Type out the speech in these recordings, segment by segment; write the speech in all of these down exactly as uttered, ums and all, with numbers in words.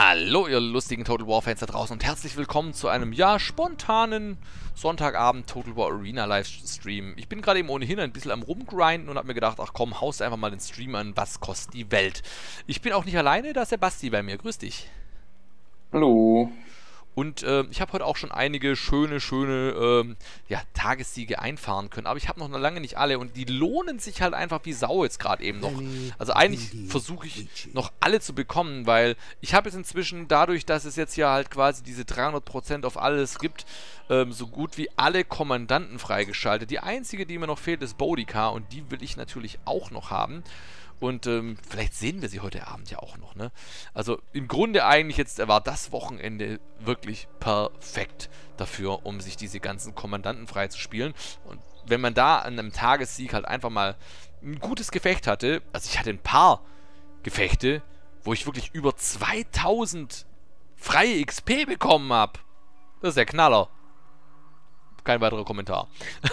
Hallo ihr lustigen Total War Fans da draußen und herzlich willkommen zu einem, ja, spontanen Sonntagabend Total War Arena Livestream. Ich bin gerade eben ohnehin ein bisschen am rumgrinden und habe mir gedacht, ach komm, haust einfach mal den Stream an, was kostet die Welt. Ich bin auch nicht alleine, da ist der Basti bei mir, grüß dich. Hallo. Und äh, ich habe heute auch schon einige schöne, schöne ähm, ja, Tagessiege einfahren können. Aber ich habe noch lange nicht alle. Und die lohnen sich halt einfach wie Sau jetzt gerade eben noch. Also eigentlich versuche ich noch alle zu bekommen, weil ich habe jetzt inzwischen, dadurch, dass es jetzt hier halt quasi diese dreihundert Prozent auf alles gibt, ähm, so gut wie alle Kommandanten freigeschaltet. Die einzige, die mir noch fehlt, ist Boudica. Und die will ich natürlich auch noch haben. Und ähm, vielleicht sehen wir sie heute Abend ja auch noch, ne? Also im Grunde eigentlich jetzt war das Wochenende wirklich perfekt dafür, um sich diese ganzen Kommandanten freizuspielen. Und wenn man da an einem Tagessieg halt einfach mal ein gutes Gefecht hatte, also ich hatte ein paar Gefechte, wo ich wirklich über zweitausend freie X P bekommen habe. Das ist der Knaller. Kein weiterer Kommentar.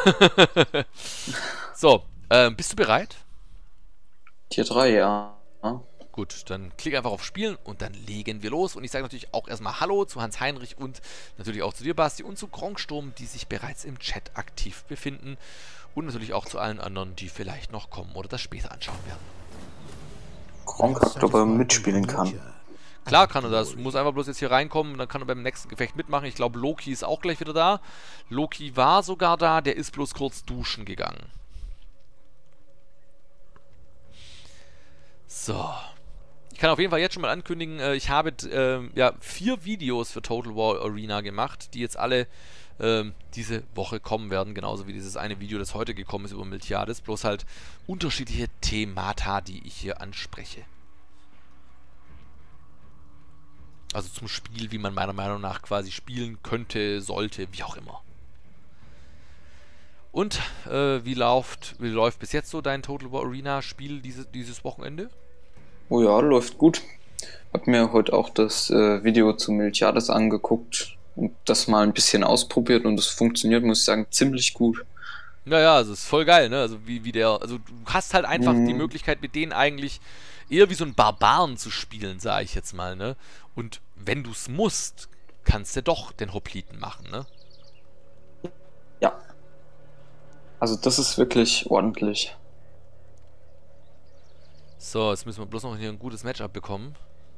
So, äh, bist du bereit? Tier drei, ja. Gut, dann klick einfach auf Spielen und dann legen wir los. Und ich sage natürlich auch erstmal Hallo zu Hans-Heinrich und natürlich auch zu dir, Basti, und zu Grongsturm, die sich bereits im Chat aktiv befinden. Und natürlich auch zu allen anderen, die vielleicht noch kommen oder das später anschauen werden. Gronk hat, ob er mitspielen kann. Klar kann er das. Muss einfach bloß jetzt hier reinkommen und dann kann er beim nächsten Gefecht mitmachen. Ich glaube, Loki ist auch gleich wieder da. Loki war sogar da, der ist bloß kurz duschen gegangen. So. Ich kann auf jeden Fall jetzt schon mal ankündigen, äh, ich habe äh, ja vier Videos für Total War Arena gemacht, die jetzt alle äh, diese Woche kommen werden, genauso wie dieses eine Video, das heute gekommen ist über Miltiades, bloß halt unterschiedliche Themata, die ich hier anspreche. Also zum Spiel, wie man meiner Meinung nach quasi spielen könnte, sollte, wie auch immer. Und äh, wie, läuft, wie läuft bis jetzt so dein Total War Arena Spiel diese, dieses Wochenende? Oh ja, läuft gut. Hab mir heute auch das äh, Video zu Miltiades angeguckt und das mal ein bisschen ausprobiert und es funktioniert, muss ich sagen, ziemlich gut. Naja, also ist voll geil, ne? Also wie, wie der, also du hast halt einfach Mhm. die Möglichkeit, mit denen eigentlich eher wie so ein Barbaren zu spielen, sage ich jetzt mal, ne? Und wenn du es musst, kannst du doch den Hopliten machen, ne? Ja. Also das ist wirklich ordentlich. So, jetzt müssen wir bloß noch hier ein gutes Matchup bekommen.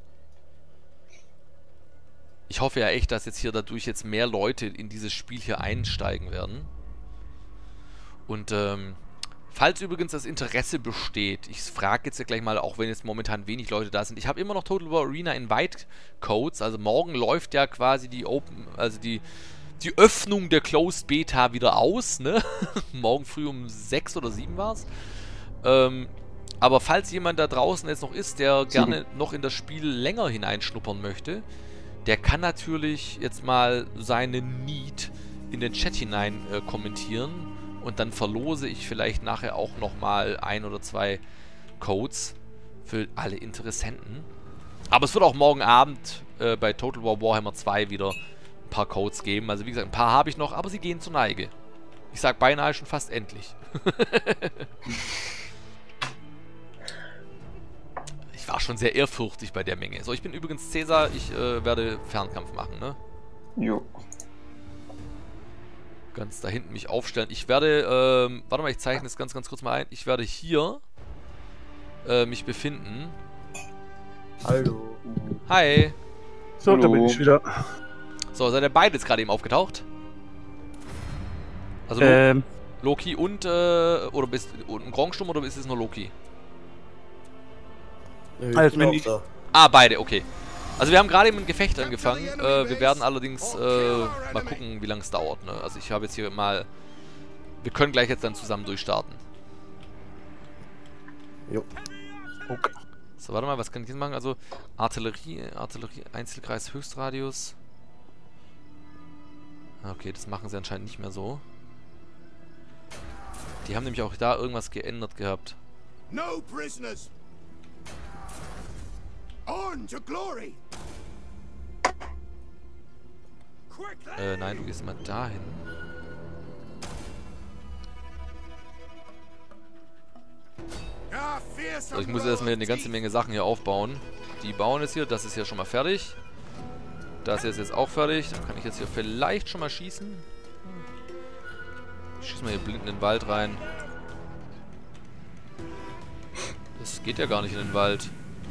Ich hoffe ja echt, dass jetzt hier dadurch jetzt mehr Leute in dieses Spiel hier einsteigen werden. Und ähm, falls übrigens das Interesse besteht, ich frage jetzt ja gleich mal, auch wenn jetzt momentan wenig Leute da sind, ich habe immer noch Total War Arena Invite Codes, also morgen läuft ja quasi die Open, also die, die Öffnung der Closed Beta wieder aus, ne? Morgen früh um sechs oder sieben war es. Ähm, aber falls jemand da draußen jetzt noch ist, der gerne noch in das Spiel länger hineinschnuppern möchte, der kann natürlich jetzt mal seine Need in den Chat hinein äh, kommentieren. Und dann verlose ich vielleicht nachher auch nochmal ein oder zwei Codes für alle Interessenten. Aber es wird auch morgen Abend äh, bei Total War Warhammer zwei wieder ein paar Codes geben. Also wie gesagt, ein paar habe ich noch, aber sie gehen zur Neige. Ich sag beinahe schon fast endlich. Ich war schon sehr ehrfürchtig bei der Menge. So, ich bin übrigens Cäsar, ich äh, werde Fernkampf machen, ne? Jo. Ganz da hinten mich aufstellen. Ich werde, ähm, warte mal, ich zeichne es ganz, ganz kurz mal ein. Ich werde hier äh, mich befinden. Hallo. Hi. So, Hallo. da bin ich wieder. So, seid ihr beide jetzt gerade eben aufgetaucht? Also Lo Ähm, Loki und, äh, oder bist und ein Grongsturm oder ist es nur Loki? Ja, ich Also bin wenn auch ich- da. Ah, beide, okay. Also wir haben gerade eben ein Gefecht angefangen. Äh, wir werden allerdings äh, mal gucken, wie lange es dauert. Ne? Also ich habe jetzt hier mal... Wir können gleich jetzt dann zusammen durchstarten. Jo. okay. So, warte mal, was kann ich jetzt machen? Also Artillerie, Artillerie, Einzelkreis, Höchstradius. Okay, das machen sie anscheinend nicht mehr so. Die haben nämlich auch da irgendwas geändert gehabt. No prisoners. On to glory. Quickly. Äh, nein, du gehst mal dahin. Ah, fearsome So, ich muss erstmal eine ganze Menge Sachen hier aufbauen. Die bauen es hier. Das ist ja schon mal fertig. Das hier ist jetzt auch fertig. Dann kann ich jetzt hier vielleicht schon mal schießen. Ich schieße mal hier blind in den Wald rein. Das geht ja gar nicht in den Wald.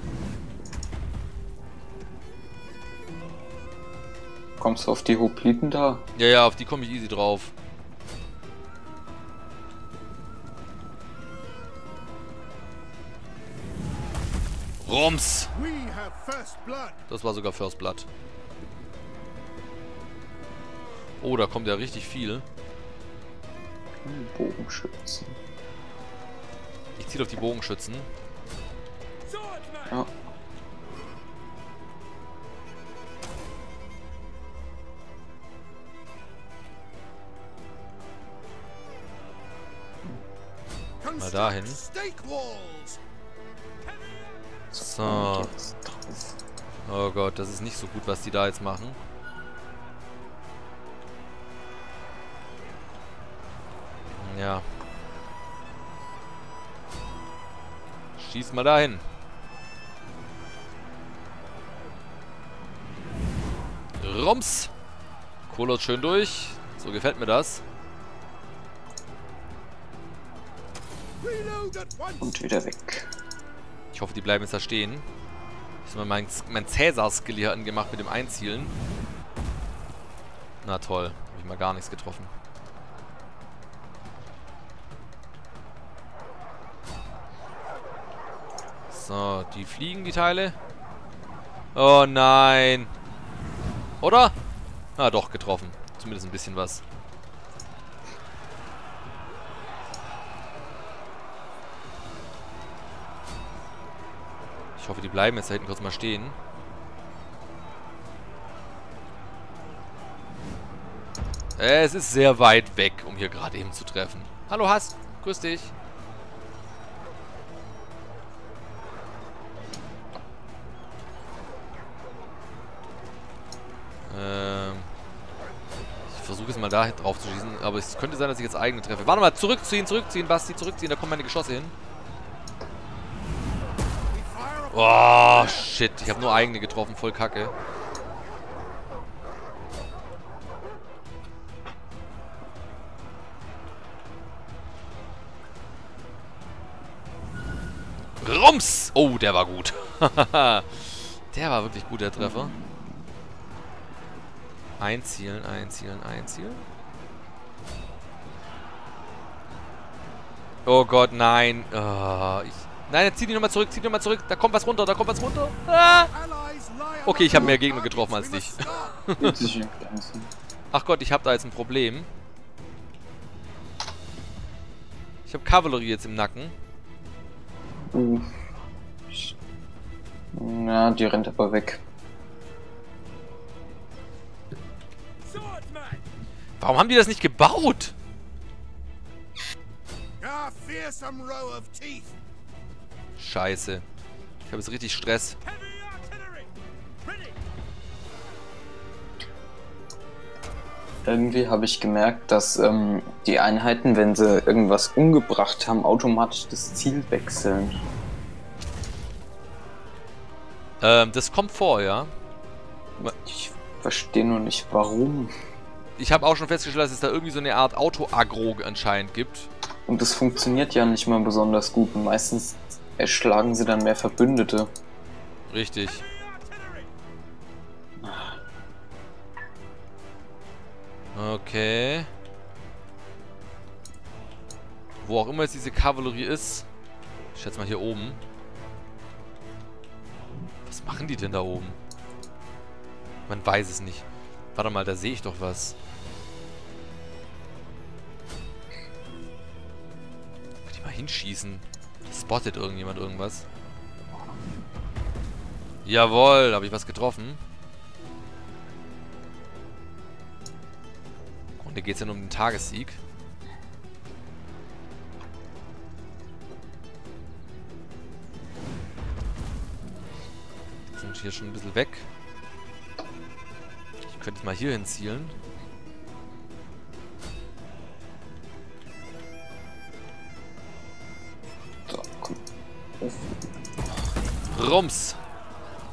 Kommst du auf die Hopliten da? Ja, ja, auf die komme ich easy drauf. Rums! We have first blood. Das war sogar First Blood. Oh, da kommt ja richtig viel. Bogenschützen. Ich ziele auf die Bogenschützen. Ja. Mal dahin. Stake walls. So. Und jetzt drauf. Oh Gott, das ist nicht so gut, was die da jetzt machen. Ja. Schieß mal dahin. Rums. Kohlert schön durch. So gefällt mir das. Reload at once. Und wieder weg. Ich hoffe, die bleiben jetzt da stehen. Ich habe mal mein, mein Cäsar-Skill hier angemacht mit dem Einzielen. Na toll, habe ich mal gar nichts getroffen. So, die fliegen, die Teile. Oh nein. Oder? Ah, doch, getroffen. Zumindest ein bisschen was. Ich hoffe, die bleiben jetzt da hinten kurz mal stehen. Es ist sehr weit weg, um hier gerade eben zu treffen. Hallo Hass, grüß dich. Ähm ich versuche es mal da drauf zu schießen, aber es könnte sein, dass ich jetzt eigene treffe. Warte mal, zurückziehen, zurückziehen, Basti, zurückziehen, da kommen meine Geschosse hin. Oh, shit. Ich habe nur eigene getroffen. Voll kacke. Rums! Oh, der war gut. Der war wirklich gut, der Treffer. Einzielen, einzielen, einzielen. Oh Gott, nein. Oh, ich... Nein, zieh die nochmal zurück, zieh die nochmal zurück. Da kommt was runter, da kommt was runter. Ah! Okay, ich habe mehr Gegner getroffen als dich. Ach Gott, ich habe da jetzt ein Problem. Ich habe Kavallerie jetzt im Nacken. Uh. Na, die rennt aber weg. Warum haben die das nicht gebaut? A fearsome row of teeth. Scheiße. Ich habe jetzt richtig Stress. Irgendwie habe ich gemerkt, dass ähm, die Einheiten, wenn sie irgendwas umgebracht haben, automatisch das Ziel wechseln. Ähm, das kommt vor, ja. Ich verstehe nur nicht, warum. Ich habe auch schon festgestellt, dass es da irgendwie so eine Art Auto-Agro anscheinend gibt. Und das funktioniert ja nicht mal besonders gut. Und meistens erschlagen sie dann mehr Verbündete. Richtig. Okay. Wo auch immer jetzt diese Kavallerie ist. Ich schätze mal hier oben. Was machen die denn da oben? Man weiß es nicht. Warte mal, da sehe ich doch was. Kann ich mal hinschießen? Spottet irgendjemand irgendwas? Jawohl, habe ich was getroffen. Und hier geht es ja nur um den Tagessieg. Jetzt sind wir hier schon ein bisschen weg. Ich könnte mal hier hin zielen. So, komm. Rums.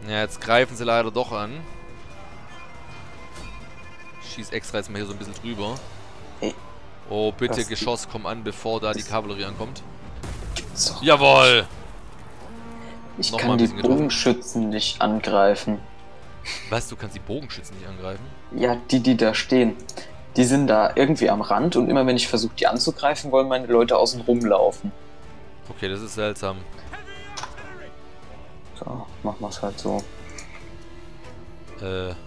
Ja, jetzt greifen sie leider doch an. Ich schieß extra jetzt mal hier so ein bisschen drüber. Ey. Oh, bitte, Was? Geschoss, komm an, bevor da die Kavallerie ankommt. So. Jawohl! Ich Noch mal kann ein die bisschen getroffen. Bogenschützen nicht angreifen. Was, du kannst die Bogenschützen nicht angreifen? Ja, die, die da stehen. Die sind da irgendwie am Rand und immer wenn ich versuche, die anzugreifen, wollen meine Leute außen rumlaufen. Okay, das ist seltsam. So, machen wir es halt so. Äh.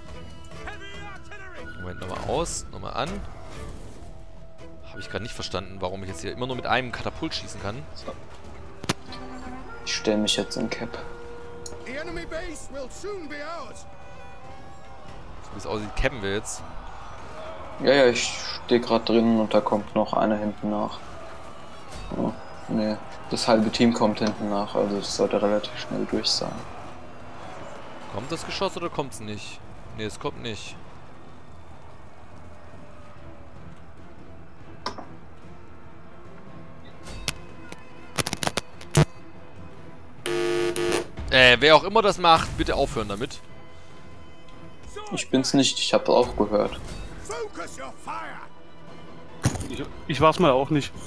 Moment, nochmal aus, nochmal an. Habe ich gerade nicht verstanden, warum ich jetzt hier immer nur mit einem Katapult schießen kann. So. Ich stelle mich jetzt in Cap. The enemy base will soon be ours. So wie es aussieht, cappen wir jetzt. Ja, ja, ich stehe gerade drinnen und da kommt noch einer hinten nach. Oh, nee, das halbe Team kommt hinten nach, also es sollte relativ schnell durch sein. Kommt das Geschoss oder kommt es nicht? Ne, es kommt nicht. Äh, wer auch immer das macht, bitte aufhören damit. Ich bin's nicht, ich habe auch gehört. Focus your fire. Ich, ich war's mal auch nicht.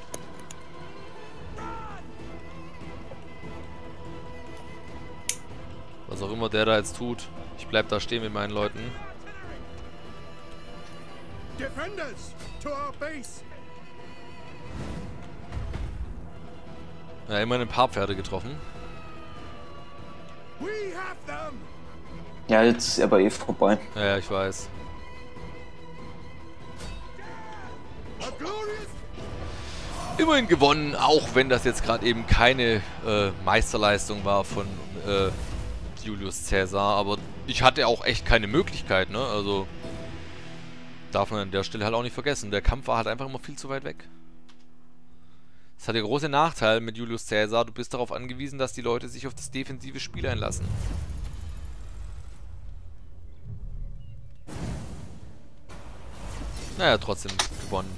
Was auch immer der da jetzt tut. Ich bleib da stehen mit meinen Leuten. Defenders, to our base. Ja, immerhin ein paar Pferde getroffen. We have them. Ja, jetzt ist er aber eh vorbei. Ja, ja, ich weiß. A glorious. Immerhin gewonnen, auch wenn das jetzt gerade eben keine äh, Meisterleistung war von äh, Julius Caesar. Aber ich hatte auch echt keine Möglichkeit, ne? Also darf man an der Stelle halt auch nicht vergessen. Der Kampf war halt einfach immer viel zu weit weg. Das hat der große Nachteil mit Julius Caesar. Du bist darauf angewiesen, dass die Leute sich auf das defensive Spiel einlassen. Naja, trotzdem gewonnen.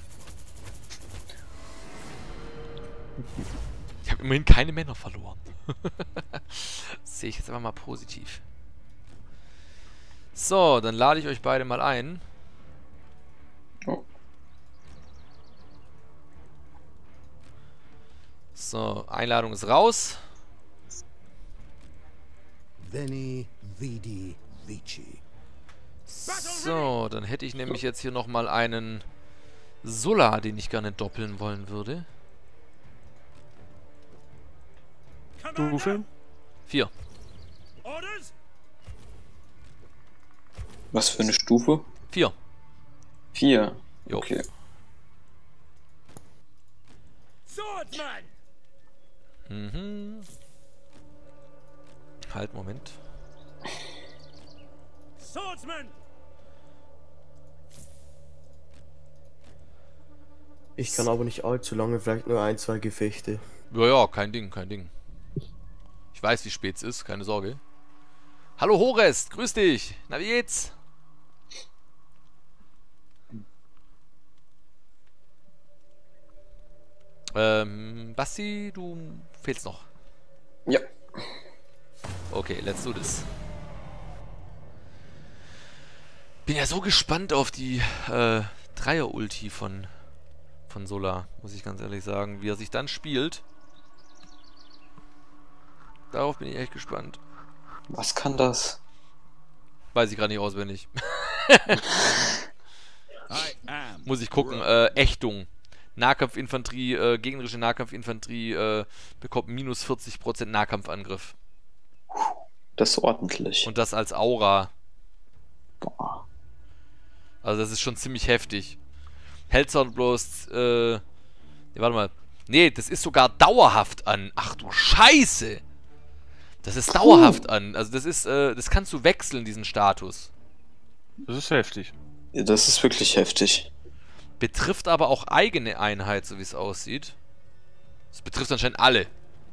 Ich habe immerhin keine Männer verloren. Das sehe ich jetzt einfach mal positiv. So, dann lade ich euch beide mal ein. Oh. So, Einladung ist raus. Veni, vidi, vici. So, dann hätte ich nämlich jetzt hier nochmal einen Sulla, den ich gerne doppeln wollen würde. Stufe? Vier. Orders. Was für eine Stufe? Vier. Vier. Jo. Okay. Swordsman. Mhm. Halt, Moment. Swordsman. Ich kann aber nicht allzu lange, vielleicht nur ein, zwei Gefechte. Ja, ja, kein Ding, kein Ding. Ich weiß, wie spät es ist, keine Sorge. Hallo Horest, grüß dich. Na, wie geht's? Ähm, Basti, du fehlst noch. Ja. Okay, let's do this. Bin ja so gespannt auf die äh, Dreier-Ulti von, von Solar, muss ich ganz ehrlich sagen. Wie er sich dann spielt. Darauf bin ich echt gespannt. Was kann das? Weiß ich gerade nicht auswendig. I am. Muss ich gucken. Äh, Ächtung. Nahkampfinfanterie, äh, gegnerische Nahkampfinfanterie äh, bekommt minus vierzig Prozent Nahkampfangriff. Das ist ordentlich. Und das als Aura. Boah. Also das ist schon ziemlich heftig. Hält halt bloß, äh... Nee, warte mal. Nee, das ist sogar dauerhaft an. Ach du Scheiße! Das ist dauerhaft an. Also das ist, äh, das kannst du wechseln, diesen Status. Das ist heftig. Ja, das ist wirklich heftig. Betrifft aber auch eigene Einheit, so wie es aussieht. Das betrifft anscheinend alle.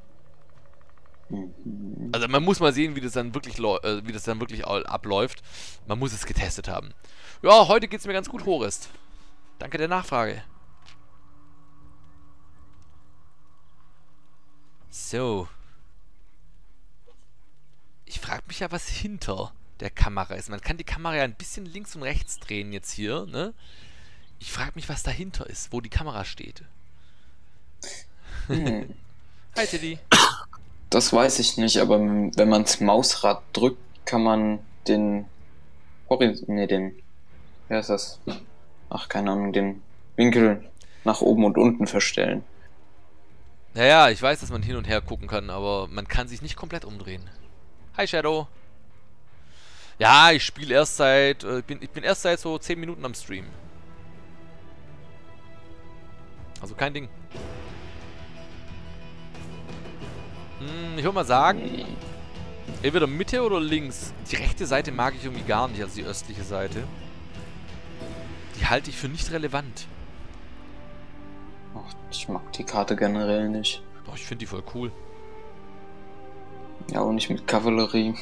Mhm. Also man muss mal sehen, wie das dann wirklich, äh, wie das dann wirklich abläuft. Man muss es getestet haben. Ja, heute geht's mir ganz gut, Horest. Danke der Nachfrage. So. frage mich ja, was hinter der Kamera ist. Man kann die Kamera ja ein bisschen links und rechts drehen jetzt hier, ne? Ich frage mich, was dahinter ist, wo die Kamera steht. Hm. Hi, Teddy. Das weiß ich nicht, aber wenn man das Mausrad drückt, kann man den Horizont, nee, den, wer ist das? Ach, keine Ahnung, den Winkel nach oben und unten verstellen. Naja, ich weiß, dass man hin und her gucken kann, aber man kann sich nicht komplett umdrehen. Hi, Shadow. Ja, ich spiele erst seit, äh, bin, ich bin erst seit so zehn Minuten am Stream. Also kein Ding. Hm, ich würde mal sagen, entweder Mitte oder links. Die rechte Seite mag ich irgendwie gar nicht, also die östliche Seite. Die halte ich für nicht relevant. Ach, ich mag die Karte generell nicht. Doch, ich finde die voll cool. Ja, auch nicht mit Kavallerie.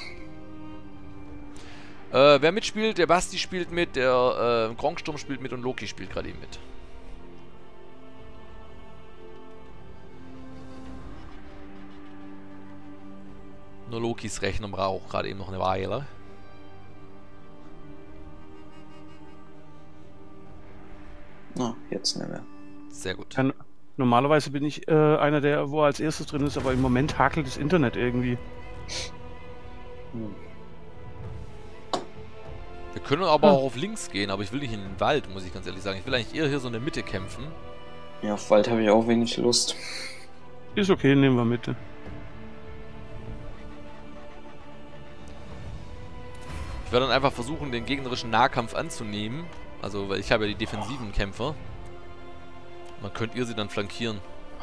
Äh, wer mitspielt? Der Basti spielt mit, der äh, Gronksturm spielt mit und Loki spielt gerade eben mit. Nur Lokis Rechner braucht gerade eben noch eine Weile. Na, jetzt nicht mehr. Sehr gut. Ja, normalerweise bin ich äh, einer, der wo als erstes drin ist, aber im Moment hakelt das Internet irgendwie. Hm. Wir können aber Hm. auch auf links gehen, aber ich will nicht in den Wald, muss ich ganz ehrlich sagen. Ich will eigentlich eher hier so in der Mitte kämpfen. Ja, auf Wald habe ich auch wenig Lust. Ist okay, nehmen wir mit. Ich werde dann einfach versuchen, den gegnerischen Nahkampf anzunehmen. Also, weil ich habe ja die defensiven Kämpfer. Man könnt ihr sie dann flankieren.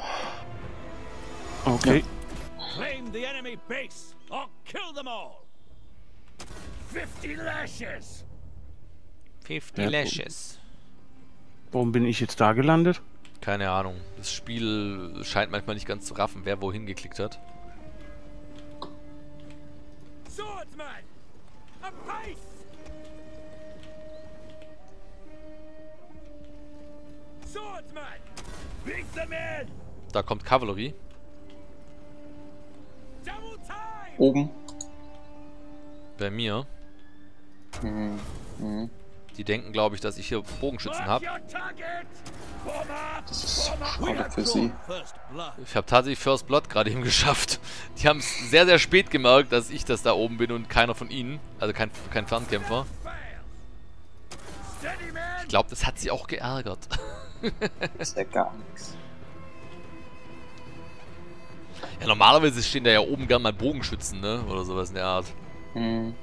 Okay. Claim the enemy base or kill them all. Fifty lashes. fifty Ja, Lashes. Warum bin ich jetzt da gelandet? Keine Ahnung. Das Spiel scheint manchmal nicht ganz zu raffen, wer wohin geklickt hat. Swordsman, a pace. Swordsman, beat them in. Da kommt Kavallerie. Double time. Oben. Bei mir. Hm. Hm. Die denken, glaube ich, dass ich hier Bogenschützen habe. Mark your target. Form up. Das ist Form up. schade für sie. First blood. Ich habe tatsächlich First Blood gerade eben geschafft. Die haben es sehr, sehr spät gemerkt, dass ich das da oben bin und keiner von ihnen. Also kein, kein Fernkämpfer. Fail. Steady man. Ich glaube, das hat sie auch geärgert. Das ist ja gar nichts. Ja, normalerweise stehen da ja oben gern mal Bogenschützen, ne? Oder sowas in der Art. Hm.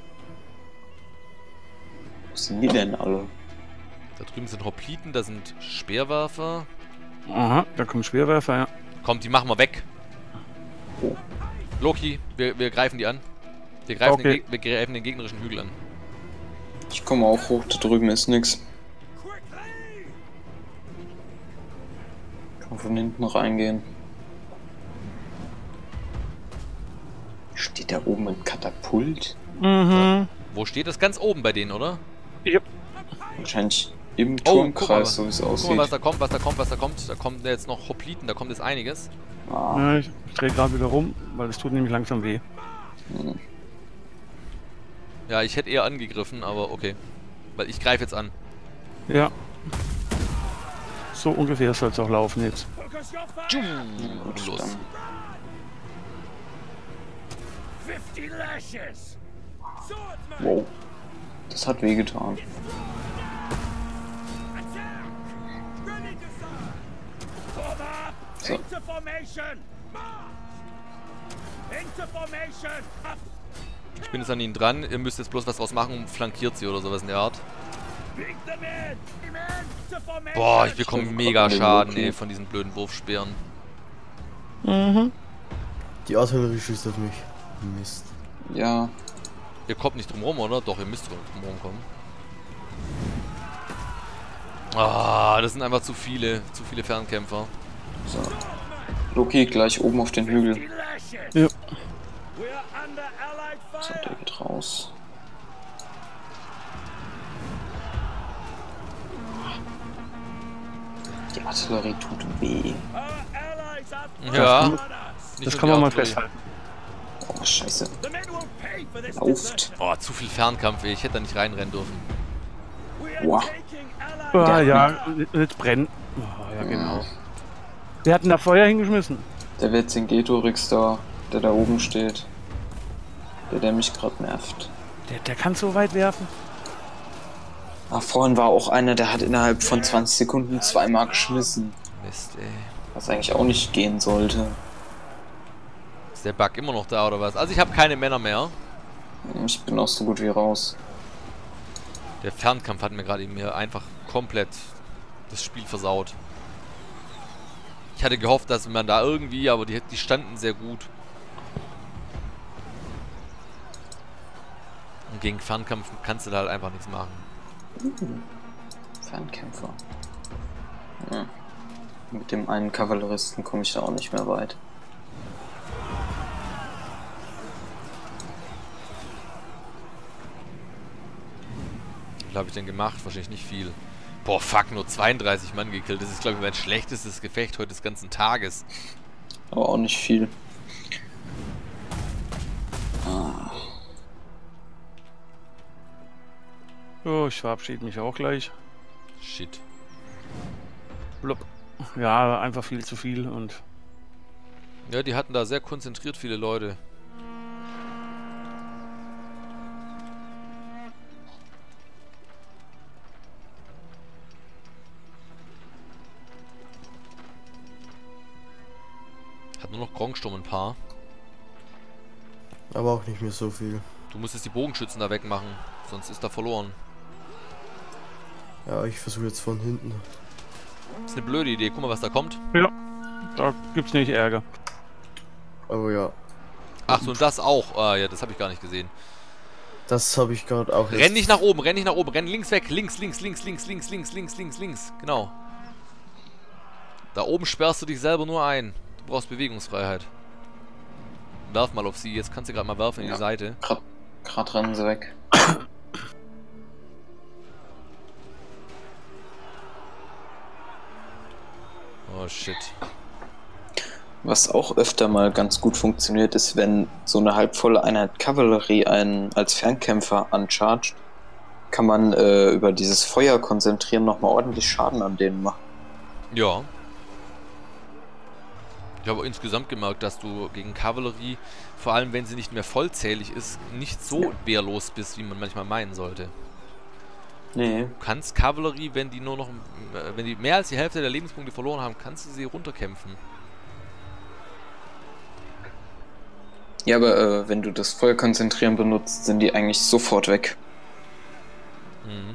Wo sind die denn alle? Da drüben sind Hopliten, da sind Speerwerfer. Aha, da kommen Schwerwerfer, ja. Kommt, die machen wir weg. Oh. Loki, wir, wir greifen die an. Wir greifen, Okay. den, Geg- wir greifen den gegnerischen Hügel an. Ich komme auch hoch, da drüben ist nix. Quickly. Kann von hinten reingehen. Steht da oben ein Katapult? Mhm. Wo steht das? Ganz oben bei denen, oder? Ja. Wahrscheinlich im Oh, guck mal, Turmkreis, so wie es guck mal, was aussieht. da kommt, was da kommt, was da kommt. Da kommen jetzt noch Hopliten, da kommt jetzt einiges. Ah, Ja, ich drehe gerade wieder rum, weil es tut nämlich langsam weh. hm. Ja, ich hätte eher angegriffen, aber okay. Weil ich greife jetzt an. Ja. So ungefähr soll es auch laufen jetzt. Focus your fire. Und Gut, los. dann Fifty lashes. Swordsman. wow. Das hat wehgetan. Attack. Ready to serve. Form up. So. Into formation. March. Into formation. Up. Ich bin jetzt an ihnen dran. Ihr müsst jetzt bloß was draus machen und flankiert sie oder sowas in der Art. Beat them in. Them in. To formation. Boah, ich bekomme Schon mega kommt Schaden, Loki. ey, von diesen blöden Wurfspeeren. Mhm. Die Artillerie schießt auf mich. Mist. Ja, Ihr kommt nicht drum rum, oder? Doch, ihr müsst drum drum rumkommen. Ah, das sind einfach zu viele, zu viele Fernkämpfer. so. Loki gleich oben auf den Hügel. Fifty lashes. Ja. We're under allied So, fire. der geht raus. Die Artillerie tut weh. Our allies have Ja. fought us. Nicht Das nur kann die man mal Artillerie. festhalten. Oh, scheiße. The men will pay for this Lauft. Oh, zu viel Fernkampf, ey. Ich hätte da nicht reinrennen dürfen. We are Wow. taking Allied Ah, Der- ja, jetzt brennt. Oh, ja, genau. Wir hatten da Feuer hingeschmissen. Der Vercingetorix da, der da oben steht. Der, der mich gerade nervt. Der, der kann so weit werfen. Ah, vorhin war auch einer, der hat innerhalb von zwanzig Sekunden zweimal geschmissen. Mist, ey. Was eigentlich auch nicht gehen sollte. Ist der Bug immer noch da oder was? Also ich habe keine Männer mehr. Ich bin auch so gut wie raus. Der Fernkampf hat mir gerade mir einfach komplett das Spiel versaut. Ich hatte gehofft, dass man da irgendwie, aber die, die standen sehr gut. Und gegen Fernkampf kannst du da halt einfach nichts machen. Fernkämpfer. Ja. Mit dem einen Kavalleristen komme ich da auch nicht mehr weit. Wie viel habe ich denn gemacht? Wahrscheinlich nicht viel. Boah, fuck, nur zweiunddreißig Mann gekillt. Das ist, glaube ich, mein schlechtestes Gefecht heute des ganzen Tages. Aber auch nicht viel. Ah. Oh, ich verabschiede mich auch gleich. Shit. Blub. Ja, einfach viel zu viel und Ja, die hatten da sehr konzentriert viele Leute. Hat nur noch Gronksturm ein paar. Aber auch nicht mehr so viel. Du musst jetzt die Bogenschützen da wegmachen, sonst ist er verloren. Ja, ich versuche jetzt von hinten. Das ist eine blöde Idee. Guck mal, was da kommt. ja, da gibt's nicht Ärger. Aber ja, Ach so, und das auch. Ah ja, das habe ich gar nicht gesehen. das habe ich gerade auch Renn nicht nach oben, renn nicht nach oben, renn links weg. Links, links, links, links, links, links, links, links, links. Genau. Da oben sperrst du dich selber nur ein. Du brauchst Bewegungsfreiheit. Werf mal auf sie. Jetzt kannst du gerade mal werfen in Ja. die Seite. Grad, grad rennen sie weg. Oh shit. Was auch öfter mal ganz gut funktioniert, ist, wenn so eine halbvolle Einheit Kavallerie einen als Fernkämpfer anchargt, kann man äh, über dieses Feuer konzentrieren nochmal ordentlich Schaden an denen machen. Ja. Ich habe insgesamt gemerkt, dass du gegen Kavallerie, vor allem wenn sie nicht mehr vollzählig ist, nicht so wehrlos bist, wie man manchmal meinen sollte. Nee. Du kannst Kavallerie, wenn die nur noch, äh, wenn die mehr als die Hälfte der Lebenspunkte verloren haben, kannst du sie runterkämpfen. Ja, aber äh, wenn du das Feuer konzentrieren benutzt, sind die eigentlich sofort weg. Mhm.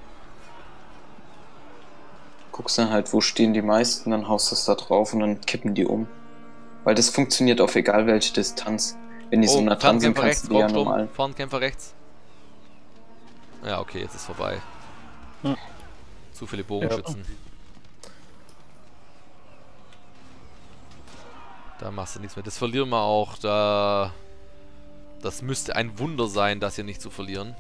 Guckst dann halt, wo stehen die meisten, dann haust du es da drauf und dann kippen die um. Weil das funktioniert auf egal welche Distanz. Wenn die so nah dran sind, Fernkämpfer kannst rechts, du die ja Gronksturm, normal. Fernkämpfer rechts. Ja, okay, jetzt ist vorbei. Hm. Zu viele Bogenschützen. Da machst du nichts mehr. Das verlieren wir auch. Da. Das müsste ein Wunder sein, das hier nicht zu verlieren.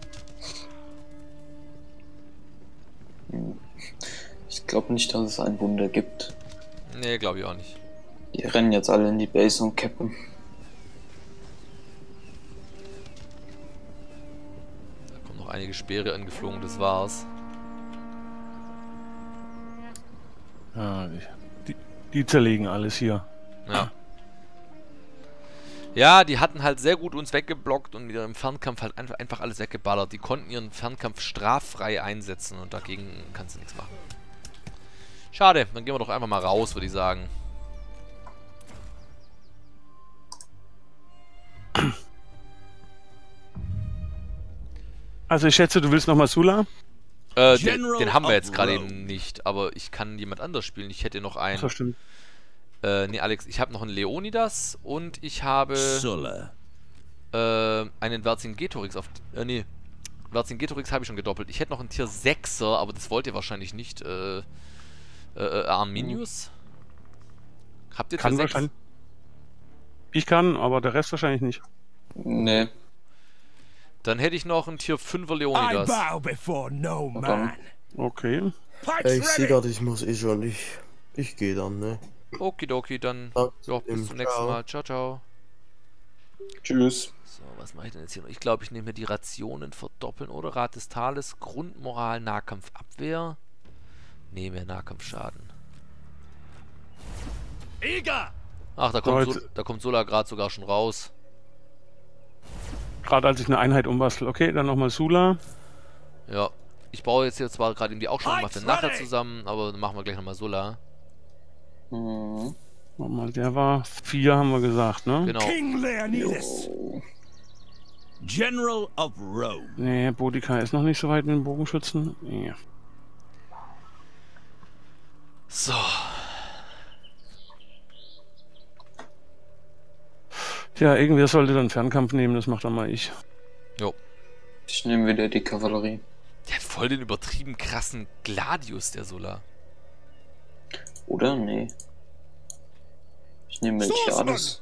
Ich glaube nicht, dass es ein Wunder gibt. Nee, glaube ich auch nicht. Die rennen jetzt alle in die Base und cappen. Da kommen noch einige Speere angeflogen, das war's. Ja, die, die, die zerlegen alles hier. Ja. Ja, die hatten halt sehr gut uns weggeblockt und mit ihrem Fernkampf halt einfach, einfach alles weggeballert. Die konnten ihren Fernkampf straffrei einsetzen und dagegen kannst du nichts machen. Schade, dann gehen wir doch einfach mal raus, würde ich sagen. Also ich schätze, du willst nochmal Sula? Äh, den, General den haben wir jetzt of gerade Rome. eben nicht, aber ich kann jemand anders spielen. Ich hätte noch einen. Das stimmt. Äh, nee, Alex, ich habe noch einen Leonidas und ich habe Sulla. äh, einen Vercingetorix auf. Äh, nee. Vercingetorix habe ich schon gedoppelt. Ich hätte noch einen Tier sechser, aber das wollt ihr wahrscheinlich nicht. Äh, äh, äh Arminius? Habt ihr Tier Kann sechs? wahrscheinlich. Ich kann, aber der Rest wahrscheinlich nicht. Nee. Dann hätte ich noch einen Tier fünfer I Leonidas. bow before no dann. man. Okay. Pipes Äh, ich sehe ready. gerade, ich muss eh schon. Ich, ich gehe dann, ne? Okidoki, dann Danke ja, bis dem zum nächsten Ciao. Mal. Ciao, ciao. Tschüss. So, was mache ich denn jetzt hier noch? Ich glaube, ich nehme mir die Rationen verdoppeln oder Rat des Tales, Grundmoral, Nahkampfabwehr. Nee, mehr Nahkampfschaden. Eager! Ach, da kommt, So, Sol da kommt Sola gerade sogar schon raus. Gerade als ich eine Einheit umbastel. Okay, dann nochmal Sula. Ja, ich baue jetzt hier zwar gerade eben die auch schon mal für Heights nachher ready! zusammen, aber dann machen wir gleich nochmal Sola. Mhm. Nochmal, der war vier, haben wir gesagt, ne? Genau. King Leonidas, Oh. General of Rome. Nee, Boudica ist noch nicht so weit mit dem Bogenschützen. Nee. So. Tja, irgendwer sollte dann Fernkampf nehmen, das macht dann mal ich. Jo. Ich nehme wieder die Kavallerie. Der hat voll den übertrieben krassen Gladius, der Sola. Oder? Nee. Ich nehme Melchiades.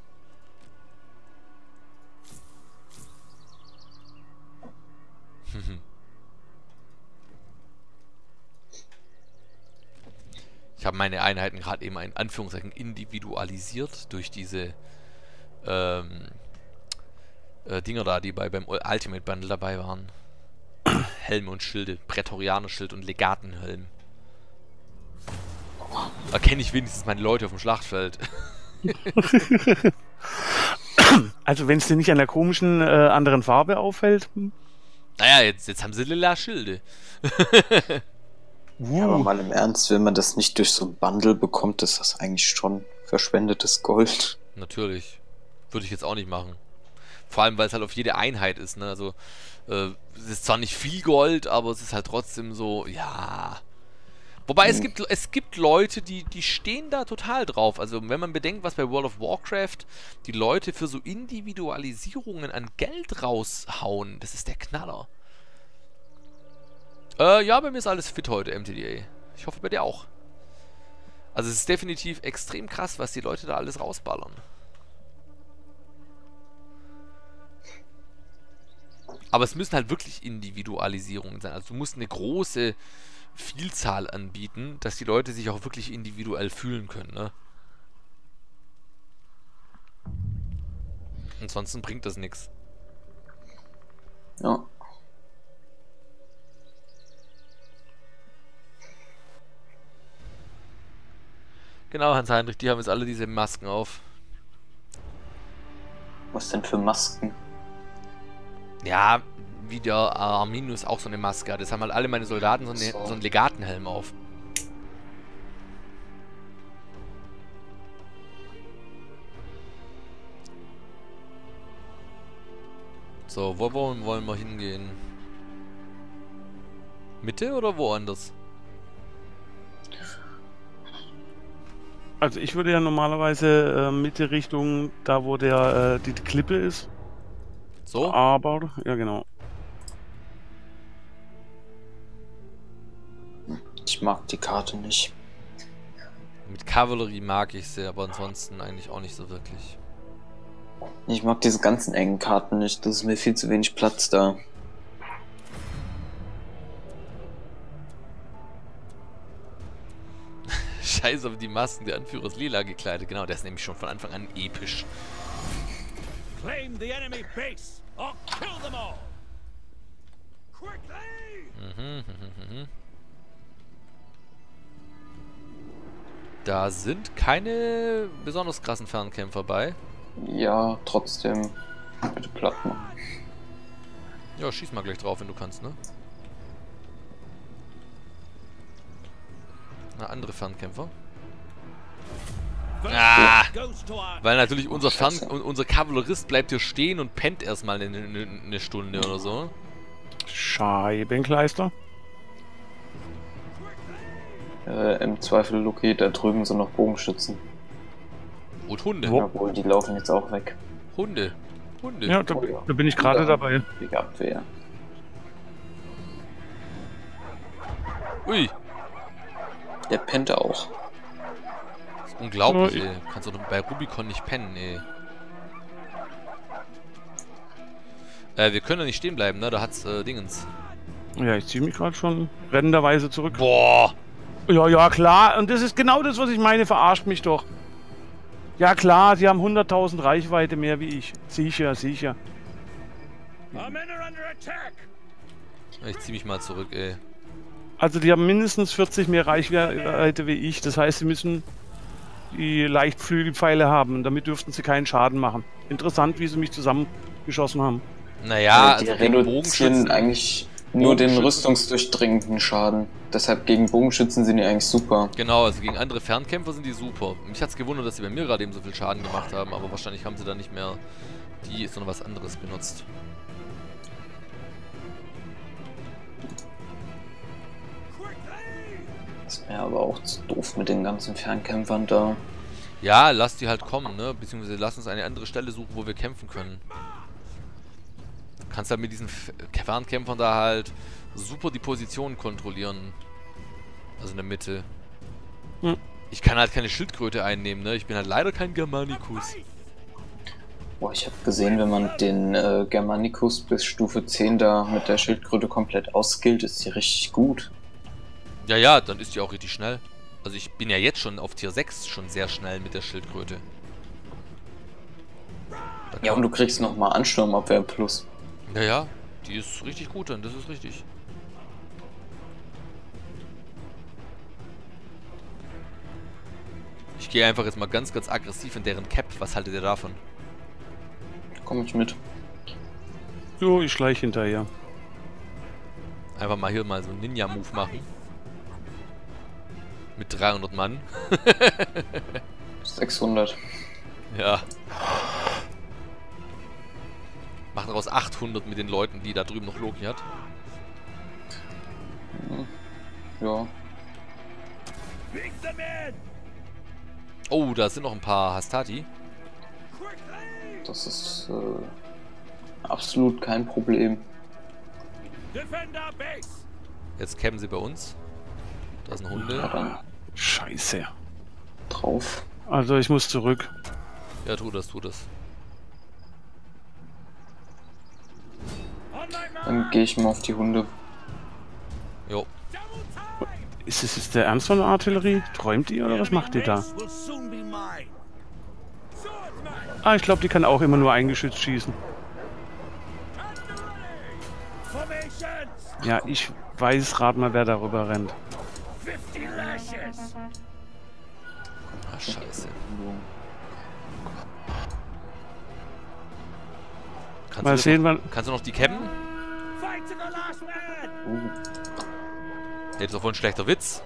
Ich habe meine Einheiten gerade eben in Anführungszeichen individualisiert durch diese ähm, äh, Dinger da, die bei beim Ultimate Bundle dabei waren. Helme und Schilde, Prätorianerschild und Legatenhelm. Erkenne ich wenigstens meine Leute auf dem Schlachtfeld. Also wenn es dir nicht an der komischen äh, anderen Farbe auffällt. hm. Naja, jetzt, jetzt haben sie lila Schilde. Ja, aber mal im Ernst, wenn man das nicht durch so ein Bundle bekommt, ist das eigentlich schon verschwendetes Gold. Natürlich. Würde ich jetzt auch nicht machen. Vor allem, weil es halt auf jede Einheit ist, ne? Also, äh, es ist zwar nicht viel Gold, aber es ist halt trotzdem so, ja. Wobei, es Hm. gibt, es gibt Leute, die, die stehen da total drauf. Also, wenn man bedenkt, was bei World of Warcraft die Leute für so Individualisierungen an Geld raushauen, das ist der Knaller. Äh, ja, bei mir ist alles fit heute, M T D A. Ich hoffe, bei dir auch. Also, es ist definitiv extrem krass, was die Leute da alles rausballern. Aber es müssen halt wirklich Individualisierungen sein. Also du musst eine große Vielzahl anbieten, dass die Leute sich auch wirklich individuell fühlen können, ne? Ansonsten bringt das nichts. Ja. Genau, Hans-Heinrich, die haben jetzt alle diese Masken auf. Was denn für Masken? Ja, wie der äh, Arminius auch so eine Maske hat. Das haben halt alle meine Soldaten so, eine, So. so einen Legatenhelm auf. So, wo wollen, wollen wir hingehen? Mitte oder woanders? Also ich würde ja normalerweise äh, Mitte Richtung da, wo der äh, die Klippe ist. So? Aber, ja genau. Ich mag die Karte nicht. Mit Kavallerie mag ich sie, aber ansonsten eigentlich auch nicht so wirklich. Ich mag diese ganzen engen Karten nicht. Das ist mir viel zu wenig Platz da. Scheiße, aber die Masken der Anführer ist lila gekleidet. Genau, der ist nämlich schon von Anfang an episch. Claim the enemy base or kill them all. Quickly! Mhm, mhm, mhm. Da sind keine besonders krassen Fernkämpfer bei. Ja, trotzdem. Bitte platt machen. Ja, schieß mal gleich drauf, wenn du kannst, ne? Na, andere Fernkämpfer. First Ah! goes to our Weil natürlich unser Fern Scheiße. unser Kavallerist bleibt hier stehen und pennt erstmal eine, eine, eine Stunde oder so. Scheibenkleister. Äh, im Zweifel, Luki, da drüben sind noch Bogenschützen. Und Hunde. Wo? Obwohl, die laufen jetzt auch weg. Hunde. Hunde. Ja, da, Oh ja. da bin ich gerade Ja. dabei. Die Abwehr. Ui. Der pennt auch. Das ist unglaublich, Ja, ey. Kannst du doch bei Rubicon nicht pennen, ey. Äh, wir können ja nicht stehen bleiben, ne? Da hat's äh, Dingens. Ja, ich ziehe mich gerade schon rennenderweise zurück. Boah. Ja, ja, klar. Und das ist genau das, was ich meine. Verarscht mich doch. Ja klar, sie haben hunderttausend Reichweite mehr wie ich. Sicher, sicher. Our men are under attack. Ich zieh mich mal zurück, ey. Also die haben mindestens vierzig mehr Reichweite wie ich. Das heißt, sie müssen die Leichtflügelpfeile haben. Und damit dürften sie keinen Schaden machen. Interessant, wie sie mich zusammengeschossen haben. Naja, die also gegen reduzieren Bogenschützen. eigentlich nur den Bogenschützen. rüstungsdurchdringenden Schaden. Deshalb gegen Bogenschützen sind die eigentlich super. Genau, also gegen andere Fernkämpfer sind die super. Mich hat's gewundert, dass sie bei mir gerade eben so viel Schaden gemacht haben, aber wahrscheinlich haben sie da nicht mehr die, sondern was anderes benutzt. Das wäre aber auch zu doof mit den ganzen Fernkämpfern da. Ja, lass die halt kommen, ne? Beziehungsweise lass uns eine andere Stelle suchen, wo wir kämpfen können. Du kannst halt mit diesen F- Fernkämpfern da halt super die Position kontrollieren. Also in der Mitte. Hm. Ich kann halt keine Schildkröte einnehmen, ne? Ich bin halt leider kein Germanicus. Boah, ich habe gesehen, wenn man den äh, Germanicus bis Stufe zehn da mit der Schildkröte komplett ausskillt, ist die richtig gut. Ja, ja, dann ist die auch richtig schnell. Also ich bin ja jetzt schon auf Tier sechs schon sehr schnell mit der Schildkröte. Da Ja, und du kriegst nochmal Ansturmabwehr plus. Ja, ja, die ist richtig gut dann, das ist richtig. Ich gehe einfach jetzt mal ganz, ganz aggressiv in deren Cap. Was haltet ihr davon? Komm ich mit. So, ich schleiche hinterher. Einfach mal hier mal so einen Ninja-Move machen. Mit dreihundert Mann. sechshundert. Ja. Macht daraus achthundert mit den Leuten, die da drüben noch Loki hat. Ja. Beat them in. Oh, da sind noch ein paar Hastati. Quickly. Das ist äh, absolut kein Problem. Defend our base. Jetzt campen sie bei uns. Da sind Ja, Hunde. dann Scheiße. drauf. Also ich muss zurück. Ja, tu das, tu das. On my Dann mark. gehe ich mal auf die Hunde. Jo. Double time. Ist es jetzt der Ernst von der Artillerie? Träumt ihr oder was macht ihr da? Will soon be mine. Swordsman. Ah, ich glaube, die kann auch immer nur eingeschützt schießen. At the ready. Formations. Ja, ich weiß, rat mal, wer darüber rennt. Fifty lashes. Ah, scheiße. Kannst Mal du, sehen, wann. kannst du noch die campen? Fight to the last man. Ja, das ist doch wohl ein schlechter Witz.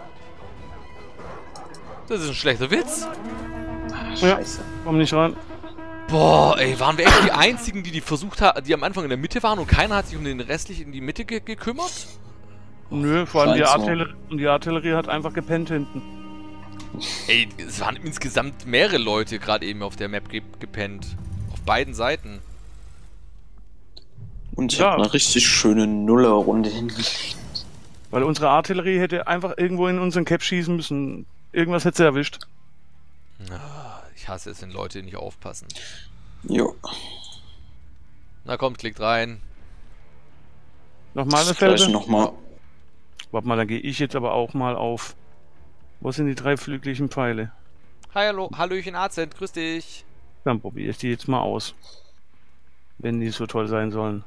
Das ist ein schlechter Witz. Ah, Ja. scheiße. Komm nicht ran. Boah, ey, waren wir echt die einzigen, die die versucht haben, die am Anfang in der Mitte waren und keiner hat sich um den restlichen in die Mitte ge gekümmert? Nö, vor allem die Scheint so. Artillerie, und die Artillerie hat einfach gepennt hinten. Ey, es waren insgesamt mehrere Leute gerade eben auf der Map ge gepennt. Auf beiden Seiten. Und ich Ja. habe eine richtig schöne Nuller-Runde hingelegt. Weil unsere Artillerie hätte einfach irgendwo in unseren Cap schießen müssen. Irgendwas hätte sie erwischt. Ah, ich hasse es, wenn Leute nicht aufpassen. Jo. Na kommt, klickt rein. Nochmal Das gleiche dasselbe? nochmal. Warte mal, dann gehe ich jetzt aber auch mal auf. Wo sind die drei flüglichen Pfeile? Hi, hallo, Hallöchen Azent, grüß dich. Dann probiere ich die jetzt mal aus. Wenn die so toll sein sollen.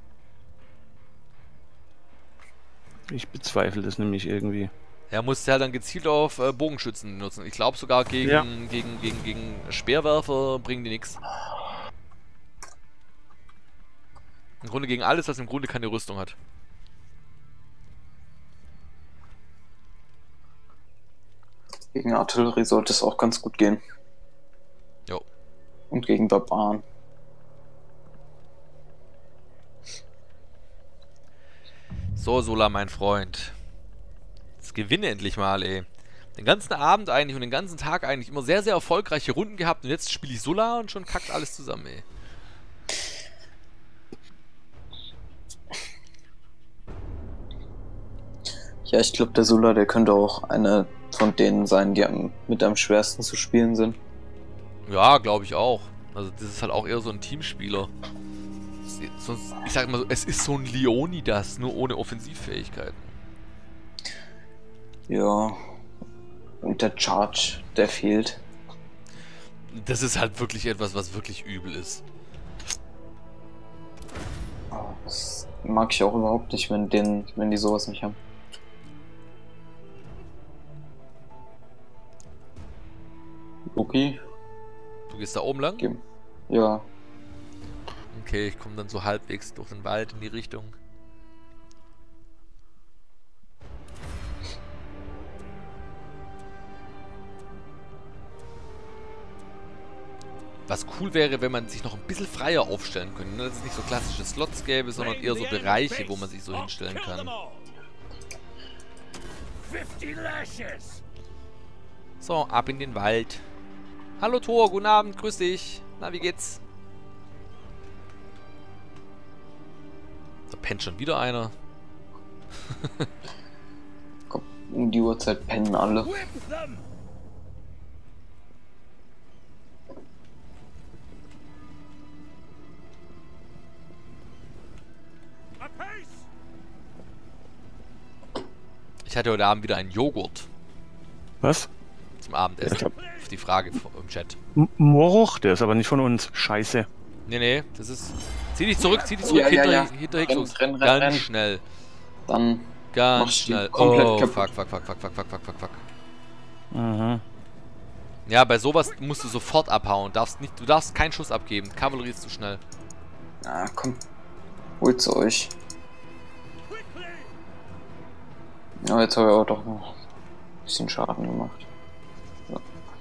Ich bezweifle das nämlich irgendwie. Er musste halt dann gezielt auf äh, Bogenschützen nutzen. Ich glaube sogar gegen, Ja. gegen, gegen, gegen Speerwerfer bringen die nichts. Im Grunde gegen alles, was im Grunde keine Rüstung hat. Gegen Artillerie sollte es auch ganz gut gehen. Jo. Und gegen Barbaren. So, Sola, mein Freund. Jetzt gewinne endlich mal, ey. Den ganzen Abend eigentlich und den ganzen Tag eigentlich immer sehr, sehr erfolgreiche Runden gehabt und jetzt spiele ich Sola und schon kackt alles zusammen, ey. Ja, ich glaube, der Sula, der könnte auch eine von denen sein, die am, mit am schwersten zu spielen sind. Ja, glaube ich auch. Also das ist halt auch eher so ein Teamspieler. Sonst, ich sag mal so, es ist so ein Leonidas, nur ohne Offensivfähigkeiten. Ja. Und der Charge, der fehlt. Das ist halt wirklich etwas, was wirklich übel ist. Oh, das mag ich auch überhaupt nicht, wenn, den, wenn die sowas nicht haben. Okay. Du gehst da oben lang? Geh. Ja. Okay, ich komme dann so halbwegs durch den Wald in die Richtung. Was cool wäre, wenn man sich noch ein bisschen freier aufstellen könnte. Ne? Dass es nicht so klassische Slots gäbe, sondern eher so Bereiche, wo man sich so hinstellen kann. So, ab in den Wald. Hallo Thor, guten Abend, grüß dich. Na, wie geht's? Da pennt schon wieder einer. Komm, um die Uhrzeit pennen alle. Ich hatte heute Abend wieder einen Joghurt Was? zum Abendessen. Ich hab- Auf die Frage im Chat. M Moroch, der ist aber nicht von uns. Scheiße. Nee, nee, das ist... Zieh dich zurück, zieh dich zurück, Ja, ja, hinter, ja. hinter Renn, Hixus. renn, renn, Ganz renn. schnell, Dann ganz machst du schnell. komplett Oh, kaputt. fuck, fuck, fuck, fuck, fuck, fuck, fuck, fuck, fuck. Mhm. Ja, bei sowas musst du sofort abhauen. Darfst nicht, du darfst keinen Schuss abgeben. Kavallerie ist zu schnell. Ah, komm. Holt's euch. Ja, jetzt habe ich auch doch noch ein bisschen Schaden gemacht. So.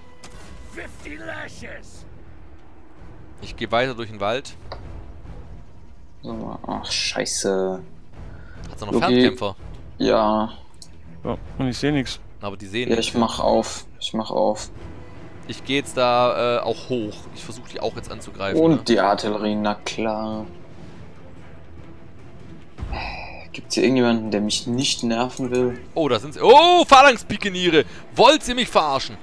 Ich gehe weiter durch den Wald. So, ach, scheiße. Hat's noch Okay. Fernkämpfer? Ja, Ja, und ich sehe nichts. Aber die sehen ja, nicht. ich mach auf. Ich mach auf. Ich gehe jetzt da äh, auch hoch. Ich versuche die auch jetzt anzugreifen. Und Ne? die Artillerie, na klar. Gibt's hier irgendjemanden, der mich nicht nerven will? Oh, da sind sie. Oh, Phalanx-Pikeniere! Wollt ihr mich verarschen?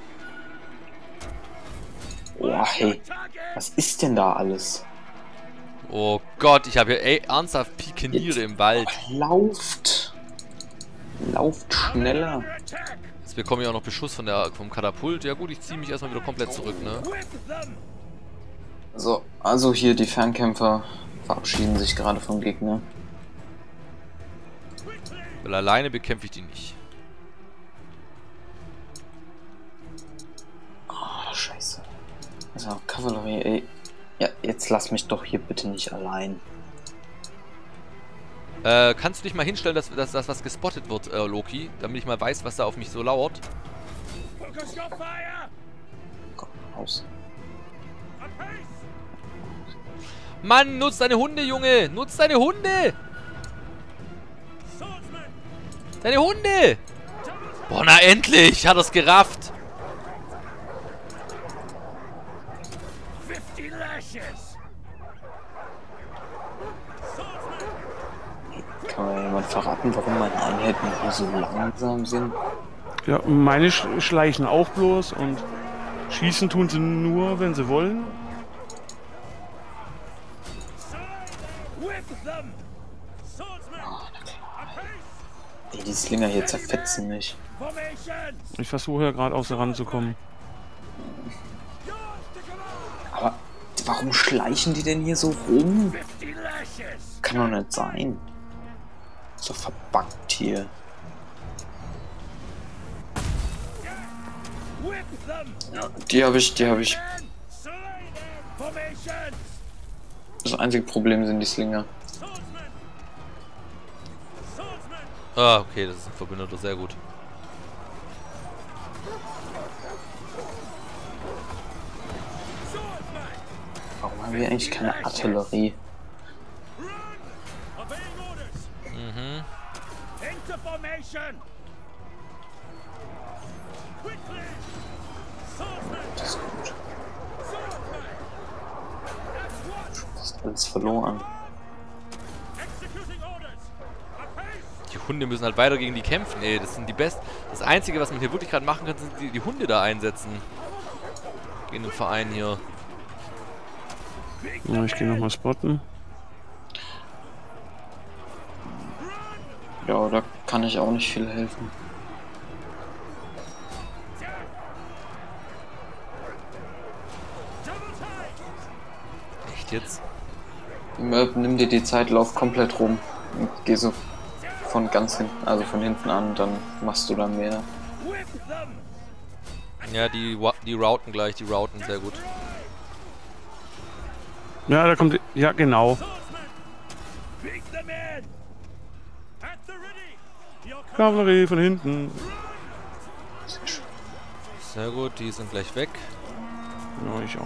Oh, hey. Was ist denn da alles? Oh Gott, ich habe hier ey, ernsthaft Pikeniere im Wald. Lauft. Lauft schneller. Jetzt bekomme ich auch noch Beschuss von der, vom Katapult. Ja gut, ich ziehe mich erstmal wieder komplett zurück, ne? So, also hier die Fernkämpfer verabschieden sich gerade vom Gegner. Weil alleine bekämpfe ich die nicht. Ah, scheiße. Also, Kavallerie, ey. Ja, jetzt lass mich doch hier bitte nicht allein. Äh, kannst du dich mal hinstellen, dass, dass, dass was gespottet wird, äh, Loki? Damit ich mal weiß, was da auf mich so lauert. Komm, raus. Mann, nutz deine Hunde, Junge! Nutz deine Hunde! Deine Hunde! Boah, na endlich! Hat er's gerafft! Kann mir jemand verraten, warum meine Einheiten hier so langsam sind? Ja, meine sch schleichen auch bloß und schießen tun sie nur, wenn sie wollen. Ey, die Slinger hier zerfetzen mich. Ich versuche ja gerade außer ranzukommen. Aber warum schleichen die denn hier so rum? Kann doch nicht sein. So verbuggt hier. Ja, die habe ich, die habe ich. Das einzige Problem sind die Slinger. Ah, okay, das ist ein Verbündeter, sehr gut. Warum haben wir eigentlich keine Artillerie? Mhm. Das ist gut. Das ist alles verloren. Die Hunde müssen halt weiter gegen die kämpfen, ey. Das sind die Besten. Das Einzige, was man hier wirklich gerade machen kann, sind die, die Hunde da einsetzen. Gegen den Verein hier. Ja, ich gehe nochmal spotten. Ja, da kann ich auch nicht viel helfen. Echt jetzt? Nimm dir die Zeit, lauf komplett rum und geh so von ganz hinten, also von hinten an, dann machst du da mehr. Whip them! Ja, die, wa- die routen gleich, die routen sehr gut. Ja, da kommt. Ja, genau. Swordsman! Beat them in! At the ready! Your Kavallerie von hinten. Sehr gut, die sind gleich weg. Ja, ich auch.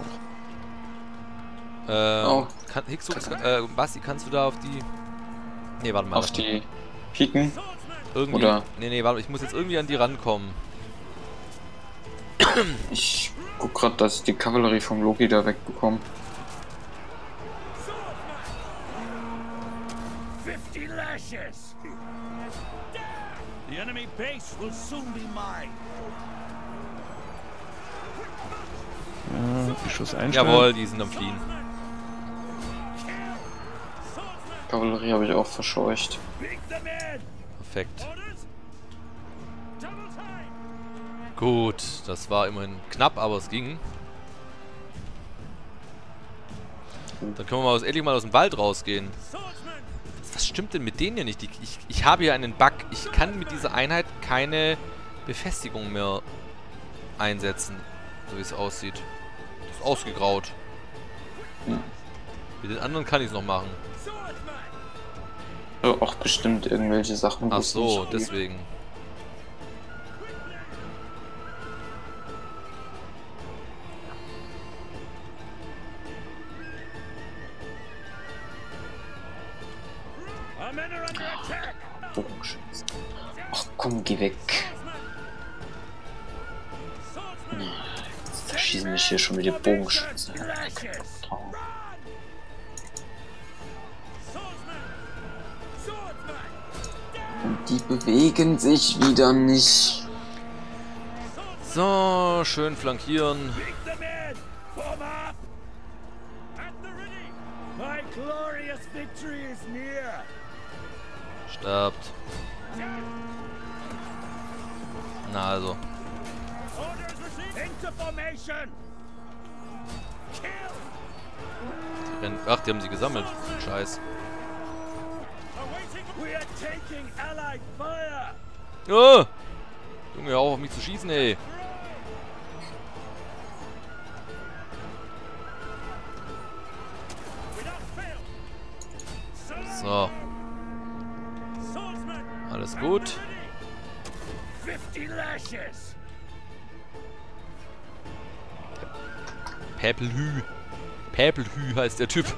Ähm, Oh. kann, Hixux, äh, Basti, kannst du da auf die... Nee, warte mal. Auf die Piken irgendwie, oder- Nee, nee, warte, ich muss jetzt irgendwie an die rankommen. Ich guck grad, dass ich die Kavallerie vom Loki da wegbekomme. fifty lashes! The enemy base will soon be mine. Ja, die Schuss einstellen. Jawohl, die sind am Fliehen. Kavallerie habe ich auch verscheucht. Beat them in! Perfekt. Orders? Double time! Gut, das war immerhin knapp, aber es ging. Dann können wir mal aus, endlich mal aus dem Wald rausgehen. Swordsman! Was stimmt denn mit denen hier nicht? Die, ich, ich habe hier einen Bug. Ich kann mit dieser Einheit keine Befestigung mehr einsetzen. So wie es aussieht. Das ist ausgegraut. Mit den anderen kann ich es noch machen. Swordsman! Ja, auch bestimmt irgendwelche Sachen. wo Ach es so, nicht geht. deswegen. Our men are under attack! Bogenschützen. Ach komm, geh weg. Swordsman! Jetzt zerschießen mich hier schon mit den Bogenschützen. Ja, Lashes! oh. Swordsman! Swordsman! Und die bewegen sich wieder nicht. So, schön flankieren. Beat them in! Form up! At the ready! My glorious victory is near! Sterbt. Na also. Orders received! Into formation! Kill! Die rennen, ach, die haben sie gesammelt. Scheiß. Awaiting! We are taking Allied fire! Oh! Junge, hör auf, auf mich zu schießen, ey. Without fail! So, Swordsman! alles gut. Fifty lashes! Päpelhü. Päpelhü heißt der Typ.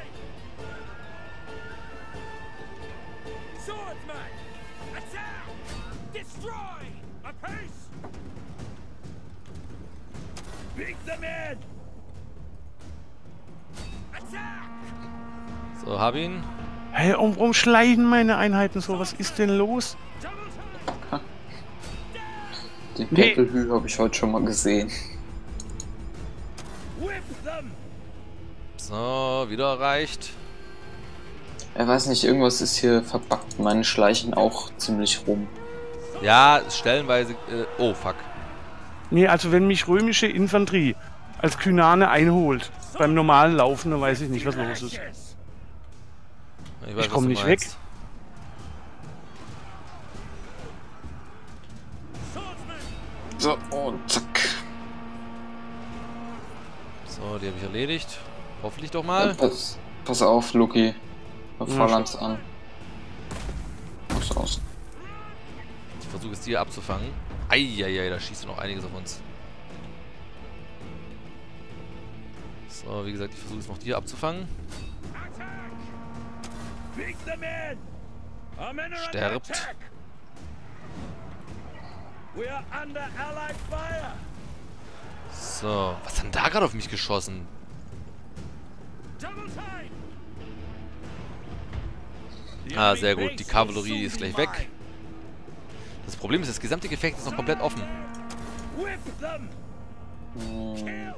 Swordsman! Attack! Destroy! Apace! Beat them in! Attack! So, hab ihn. Hey, um, warum schleichen meine Einheiten so? Was ist denn los? Double time! Den Nee. Peppelhü habe ich heute schon mal gesehen. Whip them! So, wieder erreicht. Er weiß nicht, irgendwas ist hier verbuggt. Meine schleichen auch ziemlich rum. Ja, stellenweise... Äh, oh, fuck. Nee, also wenn mich römische Infanterie als Kynane einholt, beim normalen Laufen, dann weiß ich nicht, was los ist. Lashes! weiß, Ich was komm du nicht meinst. weg. Swordsman! So, und zack. So, die habe ich erledigt. Hoffentlich doch Ja, mal. pass, pass auf, Luki. Wir Ja, fallen uns an. Pass aus. Ich versuche es dir abzufangen. Eieiei, da schießt noch einiges auf uns. So, wie gesagt, ich versuche es noch dir abzufangen. Attack! Beat them in! Our men are under Sterbt. attack! We are under Allied fire! So, was hat denn da gerade auf mich geschossen? Double time! The Ah, enemy sehr gut. base Die will Kavallerie soon ist be gleich weg. mine. Das Problem ist, das gesamte Gefecht ist noch komplett offen. Whip them! Kill!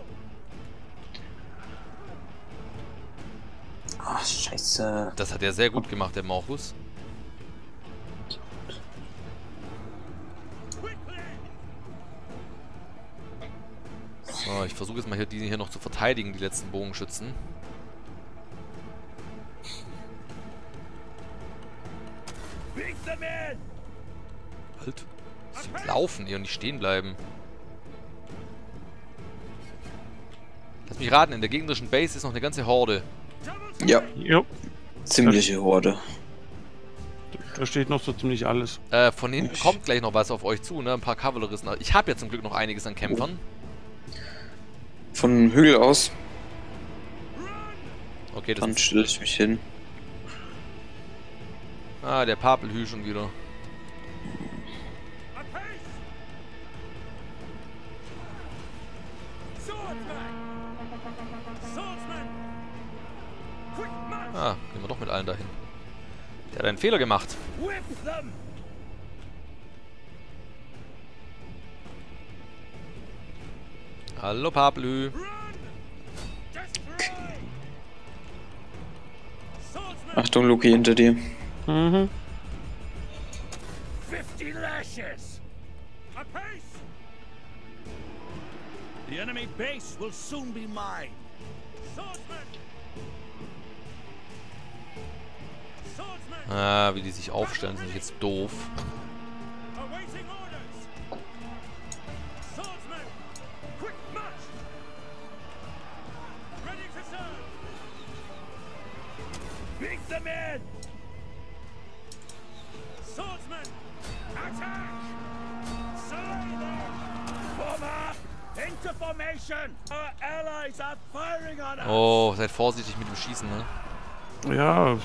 Ach, scheiße. Das hat er sehr gut gemacht, der Morchus. Quickly! So, ich versuche jetzt mal hier die hier noch zu verteidigen, die letzten Bogenschützen. them in. Halt. Sie laufen hier und nicht stehen bleiben. Lass mich raten, in der gegnerischen Base ist noch eine ganze Horde. Ja, Jo, ziemliche Horde. da steht noch so ziemlich alles. Äh, von hinten kommt gleich noch was auf euch zu, ne? Ein paar Kavalleristen. Ich habe ja zum Glück noch einiges an Kämpfern. Von dem Hügel aus, Okay, das dann ist... stelle ich mich hin. Ah, der Papelhü schon wieder. A pace. Swordsman. Swordsman. Quick march. Ah, gehen wir doch mit allen dahin. Der hat einen Fehler gemacht. Whip them. Hallo Papelhü. Run. Destroy. Swordsman. Achtung, Loki, hinter dir. Mhm. Fifty lashes. A pace. The enemy base will soon be mine. Swordsman. Swordsman. Ah, wie die sich aufstellen, sind jetzt doof. Awaiting orders. Swordsman. Quick march. Ready to serve. Beat them in. Swordsman. Attack. Slay them. Form up. Into formation. Our allies are firing on us. Oh, seid vorsichtig mit dem Schießen, ne? Ja,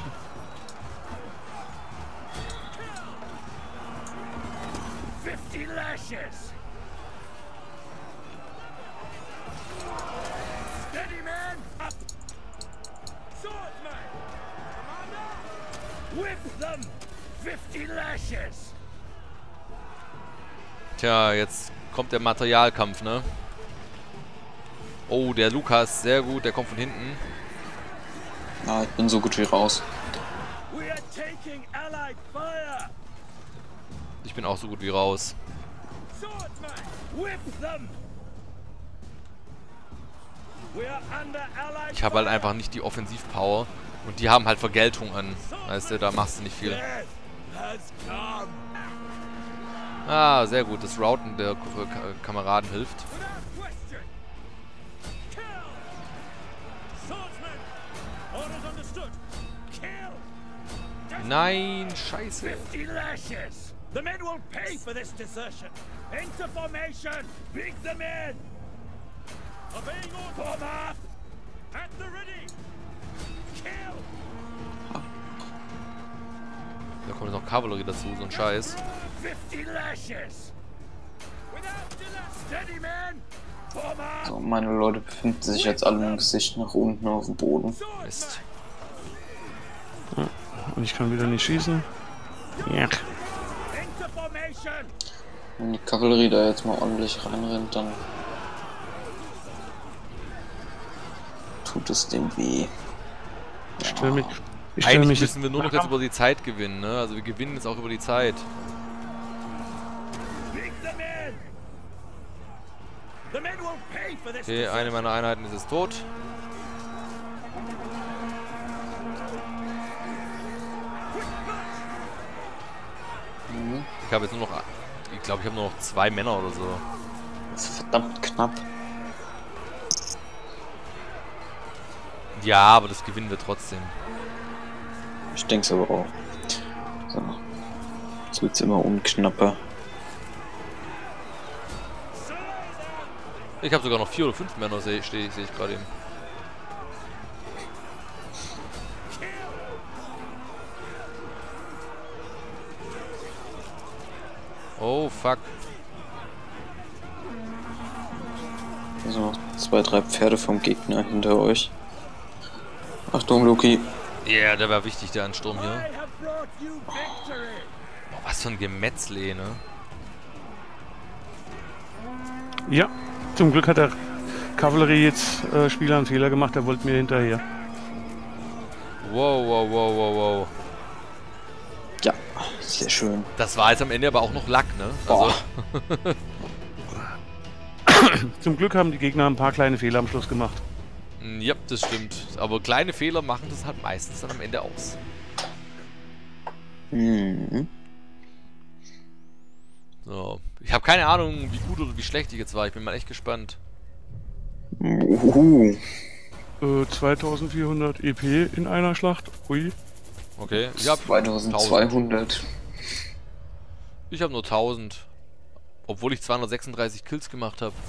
Fifty lashes. Steady, man. Up. Swordsman. Commander. Whip them. Fifty lashes. Tja, jetzt kommt der Materialkampf, ne? Oh, der Lukas, sehr gut, der kommt von hinten. Ja, ich bin so gut wie raus. We are taking allied fire. Ich bin auch so gut wie raus. Swordsman. Whip them. We are under allied Ich habe halt fire. einfach nicht die Offensivpower. Und die haben halt Vergeltung an. Weißt du, da machst du nicht viel. Death has come. Ah, sehr gut. Das Routen der K K Kameraden hilft. Without question. Kill. Swordsman. Orders understood. Kill. Nein, scheiße. Fifty lashes. The men will pay for this desertion. Into formation. Beat them in. Obeying orders. Form up. At the ready. Kill. Da kommt jetzt noch Kavallerie dazu, so ein Scheiß. Fifty lashes. Without delay. Steady, man. Form up. So, meine Leute befinden sich jetzt alle im Gesicht nach unten auf dem Boden. Mist. und ich kann wieder nicht schießen. Ja. Into formation. Wenn die Kavallerie da jetzt mal ordentlich reinrennt, dann tut es dem weh. Ich stelle mich. Ich stell Eigentlich mich müssen wir nur noch jetzt über die Zeit gewinnen, ne? Also wir gewinnen jetzt auch über die Zeit. Beat them in. The men will pay for this. Okay, eine meiner Einheiten ist jetzt tot. Ich habe jetzt nur noch, ich glaube, ich habe nur noch zwei Männer oder so. Das ist verdammt knapp. Ja, aber das gewinnen wir trotzdem. Ich denke es aber auch. So. Jetzt wird es immer unknapper. Ich habe sogar noch vier oder fünf Männer, sehe seh, seh ich gerade eben. Oh, fuck. Also noch zwei, drei Pferde vom Gegner hinter euch. Achtung, Loki. Ja, yeah, der war wichtig, der Ansturm I hier. have brought you victory. Boah, was für ein Gemetzle, ne? Ja, zum Glück hat der Kavallerie jetzt äh, Spieler einen Fehler gemacht, der wollte mir hinterher. Wow, wow, wow, wow, wow. Ja, sehr schön. Das war jetzt am Ende aber auch noch Lack, ne? Also, Boah. Zum Glück haben die Gegner ein paar kleine Fehler am Schluss gemacht. ja, das stimmt. Aber kleine Fehler machen das halt meistens dann am Ende aus. Mhm. So. Ich habe keine Ahnung, wie gut oder wie schlecht ich jetzt war. Ich bin mal echt gespannt. Uhu. Äh, zweitausendvierhundert E P in einer Schlacht. Ui. Okay. Ich habe zweitausendzweihundert. Ich habe nur tausend. Obwohl ich zweihundertsechsunddreißig Kills gemacht habe.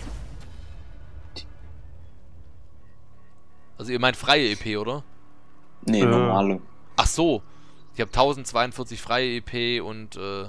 Also ihr meint freie E P, oder? Nee, Äh. normale. Ach so. Ich habe tausendzweiundvierzig freie E P und äh,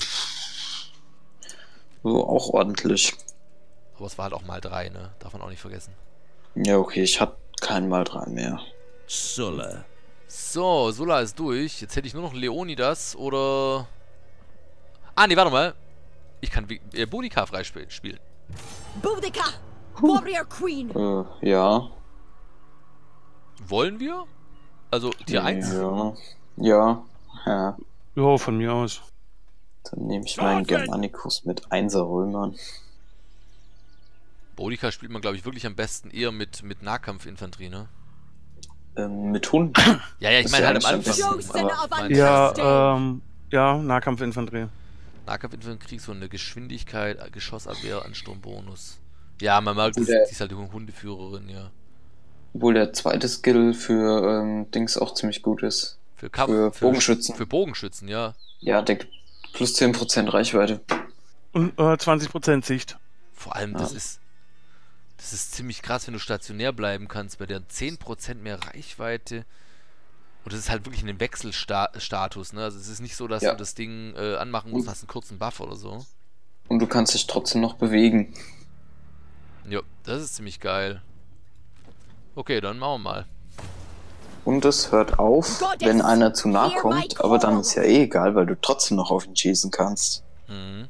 So, auch ordentlich. aber es war halt auch mal drei, ne? Darf man auch nicht vergessen. Ja, okay, ich hab kein Mal drei mehr. Sulla. So, Sulla ist durch. Jetzt hätte ich nur noch Leonidas oder... Ah, nee, warte mal. Ich kann äh, Boudica freispielen. Boudica! Warrior Queen! Äh, ja. Wollen wir? Also Tier eins? Ja. Ja. Ja. Ja, von mir aus. Dann nehme ich meinen Germanicus mit einser Römern. Boudica spielt man, glaube ich, wirklich am besten eher mit, mit Nahkampfinfanterie, ne? Ähm, mit Hunden. Ja, ja, ich Ist meine ja halt am nicht Anfang. ein bisschen, Chosen aber- of mein- Ja, ähm, ja, Nahkampfinfanterie. Nahkampfinfanterie kriegt so eine Geschwindigkeit, Geschossabwehr, Ansturmbonus. Ja, man merkt, Gut, die der- ist halt eine Hundeführerin, ja. Obwohl der zweite Skill für ähm, Dings auch ziemlich gut ist. Für, Kampf, Für Bogenschützen. Für Bogenschützen, ja. Ja, der gibt plus zehn Prozent Reichweite. Und äh, zwanzig Prozent Sicht. Vor allem, Ja. das ist das ist ziemlich krass, wenn du stationär bleiben kannst, bei der zehn Prozent mehr Reichweite. Und das ist halt wirklich ein Wechselstatus, ne? Also es ist nicht so, dass Ja. du das Ding äh, anmachen musst, hast einen kurzen Buff oder so. Und du kannst dich trotzdem noch bewegen. Ja, das ist ziemlich geil. Okay, dann machen wir mal. Und es hört auf, Goddess, wenn einer zu nah hear kommt, my aber dann call. ist ja eh egal, weil du trotzdem noch auf ihn schießen kannst. Mhm.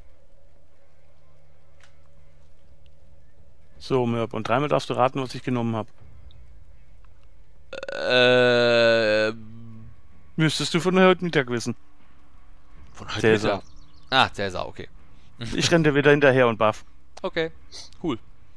So, Mörb. Und dreimal darfst du raten, was ich genommen habe. Äh, Müsstest du von heute Mittag wissen. von heute Cäsar. Mittag. Ah, Cäsar, okay. Ich renne dir wieder hinterher und buff. Okay, cool.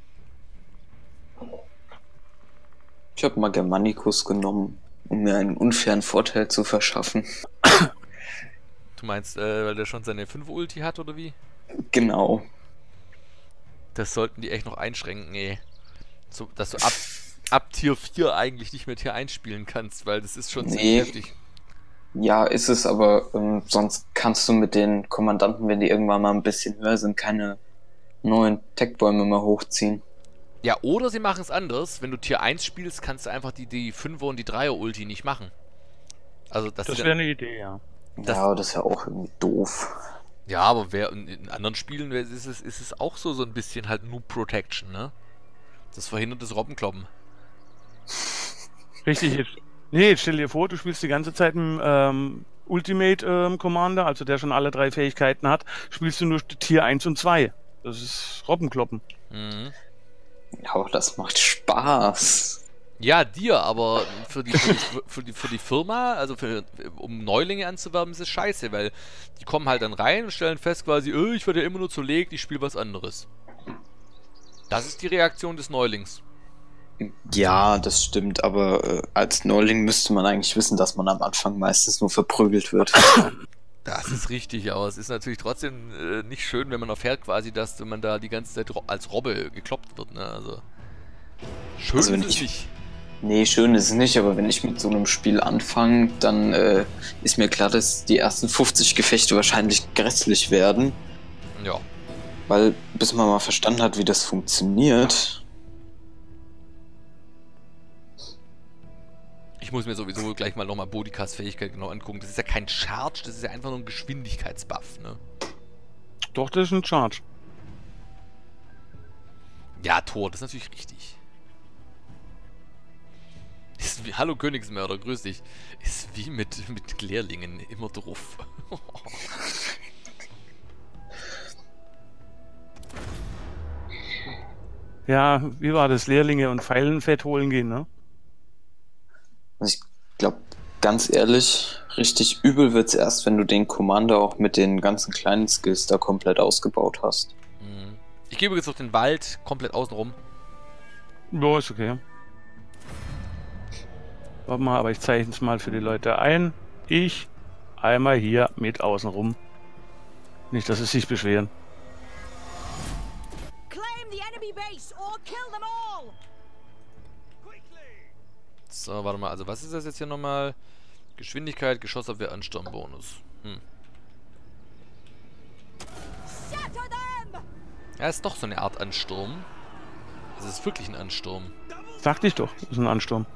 Ich habe mal Germanicus genommen, um mir einen unfairen Vorteil zu verschaffen. Du meinst, äh, weil der schon seine fünf Ulti hat, oder wie? Genau. Das sollten die echt noch einschränken, ey. So, dass du ab, ab Tier vier eigentlich nicht mehr Tier eins spielen kannst, weil das ist schon ziemlich Nee. heftig. Ja, ist es, aber ähm, sonst kannst du mit den Kommandanten, wenn die irgendwann mal ein bisschen höher sind, keine neuen Techbäume mehr hochziehen. Ja, oder sie machen es anders. Wenn du Tier eins spielst, kannst du einfach die, die fünfer und die dreier Ulti nicht machen. Also, das, Das ist wäre ja, eine Idee, ja. Das- ja, aber das ist ja auch irgendwie doof. ja, aber wer, in, in anderen Spielen ist es, ist es auch so, so ein bisschen halt Noob Protection, ne? Das verhindert das Robbenkloppen. Richtig, jetzt. Nee, jetzt stell dir vor, du spielst die ganze Zeit mit ähm, Ultimate ähm, Commander, also der schon alle drei Fähigkeiten hat, spielst du nur Tier eins und zwei. Das ist Robbenkloppen. Mhm. Ja, aber das macht Spaß. Ja, dir, aber für die, für die, für die, für die Firma, also für, um Neulinge anzuwerben, ist es scheiße, weil die kommen halt dann rein und stellen fest quasi, oh, ich werde ja immer nur zerlegt, ich spiele was anderes. Das ist die Reaktion des Neulings. Ja, das stimmt, aber äh, als Neuling müsste man eigentlich wissen, dass man am Anfang meistens nur verprügelt wird. Das ist richtig, aber es ist natürlich trotzdem äh, nicht schön, wenn man erfährt quasi, dass man da die ganze Zeit ro als Robbe gekloppt wird, ne? Also schön Also wenn ist es ich- nicht. Nee, schön ist es nicht, aber wenn ich mit so einem Spiel anfange, dann äh, ist mir klar, dass die ersten fünfzig Gefechte wahrscheinlich grässlich werden, Ja. weil bis man mal verstanden hat, wie das funktioniert. Ich muss mir sowieso gleich mal nochmal Boudikas Fähigkeit genau angucken. Das ist ja kein Charge, das ist ja einfach nur ein Geschwindigkeitsbuff, ne? Doch, das ist ein Charge. Ja, Tor, das ist natürlich richtig. Ist wie, hallo Königsmörder, grüß dich. Ist wie mit, mit Lehrlingen, immer drauf. Ja, wie war das? Lehrlinge und Pfeilenfett holen gehen, ne? Also ich glaube, ganz ehrlich, richtig übel wird's erst, wenn du den Commander auch mit den ganzen kleinen Skills da komplett ausgebaut hast. Mhm. Ich gehe übrigens durch den Wald komplett außenrum. Ja, ist okay. Warte mal, aber ich zeichne es mal für die Leute ein. Ich einmal hier mit außenrum. Nicht, dass sie sich beschweren. the enemy base or kill them all. So, warte mal. Also, was ist das jetzt hier nochmal? Geschwindigkeit, Geschossabwehr, Ansturmbonus. Hm. Shatter them. Ja, ist doch so eine Art Ansturm. Es ist wirklich ein Ansturm. Sagte ich doch, das ist ein Ansturm.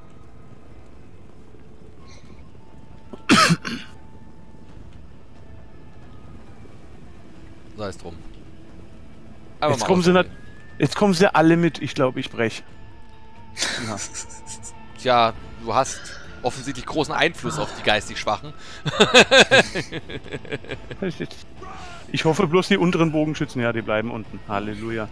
Sei es drum. Aber Jetzt mal kommen, sie nat- ausprobieren. jetzt kommen sie alle mit. Ich glaube, ich brech. Ja. Tja, du hast offensichtlich großen Einfluss auf die geistig Schwachen. Ich hoffe bloß, die unteren Bogenschützen, ja, die bleiben unten. Halleluja.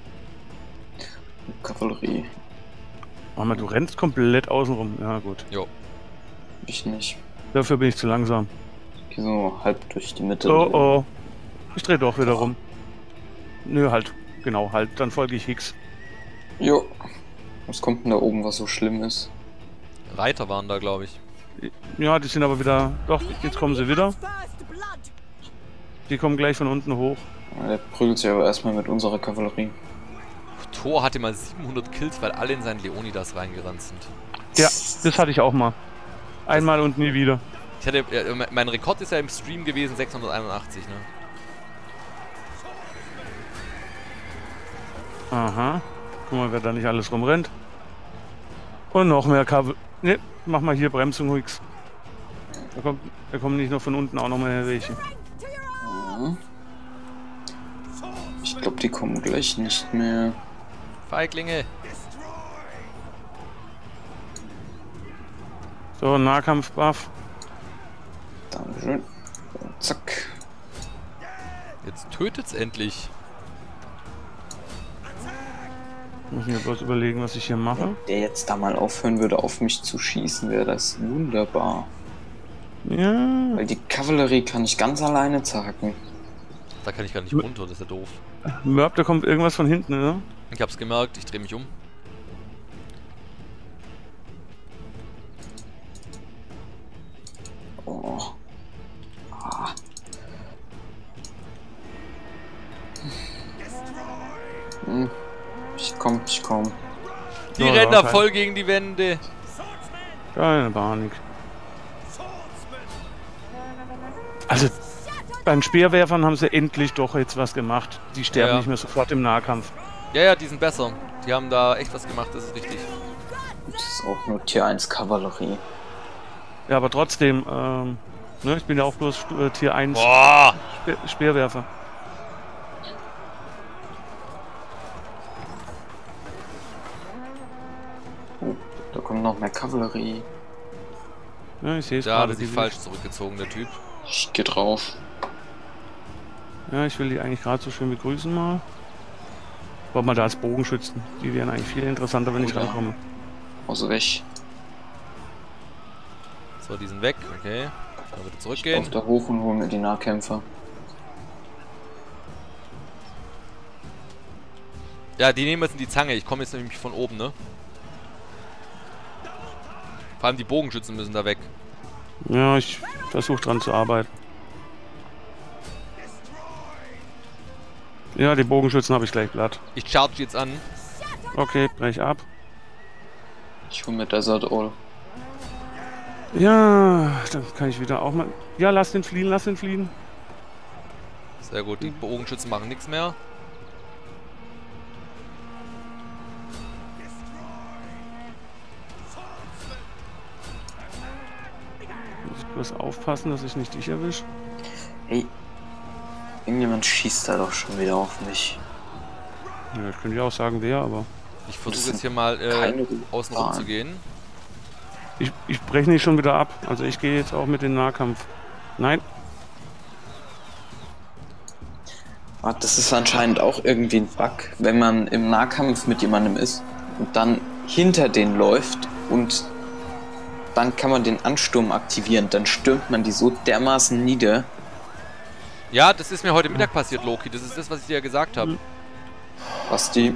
Kavallerie. Mama, du rennst komplett außen rum. Ja, gut. Jo. Ich nicht. Dafür bin ich zu langsam. Ich geh so halb durch die Mitte. Oh, oh. Ich dreh doch wieder rum. Nö, halt. Genau, halt. Dann folge ich Hicks. Jo. Was kommt denn da oben, was so schlimm ist? Reiter waren da, glaube ich. Ja, die sind aber wieder... Doch, The jetzt kommen sie enemy wieder. has first blood. Die kommen gleich von unten hoch. Ja, der prügelt sich aber erstmal mit unserer Kavallerie. Thor hatte mal siebenhundert Kills, weil alle in seinen Leonidas reingerannt sind. Ja, das hatte ich auch mal. Einmal und nie wieder. Ich hatte, äh, mein Rekord ist ja im Stream gewesen, sechshunderteinundachtzig, ne? Aha. Guck mal, wer da nicht alles rumrennt. Und noch mehr Kabel. Ne, mach mal hier Bremsung, Hicks. Da kommt, da kommen nicht nur von unten auch noch mal welche. To your Ja. Ich glaube, die kommen gleich nicht mehr. Feiglinge! So, Nahkampf-Buff. Dankeschön. Und zack. Jetzt tötet's endlich! Muss mir bloß überlegen, was ich hier mache. Wenn der jetzt da mal aufhören würde, auf mich zu schießen, wäre das wunderbar. Ja. Weil die Kavallerie kann ich ganz alleine zacken. Da kann ich gar nicht runter, das ist ja doof. Mörb, da kommt irgendwas von hinten, oder? Ich hab's gemerkt, ich dreh mich um. Oh. Ah. Hm. Ich komm, ich komm. Die Ja, rennen da okay. voll gegen die Wände. Keine Panik. Also, beim Speerwerfern haben sie endlich doch jetzt was gemacht. Die sterben Ja, ja. nicht mehr sofort im Nahkampf. Ja, ja, die sind besser. Die haben da echt was gemacht, das ist richtig. Das ist auch nur Tier eins Kavallerie. Ja, aber trotzdem, ähm, ne, ich bin ja auch bloß äh, Tier eins Boah! Speer Speerwerfer. Oh, da kommt noch mehr Kavallerie. Ja, ich sehe es Da gerade. hat er sich die- falsch zurückgezogen, der Typ. Ich geh drauf. Ja, ich will die eigentlich gerade so schön begrüßen mal. Wollen wir da als Bogenschützen. Die wären eigentlich viel interessanter, wenn ich Oder- rankomme. Also weg. So, die sind weg, okay. Dann wieder Auf zurückgehen. da hoch und holen mir die Nahkämpfer. Ja, die nehmen jetzt in die Zange. Ich komme jetzt nämlich von oben, ne? Vor allem die Bogenschützen müssen da weg. Ja, ich versuche dran zu arbeiten. Ja, die Bogenschützen habe ich gleich glatt. Ich charge jetzt an. Okay, brech ab. Ich hol mir Desert All. Ja, dann kann ich wieder auch mal... Ja, lass den fliehen, lass den fliehen. Sehr gut, die Bogenschützen machen nichts mehr. Muss ich bloß aufpassen, dass ich nicht dich erwische. Hey. Irgendjemand schießt da doch schon wieder auf mich. Ja, ich könnte ja auch sagen, wer, aber... Ich versuche jetzt hier mal äh, Keine außen rum Bahn. zu gehen. Ich, ich breche nicht schon wieder ab. Also ich gehe jetzt auch mit dem Nahkampf. Nein. Ah, das ist anscheinend auch irgendwie ein Bug, wenn man im Nahkampf mit jemandem ist und dann hinter den läuft und dann kann man den Ansturm aktivieren. Dann stürmt man die so dermaßen nieder. Ja, das ist mir heute Mittag passiert, Loki. Das ist das, was ich dir ja gesagt habe. Was die...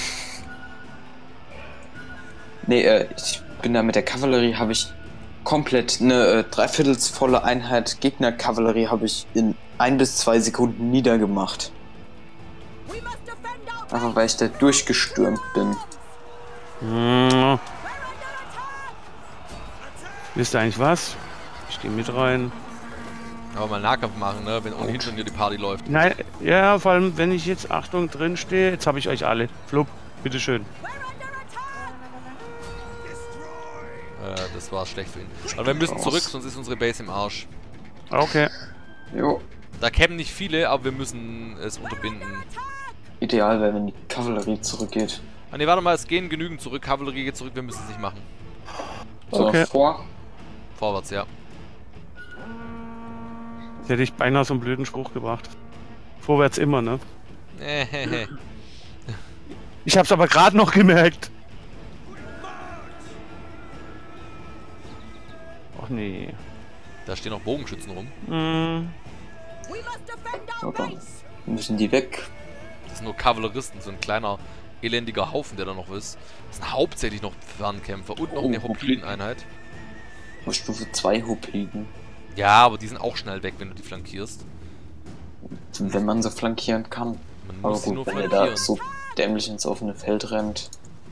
nee, äh, ich bin da mit der Kavallerie, habe ich komplett eine äh, dreiviertelsvolle Einheit Gegner-Kavallerie habe ich in ein bis zwei Sekunden niedergemacht. We must defend our Einfach weil ich da durchgestürmt bin. Hm. Wisst ihr eigentlich was? Ich gehe mit rein. Aber mal Nahkampf machen, ne? Wenn ohnehin schon hier die Party läuft. Nein, ja, vor allem, wenn ich jetzt, Achtung, drin stehe, jetzt habe ich euch alle. Flup, bitteschön. Äh, das war schlecht für ihn. Aber wir müssen zurück, sonst ist unsere Base im Arsch. Okay. Jo. Da campen nicht viele, aber wir müssen es unterbinden. Ideal wäre, wenn die Kavallerie zurückgeht. Ah ne, warte mal, es gehen genügend zurück. Kavallerie geht zurück, wir müssen es nicht machen. So, Okay. vor. Vorwärts, ja. Jetzt hätte ich beinahe so einen blöden Spruch gebracht. Vorwärts immer, ne? Äh, Ich hab's aber gerade noch gemerkt. Ach nee. Da stehen noch Bogenschützen rum. Hm. We must defend our Okay. base. Müssen die weg. Das sind nur Kavalleristen, so ein kleiner elendiger Haufen, der da noch ist. Das sind hauptsächlich noch Fernkämpfer und noch Oh, eine Hopliten-Einheit. Auf Stufe zwei Hopliten. Ja, aber die sind auch schnell weg, wenn du die flankierst. Wenn man so flankieren kann. Man Aber muss sie nur gut, wenn er flankieren. da so dämlich ins offene Feld rennt.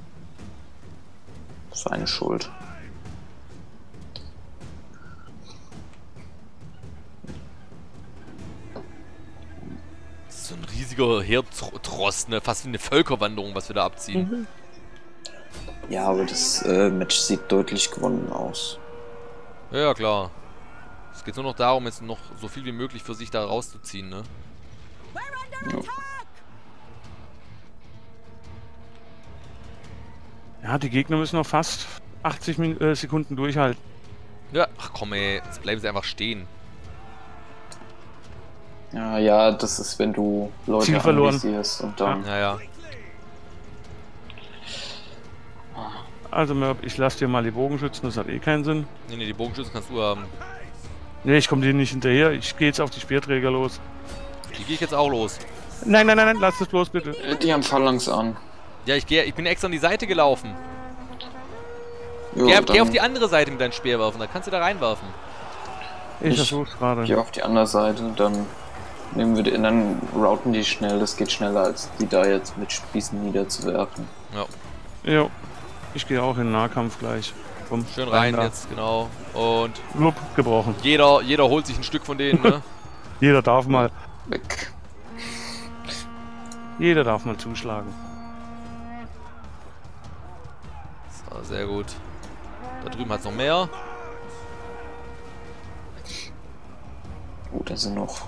Seine Schuld. Das ist so ein riesiger Heertrost, ne? Fast wie eine Völkerwanderung, was wir da abziehen. Ja, aber das äh, Match sieht deutlich gewonnen aus. Ja, ja, klar. Es geht nur noch darum, jetzt noch so viel wie möglich für sich da rauszuziehen, ne? We're under Ja. attack. Ja, die Gegner müssen noch fast achtzig Min äh, Sekunden durchhalten. Ja, ach komm ey, jetzt bleiben sie einfach stehen. Ja, ja, das ist, wenn du Leute Ziel verloren. anvisierst und dann... Naja. Also Mörb, ich lasse dir mal die Bogenschützen, das hat eh keinen Sinn. Nee, nee, die Bogenschützen kannst du haben. Nee, ich komme dir nicht hinterher. Ich gehe jetzt auf die Speerträger los. Die gehe ich jetzt auch los. Nein, nein, nein, nein, lass das bloß bitte. Äh, Die haben Phalanx an. Ja, ich gehe, ich bin extra an die Seite gelaufen. Jo, Geh, dann geh auf die andere Seite mit deinen Speerwerfen, da kannst du da reinwerfen. Ich Ich- versuch's gerade. Geh auf die andere Seite, dann nehmen wir die, dann routen die schnell. Das geht schneller, als die da jetzt mit Spießen niederzuwerfen. Ja, Jo. Ich gehe auch in den Nahkampf gleich. Komm, schön rein da. jetzt, genau. Und Lup, gebrochen. jeder, jeder holt sich ein Stück von denen, ne? Jeder darf mal. Weg. Jeder darf mal zuschlagen. So, sehr gut. Da drüben hat's noch mehr. Oh, da sind noch...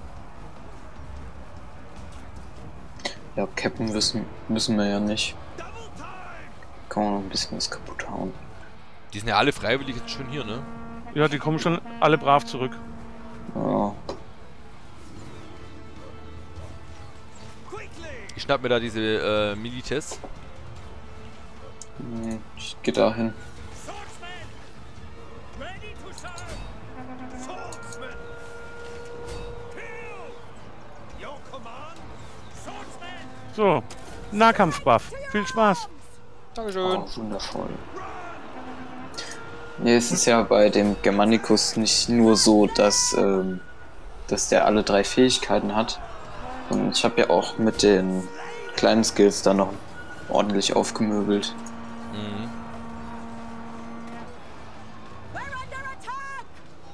Ja, cappen müssen, müssen wir ja nicht. Kann man noch ein bisschen was kaputt hauen. Die sind ja alle freiwillig jetzt schön hier, ne? Ja, die kommen schon alle brav zurück. Ja, Ich schnapp mir da diese äh, Milites. hm, ich geh dahin. Swordsmen! Ready to serve! Swordsmen! Kill! Your command! Swordsmen! So, Nahkampf-Buff. Viel Spaß. Dankeschön. Oh, wundervoll. Nee, es ist ja bei dem Germanicus nicht nur so, dass, ähm, dass der alle drei Fähigkeiten hat. Und ich habe ja auch mit den kleinen Skills da noch ordentlich aufgemöbelt. Mhm. We're under attack.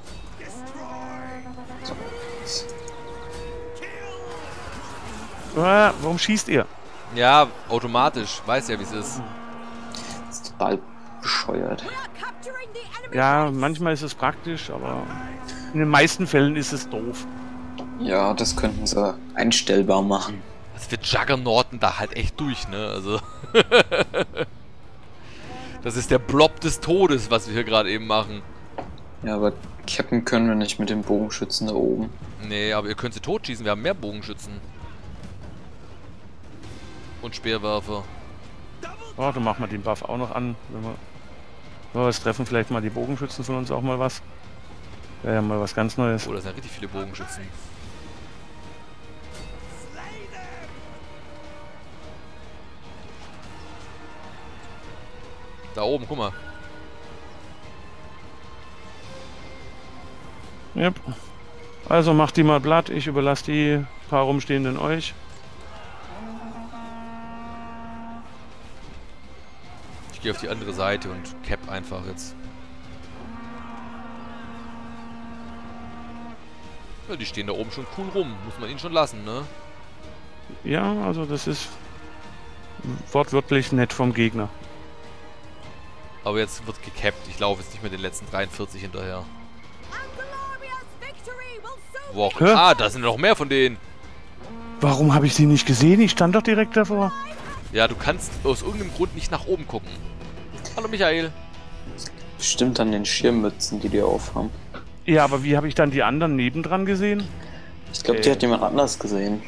Ah, warum schießt ihr? Ja, automatisch. Weiß ja, wie es ist. Das ist total bescheuert. We are capturing the enemy. Ja, manchmal ist es praktisch, aber in den meisten Fällen ist es doof. Ja, das könnten sie einstellbar machen. Also wir Juggernauten da halt echt durch, ne? Also. Das ist der Blob des Todes, was wir hier gerade eben machen. Ja, aber cappen können wir nicht mit dem Bogenschützen da oben. Nee, aber ihr könnt sie totschießen, wir haben mehr Bogenschützen. Und Speerwerfer. Oh, dann machen wir den Buff auch noch an. Wenn wir, wenn wir was treffen, vielleicht mal die Bogenschützen von uns auch mal was. Wäre ja mal was ganz Neues. Oh, das sind ja richtig viele Bogenschützen. Da oben, guck mal. Yep. Also macht die mal platt, ich überlasse die paar rumstehenden euch. Ich gehe auf die andere Seite und cap einfach jetzt. Ja, die stehen da oben schon cool rum. Muss man ihnen schon lassen, ne? Ja, also das ist wortwörtlich nett vom Gegner. Aber jetzt wird gecapped. Ich laufe jetzt nicht mehr den letzten dreiundvierzig hinterher. Wow. Hä? Ah, da sind noch mehr von denen. Warum habe ich sie nicht gesehen? Ich stand doch direkt davor. Ja, du kannst aus irgendeinem Grund nicht nach oben gucken. Hallo Michael. Bestimmt an den Schirmmützen, die die aufhaben. Ja, aber wie habe ich dann die anderen nebendran gesehen? Ich glaube, die Äh. hat jemand anders gesehen.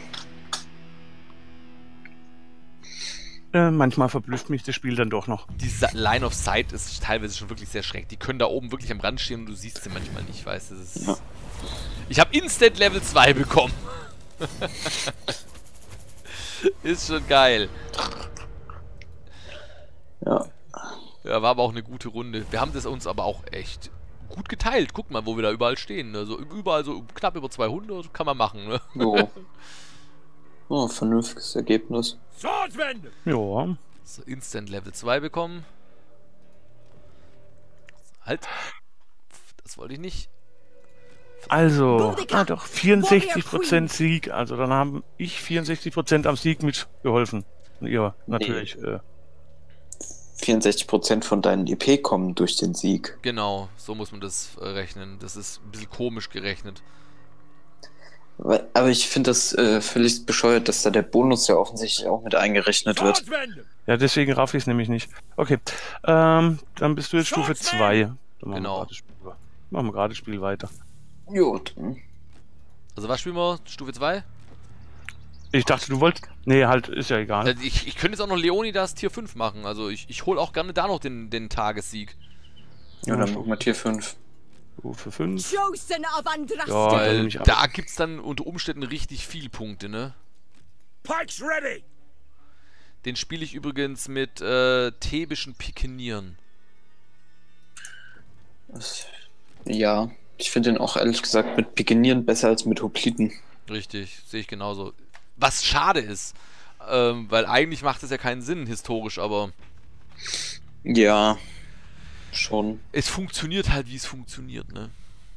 Äh, manchmal verblüfft mich das Spiel dann doch noch. Diese Line of Sight ist teilweise schon wirklich sehr schräg. Die können da oben wirklich am Rand stehen und du siehst sie manchmal nicht, weißt du? Das ist Ja. Ich habe Instant Level zwei bekommen. Ist schon geil. Ja. Ja, war aber auch eine gute Runde. Wir haben das uns aber auch echt gut geteilt. Guck mal, wo wir da überall stehen. Also überall so knapp über zweihundert kann man machen, ne? Jo. Oh, vernünftiges Ergebnis. Swordsman! Ja. So, Instant Level zwei bekommen. Halt. Das wollte ich nicht. Also, ah doch, vierundsechzig Prozent Sieg. Also dann haben ich vierundsechzig Prozent am Sieg mitgeholfen. Und ihr natürlich. Äh, vierundsechzig Prozent von deinen E P kommen durch den Sieg. Genau, so muss man das äh, rechnen. Das ist ein bisschen komisch gerechnet. Aber aber ich finde das äh, völlig bescheuert, dass da der Bonus ja offensichtlich auch mit eingerechnet wird. Swordsman! ja, deswegen raff ich es nämlich nicht. Okay, ähm, dann bist du jetzt Stufe zwei. Dann machen Genau. wir gerade das Spiel, machen wir gerade das Spiel weiter. Gut. Also was spielen wir? Stufe zwei? Ich dachte, du wolltest... Nee, halt, ist ja egal. Also ich, ich könnte jetzt auch noch Leonidas Tier fünf machen. Also ich, ich hole auch gerne da noch den, den Tagessieg. Ja, dann machen wir Tier fünf. Stufe fünf. Chosen of Ja, Andraste. dann Weil nehme ich ab. da gibt's dann unter Umständen richtig viel Punkte, ne? Pikes ready! Den spiele ich übrigens mit äh, thebischen Pikenieren. Das- Ja, ich finde den auch ehrlich gesagt mit Pikenieren besser als mit Hopliten. Richtig, sehe ich genauso. Was schade ist, ähm, weil eigentlich macht es ja keinen Sinn historisch, aber Ja, schon. es funktioniert halt, wie es funktioniert, ne?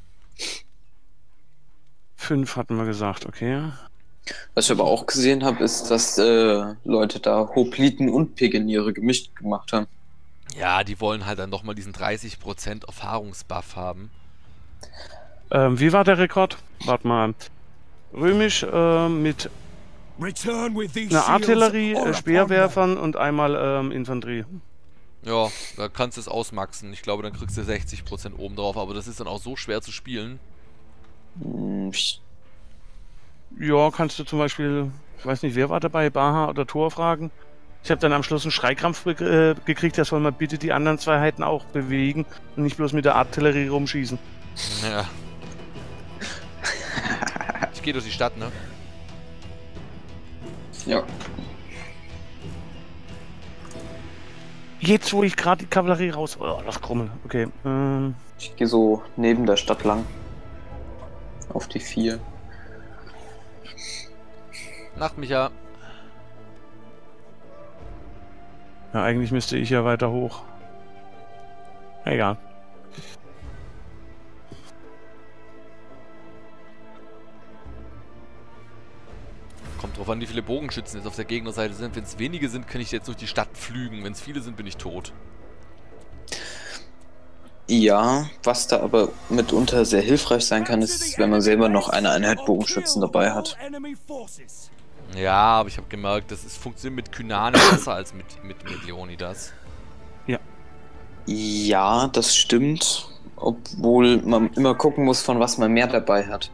fünf hatten wir gesagt, okay. Was ich aber auch gesehen habe, ist, dass äh, Leute da Hopliten und Pikeniere gemischt gemacht haben. Ja, die wollen halt dann doch mal diesen dreißig Prozent Erfahrungsbuff haben. Ähm, wie war der Rekord? Warte mal. Römisch äh, mit Return with these einer shields Artillerie, or äh, upon Speerwerfern und einmal ähm, Infanterie. Ja, da kannst du es ausmaxen. Ich glaube, dann kriegst du sechzig Prozent oben drauf, aber das ist dann auch so schwer zu spielen. Hm, ich- Ja, kannst du zum Beispiel, ich weiß nicht, wer war dabei, Baha oder Thor fragen. Ich habe dann am Schluss einen Schreikrampf äh, gekriegt, der soll mal bitte die anderen zwei Heiten auch bewegen und nicht bloß mit der Artillerie rumschießen. Ja. Ich gehe durch die Stadt, ne? Ja. Jetzt, wo ich gerade die Kavallerie raus... Oh, das Krummel. Okay. Ähm, Ich gehe so neben der Stadt lang. Auf die vier. Nacht, Micha. ja, eigentlich müsste ich ja weiter hoch. Egal. Kommt drauf an, wie viele Bogenschützen jetzt auf der Gegnerseite sind. Wenn es wenige sind, kann ich jetzt durch die Stadt pflügen. Wenn es viele sind, bin ich tot. Ja, was da aber mitunter sehr hilfreich sein kann, ist, wenn man selber noch eine Einheit Bogenschützen dabei hat. Enemy forces. Ja, aber ich habe gemerkt, das ist, funktioniert mit Kynane besser als mit, mit, mit Leonidas. Ja, das stimmt. Obwohl man immer gucken muss, von was man mehr dabei hat.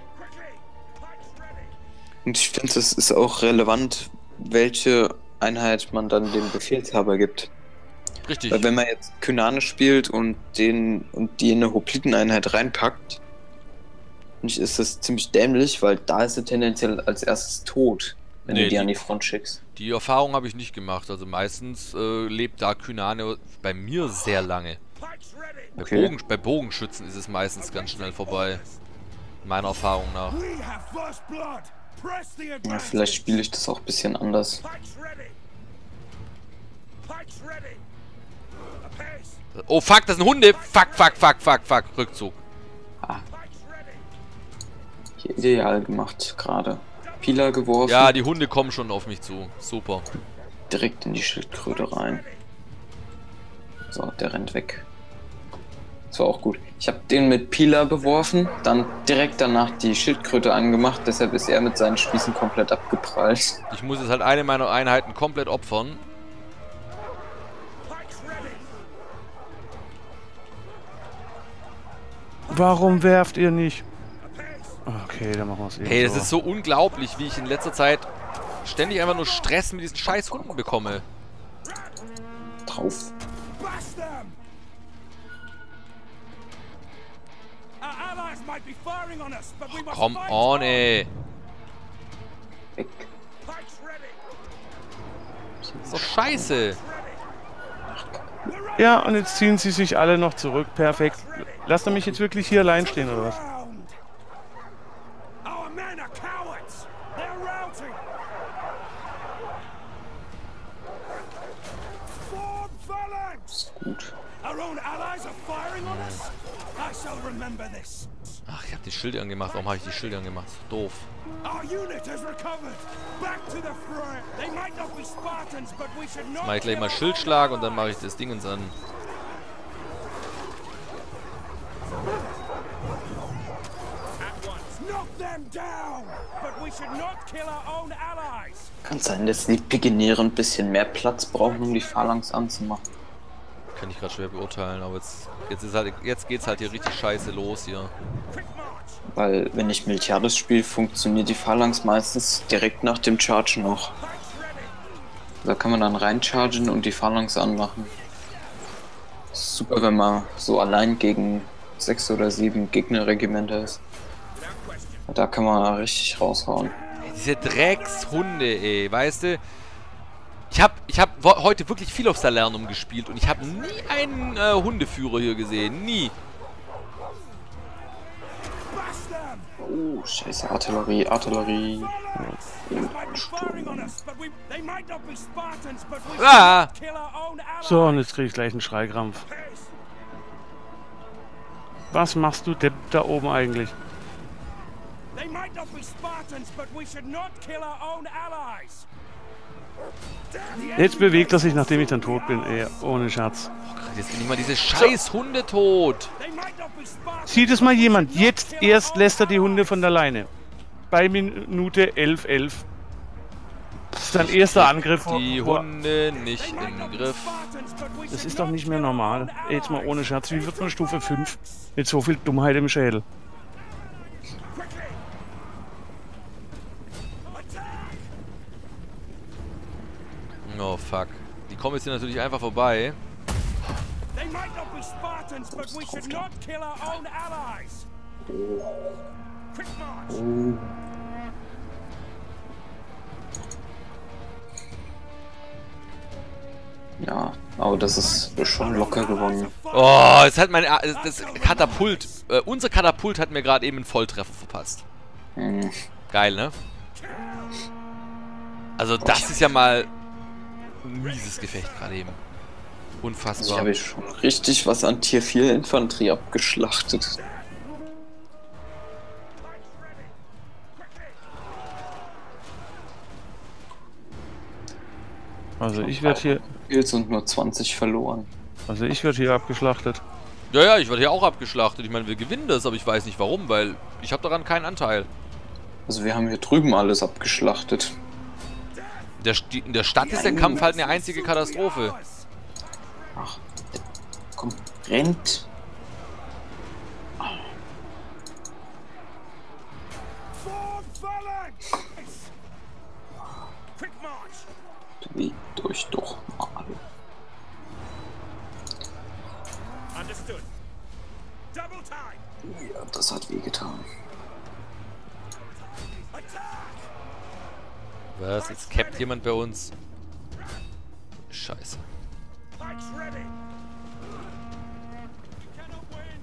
Und ich finde, es ist auch relevant, welche Einheit man dann dem Befehlshaber gibt. Richtig. Weil wenn man jetzt Kynane spielt und den und die in eine Hopliteneinheit reinpackt, finde ich, ist das ziemlich dämlich, weil da ist sie tendenziell als erstes tot, wenn Nee, du die die- an die Front schickst. Die Erfahrung habe ich nicht gemacht. Also meistens äh, lebt da Kynane bei mir sehr lange. Pikes ready. Bei, Okay. Bogen, bei Bogenschützen ist es meistens ganz schnell vorbei. Meiner Erfahrung nach. We have first blood. Press the Ja, advantage. vielleicht spiele ich das auch ein bisschen anders. Pikes ready. Pikes ready. Oh fuck, das sind Hunde. Fuck, fuck, fuck, fuck, fuck. Rückzug. Ah. Hier ideal gemacht gerade. Pilar geworfen. Ja, die Hunde kommen schon auf mich zu. Super. Direkt in die Schildkröte rein. So, der rennt weg. Das war auch gut. Ich habe den mit Pilar beworfen, dann direkt danach die Schildkröte angemacht, deshalb ist er mit seinen Spießen komplett abgeprallt. Ich muss jetzt halt eine meiner Einheiten komplett opfern. Warum werft ihr nicht? Okay, dann machen wir es eben Hey, das so. ist so unglaublich, wie ich in letzter Zeit ständig einfach nur Stress mit diesen scheiß Hunden bekomme. Drauf. Blast them! Our allies might be firing on us, but we must Komm fight on, on. ey. Weg. Pikes ready. Das ist doch scheiße. Ja, und jetzt ziehen sie sich alle noch zurück. Perfekt. Lasst ihr mich jetzt wirklich hier allein stehen, oder was? Round. Our men are cowards. They're routing. Form phalanx. Gut. Our own allies are firing on us. I shall remember this. Ach, ich habe die Schilde angemacht. Warum habe ich die Schilde angemacht? Doof. Our unit has recovered. Back to the front. They might not be Spartans, but we should not. Mache ich gleich mal kill Schildschlag und dann mache ich das Dingens an. at once. Knock them down. But we should not kill our own allies. Kann sein, dass die Pikiniere ein bisschen mehr Platz brauchen, um die Phalanx anzumachen. Kann ich gerade schwer beurteilen, aber jetzt, jetzt, ist halt, jetzt geht's halt hier richtig scheiße los hier. Quick march. Weil, wenn ich Miltiades spiele, funktioniert die Phalanx meistens direkt nach dem Charge noch. Pikes ready. Da kann man dann reinchargen und die Phalanx anmachen. Super, wenn man so allein gegen sechs oder sieben Gegnerregimenter ist. Without question. Da kann man richtig raushauen. Ey, diese Dreckshunde, ey, weißt du? Ich hab, ich hab wo- heute wirklich viel auf Salernum gespielt und ich habe nie einen äh, Hundeführer hier gesehen. Nie. Blast them. Oh, scheiße, Artillerie, Artillerie. They might be firing on us, but we. They might not be Spartans, but we should Ah! not kill our own allies. So, und jetzt kriege ich gleich einen Schreikrampf. Pace. Was machst du, Depp, da oben eigentlich? They might not be Spartans, but we should not kill our own allies. Jetzt bewegt er sich, nachdem ich dann tot bin. Ey, ohne Scherz. Jetzt bin ich mal diese scheiß Hunde tot. They might not be Spartans. Sieht es mal jemand. Jetzt erst lässt er die Hunde von der Leine. Bei Minute elf elf. Das ist sein erster Angriff. Die Boah, Hunde nicht They might im not be Griff. Spartans, but we das should ist doch not nicht mehr kill our normal. own Ey, jetzt mal allies. ohne Scherz. Wie wird man Stufe fünf mit so viel Dummheit im Schädel? Quickly. Attack. Oh fuck. Die kommen jetzt hier natürlich einfach vorbei. They might not be Spartans, but we should not kill our own allies. Quick march. Ja, aber das ist schon locker gewonnen. Oh, jetzt hat mein das, das Katapult, äh, unser Katapult hat mir gerade eben einen Volltreffer verpasst. Hm. Geil, ne? Also das ist ja mal ein mieses Gefecht gerade eben. Also ich Unfassbar. habe schon richtig was an Tier vier Infanterie abgeschlachtet. Also ich werde hier, Jetzt sind nur zwanzig verloren. also ich werde hier abgeschlachtet. Ja, ja, ich werde hier auch abgeschlachtet. Ich meine, wir gewinnen das, aber ich weiß nicht warum, weil ich habe daran keinen Anteil. Also wir haben hier drüben alles abgeschlachtet. In der, Sti- in der Stadt ist der Kampf halt eine einzige Katastrophe. Ach, komm, rennt. Form phalanx. Quick march. Bewegt euch doch mal. Understood. Double time. Ja, das hat wehgetan. Attack. Was? Jetzt cappt jemand bei uns? Scheiße. Pikes ready. We cannot win.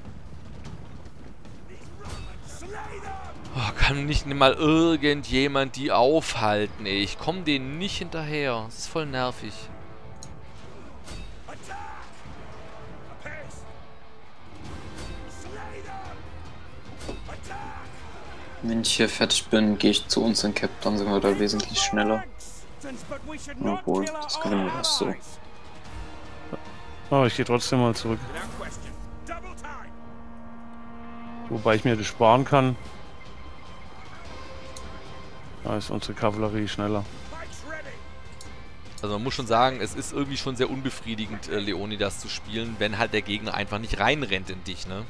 These Romans, slay them. Oh, kann nicht mal irgendjemand die aufhalten, ey. Ich komme denen nicht hinterher. Das ist voll nervig. Attack. Wenn ich hier fertig bin, gehe ich zu uns in Cap, dann sind wir da wesentlich schneller. Obwohl, das gewinnen wir das so. Oh, ich gehe trotzdem mal zurück. Wobei ich mir das sparen kann. Da ist unsere Kavallerie schneller. Also man muss schon sagen, es ist irgendwie schon sehr unbefriedigend, äh, Leonidas zu spielen, wenn halt der Gegner einfach nicht reinrennt in dich, ne?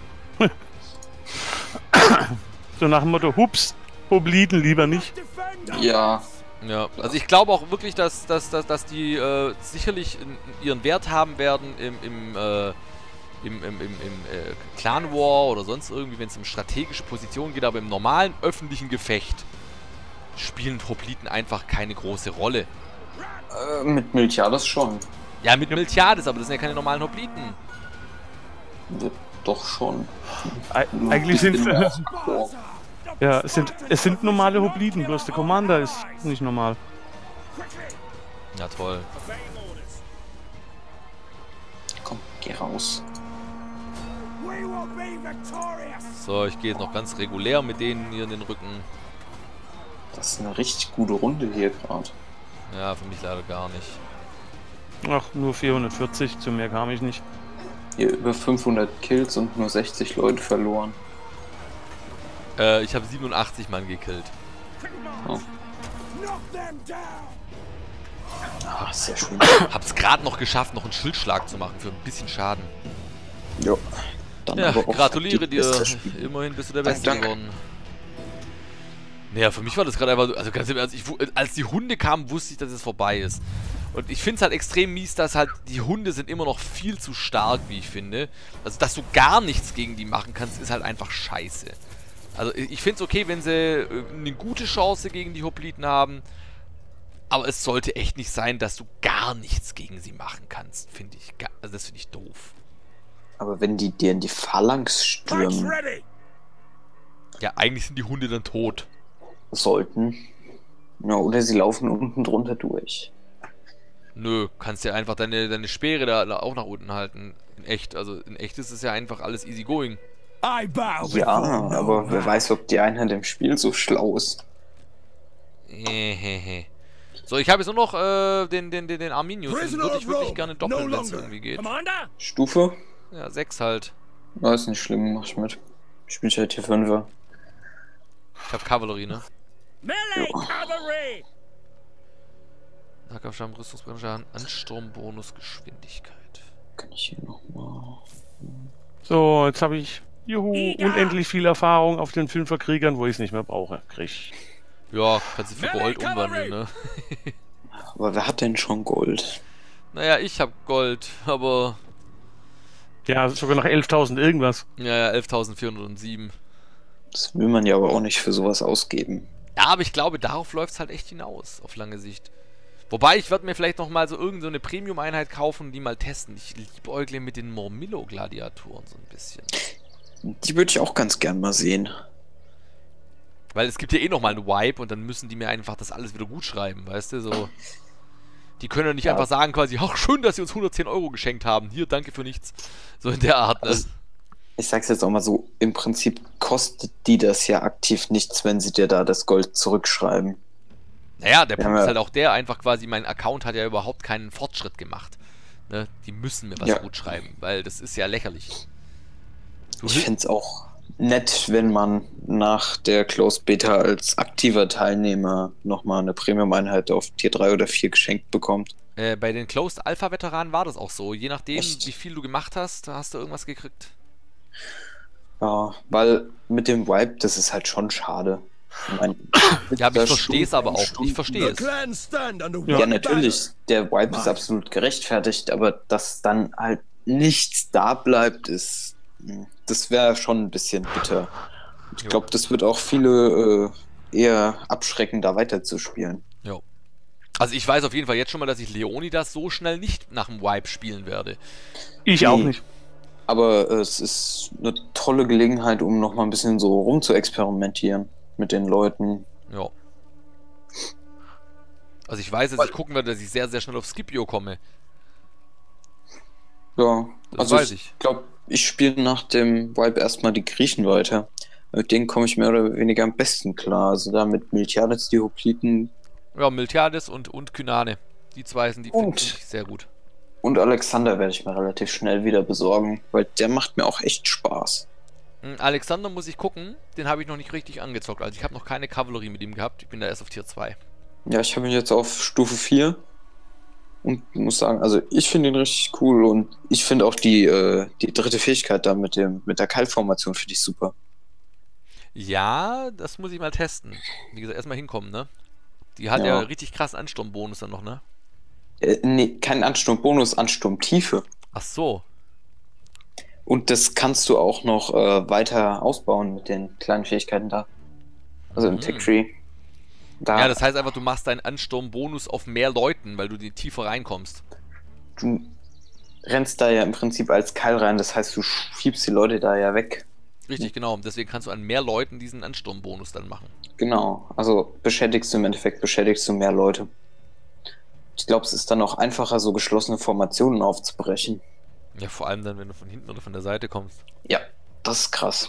So nach dem Motto, hups, Hopliten lieber nicht. Ja, Ja, also ich glaube auch wirklich, dass, dass, dass, dass die äh, sicherlich in, ihren Wert haben werden im, im, äh, im, im, im, im äh, Clan War oder sonst irgendwie, wenn es um strategische Positionen geht, aber im normalen öffentlichen Gefecht spielen Hopliten einfach keine große Rolle. äh, mit Miltiades schon. Ja, mit Miltiades, aber das sind ja keine normalen Hopliten. Wird doch schon. Eig eigentlich sind Ich bin es auch- ja, es sind, es sind normale Hopliten, bloß der Commander ist nicht normal. Ja, toll. Komm, geh raus. So, ich gehe jetzt noch ganz regulär mit denen hier in den Rücken. Das ist eine richtig gute Runde hier gerade. Ja, für mich leider gar nicht. Ach, nur vierhundertvierzig, zu mehr kam ich nicht. Hier über fünfhundert Kills und nur sechzig Leute verloren. Äh, ich habe siebenundachtzig Mann gekillt. Oh. Ah, sehr schön. Hab's gerade noch geschafft, noch einen Schildschlag zu machen für ein bisschen Schaden. Jo. Dann Ja, aber auch gratuliere die dir. beste Spiel. Immerhin bist du der Danke, Beste danke. geworden. Naja, für mich war das gerade einfach so, also ganz ehrlich, als, ich, wu- als die Hunde kamen, wusste ich, dass es vorbei ist. Und ich finde es halt extrem mies, dass halt die Hunde sind immer noch viel zu stark, wie ich finde. Also, dass du gar nichts gegen die machen kannst, ist halt einfach scheiße. Also, ich finde es okay, wenn sie äh, eine gute Chance gegen die Hopliten haben. Aber es sollte echt nicht sein, dass du gar nichts gegen sie machen kannst, finde ich. Ga- Also, das finde ich doof. Aber wenn die dir in die Phalanx stürmen Ja, eigentlich sind die Hunde dann tot. sollten. Ja, oder sie laufen unten drunter durch. Nö, kannst ja einfach deine, deine Speere da da auch nach unten halten. In echt, also in echt ist es ja einfach alles easy going. I bow Ja, before no aber wer man. weiß, ob die Einheit im Spiel so schlau ist. Hehehe. So, ich habe jetzt nur noch äh, den, den, den, den Arminius. Den Prisoner würde of ich wirklich Rome, gerne no doppeln, wenn es longer. irgendwie geht. Commander? Stufe? Ja, sechs halt. Ja, ist nicht schlimm, mach ich mit. Ich bin halt hier Fünfer. Ich habe Kavallerie, ne? Melee cavalry! Nahkampfschaden, Rüstungsbrennschaden, Ansturmbonus, Geschwindigkeit. Kann ich hier nochmal. So, jetzt habe ich, juhu, unendlich viel Erfahrung auf den Fünferkriegern, wo ich es nicht mehr brauche. Krieg ich. Ja, kannst du für Melee Gold Cavalry! umwandeln, ne? Aber wer hat denn schon Gold? Naja, ich habe Gold, aber... Ja, sogar noch elftausend irgendwas. Ja, ja, elftausendvierhundertsieben. Das will man ja aber auch nicht für sowas ausgeben. Ja, aber ich glaube, darauf läuft es halt echt hinaus, auf lange Sicht. Wobei, ich werde mir vielleicht nochmal so irgendeine so eine Premium-Einheit kaufen und die mal testen. Ich liebäugle mit den Mormillo-Gladiatoren so ein bisschen. Die würde ich auch ganz gern mal sehen. Weil es gibt ja eh nochmal einen Wipe und dann müssen die mir einfach das alles wieder gut schreiben, weißt du, so... Die können ja nicht Ja. einfach sagen quasi, ach schön, dass sie uns hundertzehn Euro geschenkt haben. Hier, danke für nichts. So in der Art, ne? Also, ich sag's jetzt auch mal so, im Prinzip kostet die das ja aktiv nichts, wenn sie dir da das Gold zurückschreiben. Naja, der Ja, Punkt ist aber- halt auch der, einfach quasi, mein Account hat ja überhaupt keinen Fortschritt gemacht. Ne? Die müssen mir was Ja. gut schreiben, weil das ist ja lächerlich. Du Ich find's auch nett, wenn man nach der Closed Beta als aktiver Teilnehmer nochmal eine Premium-Einheit auf Tier drei oder vier geschenkt bekommt. äh, bei den Closed Alpha Veteranen war das auch so. Je nachdem, Echt? wie viel du gemacht hast, hast du irgendwas gekriegt. Ja, weil mit dem Wipe, das ist halt schon schade. Ich mein, Ja, aber ich da verstehe es Stunden aber und auch. Ich Stunden- verstehe The es. clan stand under Ja, Ja, one natürlich, der Wipe ist Mann. absolut gerechtfertigt, aber dass dann halt nichts da bleibt, ist, mh, das wäre schon ein bisschen bitter. Ich Jo. glaube, das wird auch viele äh, eher abschrecken, da weiterzuspielen. Jo. Also ich weiß auf jeden Fall jetzt schon mal, dass ich Leonidas so schnell nicht nach dem Wipe spielen werde. Ich Nee. auch nicht. Aber äh, es ist eine tolle Gelegenheit, um noch mal ein bisschen so rum zu experimentieren mit den Leuten. Ja. Also ich weiß, dass ich gucken werde, dass ich sehr, sehr schnell auf Scipio komme. Ja, Das also weiß ich ich. glaube, ich spiele nach dem Vibe erstmal die Griechen weiter. Mit denen komme ich mehr oder weniger am besten klar. Also da mit Miltiades, die Hopliten Ja, Miltiades und, und Kynane. Die zwei sind die finde Und- ich sehr gut. und Alexander werde ich mir relativ schnell wieder besorgen, weil der macht mir auch echt Spaß. Hm, Alexander muss ich gucken, den habe ich noch nicht richtig angezockt. Also ich habe noch keine Kavallerie mit ihm gehabt. Ich bin da erst auf Tier zwei. Ja, ich habe ihn jetzt auf Stufe vier und muss sagen, also ich finde ihn richtig cool und ich finde auch die, äh, die dritte Fähigkeit da mit dem mit der Keilformation finde ich super. Ja, das muss ich mal testen. Wie gesagt, erstmal hinkommen, ne? Die hat ja, Ja. richtig krassen Ansturmbonus dann noch, ne? Äh, nee, kein Ansturmbonus, Ansturmtiefe. Ach so. Und das kannst du auch noch äh, weiter ausbauen mit den kleinen Fähigkeiten da. Also im Mhm. Tech Tree. Da Ja, das heißt einfach, du machst deinen Ansturmbonus auf mehr Leuten, weil du die tiefer reinkommst. du rennst da ja im Prinzip als Keil rein, das heißt, du schiebst die Leute da ja weg. Richtig, genau. Deswegen kannst du an mehr Leuten diesen Ansturmbonus dann machen. Genau, also beschädigst du im Endeffekt, beschädigst du mehr Leute. Ich glaube, es ist dann auch einfacher, so geschlossene Formationen aufzubrechen. Ja, vor allem dann, wenn du von hinten oder von der Seite kommst. Ja, das ist krass.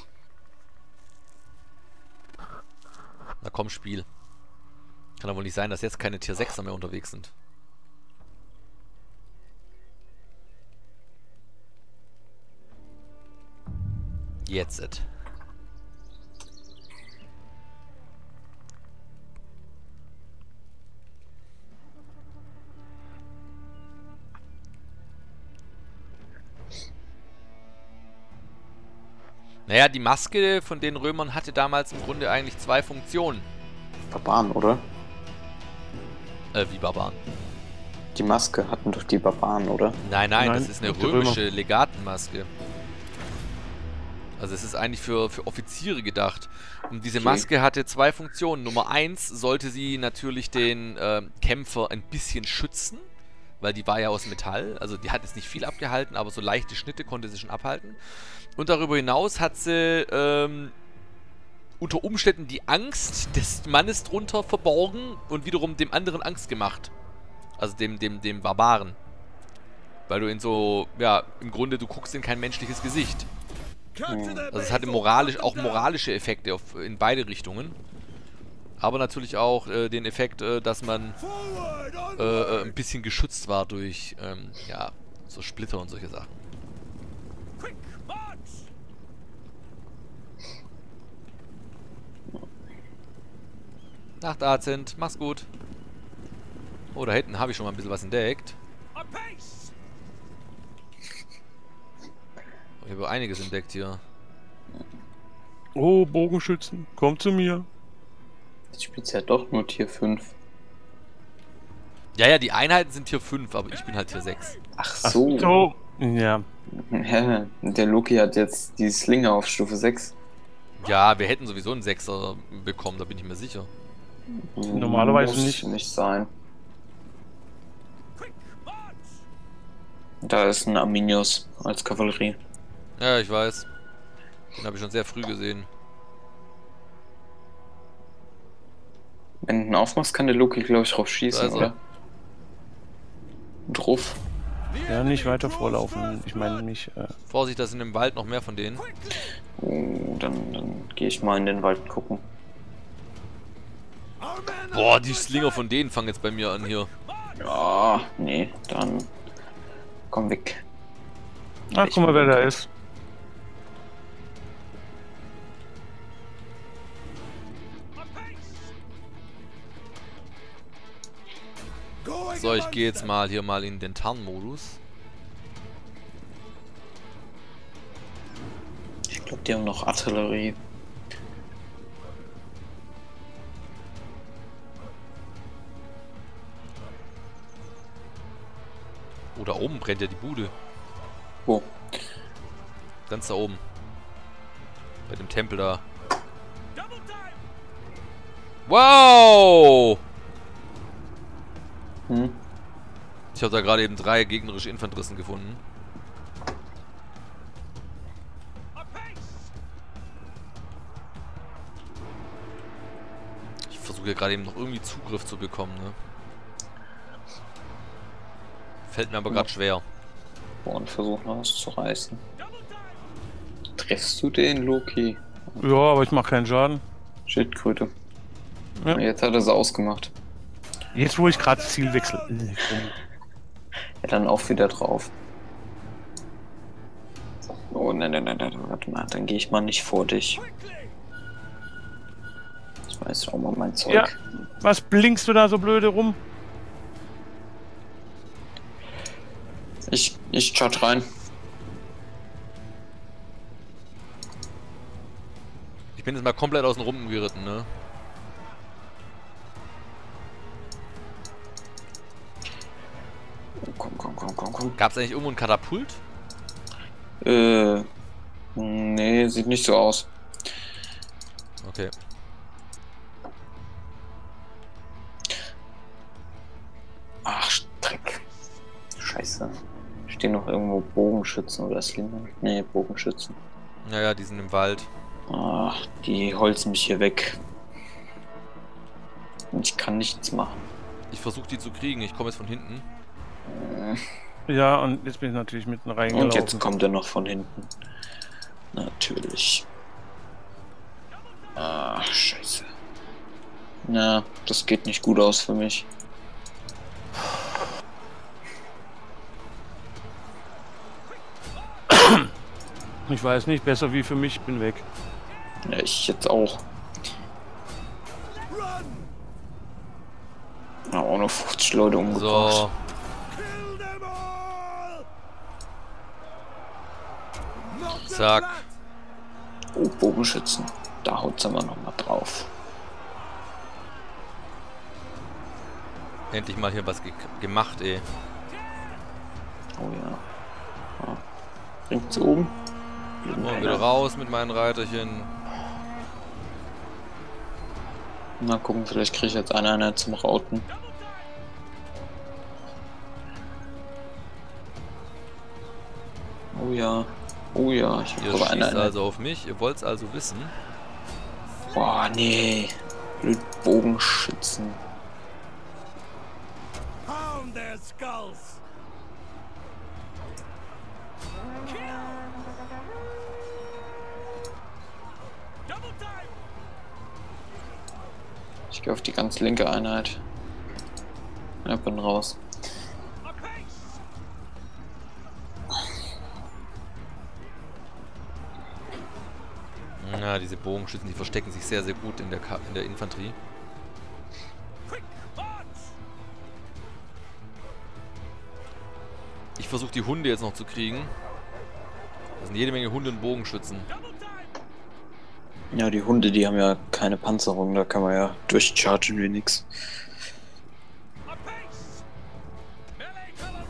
Na komm, Spiel. Kann doch wohl nicht sein, dass jetzt keine Tier sechser mehr unterwegs sind. Jetzt it. Naja, die Maske von den Römern hatte damals im Grunde eigentlich zwei Funktionen. Barbaren, oder? Äh, wie Barbaren. Die Maske hatten doch die Barbaren, oder? Nein, nein, Nein, das ist eine die Römer. römische Legatenmaske. Also es ist eigentlich für, für Offiziere gedacht. Und diese Okay. Maske hatte zwei Funktionen. Nummer eins sollte sie natürlich den ähm, Kämpfer ein bisschen schützen, weil die war ja aus Metall. Also die hat jetzt nicht viel abgehalten, aber so leichte Schnitte konnte sie schon abhalten. Und darüber hinaus hat sie ähm, unter Umständen die Angst des Mannes drunter verborgen und wiederum dem anderen Angst gemacht. Also dem, dem, dem Barbaren. Weil du in so, ja, im Grunde, du guckst in kein menschliches Gesicht. Also es hatte moralisch, auch moralische Effekte auf, in beide Richtungen. Aber natürlich auch äh, den Effekt, äh, dass man äh, äh, ein bisschen geschützt war durch, ähm, ja, so Splitter und solche Sachen. Quick, march! Nacht, Azent, mach's gut. Oh, da hinten habe ich schon mal ein bisschen was entdeckt. Apace! Ich habe einiges entdeckt hier. Oh, Bogenschützen, komm zu mir. Ich spiele ja doch nur Tier fünf. Ja, ja, die Einheiten sind Tier fünf, aber ich bin halt Tier sechs. Ach Ach so. so. Ja. Ja, der Loki hat jetzt die Slinger auf Stufe sechs. Ja, wir hätten sowieso einen Sechser bekommen, da bin ich mir sicher. Normalerweise Muss nicht. nicht sein. Quick, march! Da ist ein Arminius als Kavallerie. Ja, ich weiß. Den habe ich schon sehr früh gesehen. Wenn du ihn aufmachst, kann der Loki, glaube ich, drauf Da schießen, ist er. oder? Drauf. Ja, nicht weiter vorlaufen. Ich meine nicht. Äh, Vorsicht, da sind im Wald noch mehr von denen. Oh, dann, dann gehe ich mal in den Wald gucken. Our men are Boah, die Slinger von denen fangen jetzt bei mir an hier. Ja, nee, dann komm weg. ach, guck mal, wer da ist. apace! Going So, ich amongst gehe jetzt them. mal hier mal in den Tarnmodus. Ich glaube, die haben noch Artillerie. Oh, da oben brennt ja die Bude. Wo? Ganz da oben. Bei dem Tempel da. Double time! Wow! Hm? Ich habe da gerade eben drei gegnerische Infanteristen gefunden. Apace! Ich versuche ja gerade eben noch irgendwie Zugriff zu bekommen, ne? Fällt mir aber gerade schwer. Und versuchen was zu reißen. Double time! Treffst du den, Loki? Ja, aber ich mache keinen Schaden. Schildkröte. Ja. Jetzt hat er es ausgemacht. Jetzt, wo ich gerade das Ziel wechsle. Ja, dann auch wieder drauf. Oh, nein, nein, nein, nein, warte mal, dann gehe ich mal nicht vor dich. Ich weiß auch mal mein Zeug. Ja, was blinkst du da so blöde rum? Ich, ich charge rein. Ich bin jetzt mal komplett aus den Rumpen geritten, ne? Oh, komm, komm, komm, komm, komm. Gab es eigentlich irgendwo ein Katapult? Äh, nee, sieht nicht so aus. Okay. Ach, Dreck. Scheiße. Stehen noch irgendwo Bogenschützen oder Slingern? Nee, Bogenschützen. Naja, die sind im Wald. Ach, die holzen mich hier weg. Und ich kann nichts machen. Ich versuche die zu kriegen, ich komme jetzt von hinten. Ja, und jetzt bin ich natürlich mitten reingelaufen. Und jetzt kommt er noch von hinten. Natürlich. Ah, scheiße. Na, das geht nicht gut aus für mich. Ich weiß nicht, besser wie für mich, bin weg. Ja, ich jetzt auch. Ja, auch noch fünfzig Leute umgebracht. So, Kill them all! Knock them zack. flat! Oh, Bogenschützen. Da haut's aber noch mal drauf. Endlich mal hier was ge gemacht, ey. Oh ja. Ah. Bringt's oben? Und wieder raus mit meinen Reiterchen. Mal gucken, vielleicht kriege ich jetzt eine Einheit zum Rauten. Oh ja. Oh ja, ich Ihr habe eine schießt Einheit. also auf mich, ihr wollt es also wissen. Boah, nee. Blöd Bogenschützen. Pound their skulls! Kill! Double time! Ich gehe auf die ganz linke Einheit. Ja, bin raus. A pace! Na, diese Bogenschützen, die verstecken sich sehr, sehr gut in der, Ka in der Infanterie. Quick march! Ich versuche die Hunde jetzt noch zu kriegen. Das sind jede Menge Hunde und Bogenschützen. Double time! Ja, die Hunde, die haben ja keine Panzerung, da kann man ja durchchargen wie nix. A pace! Melee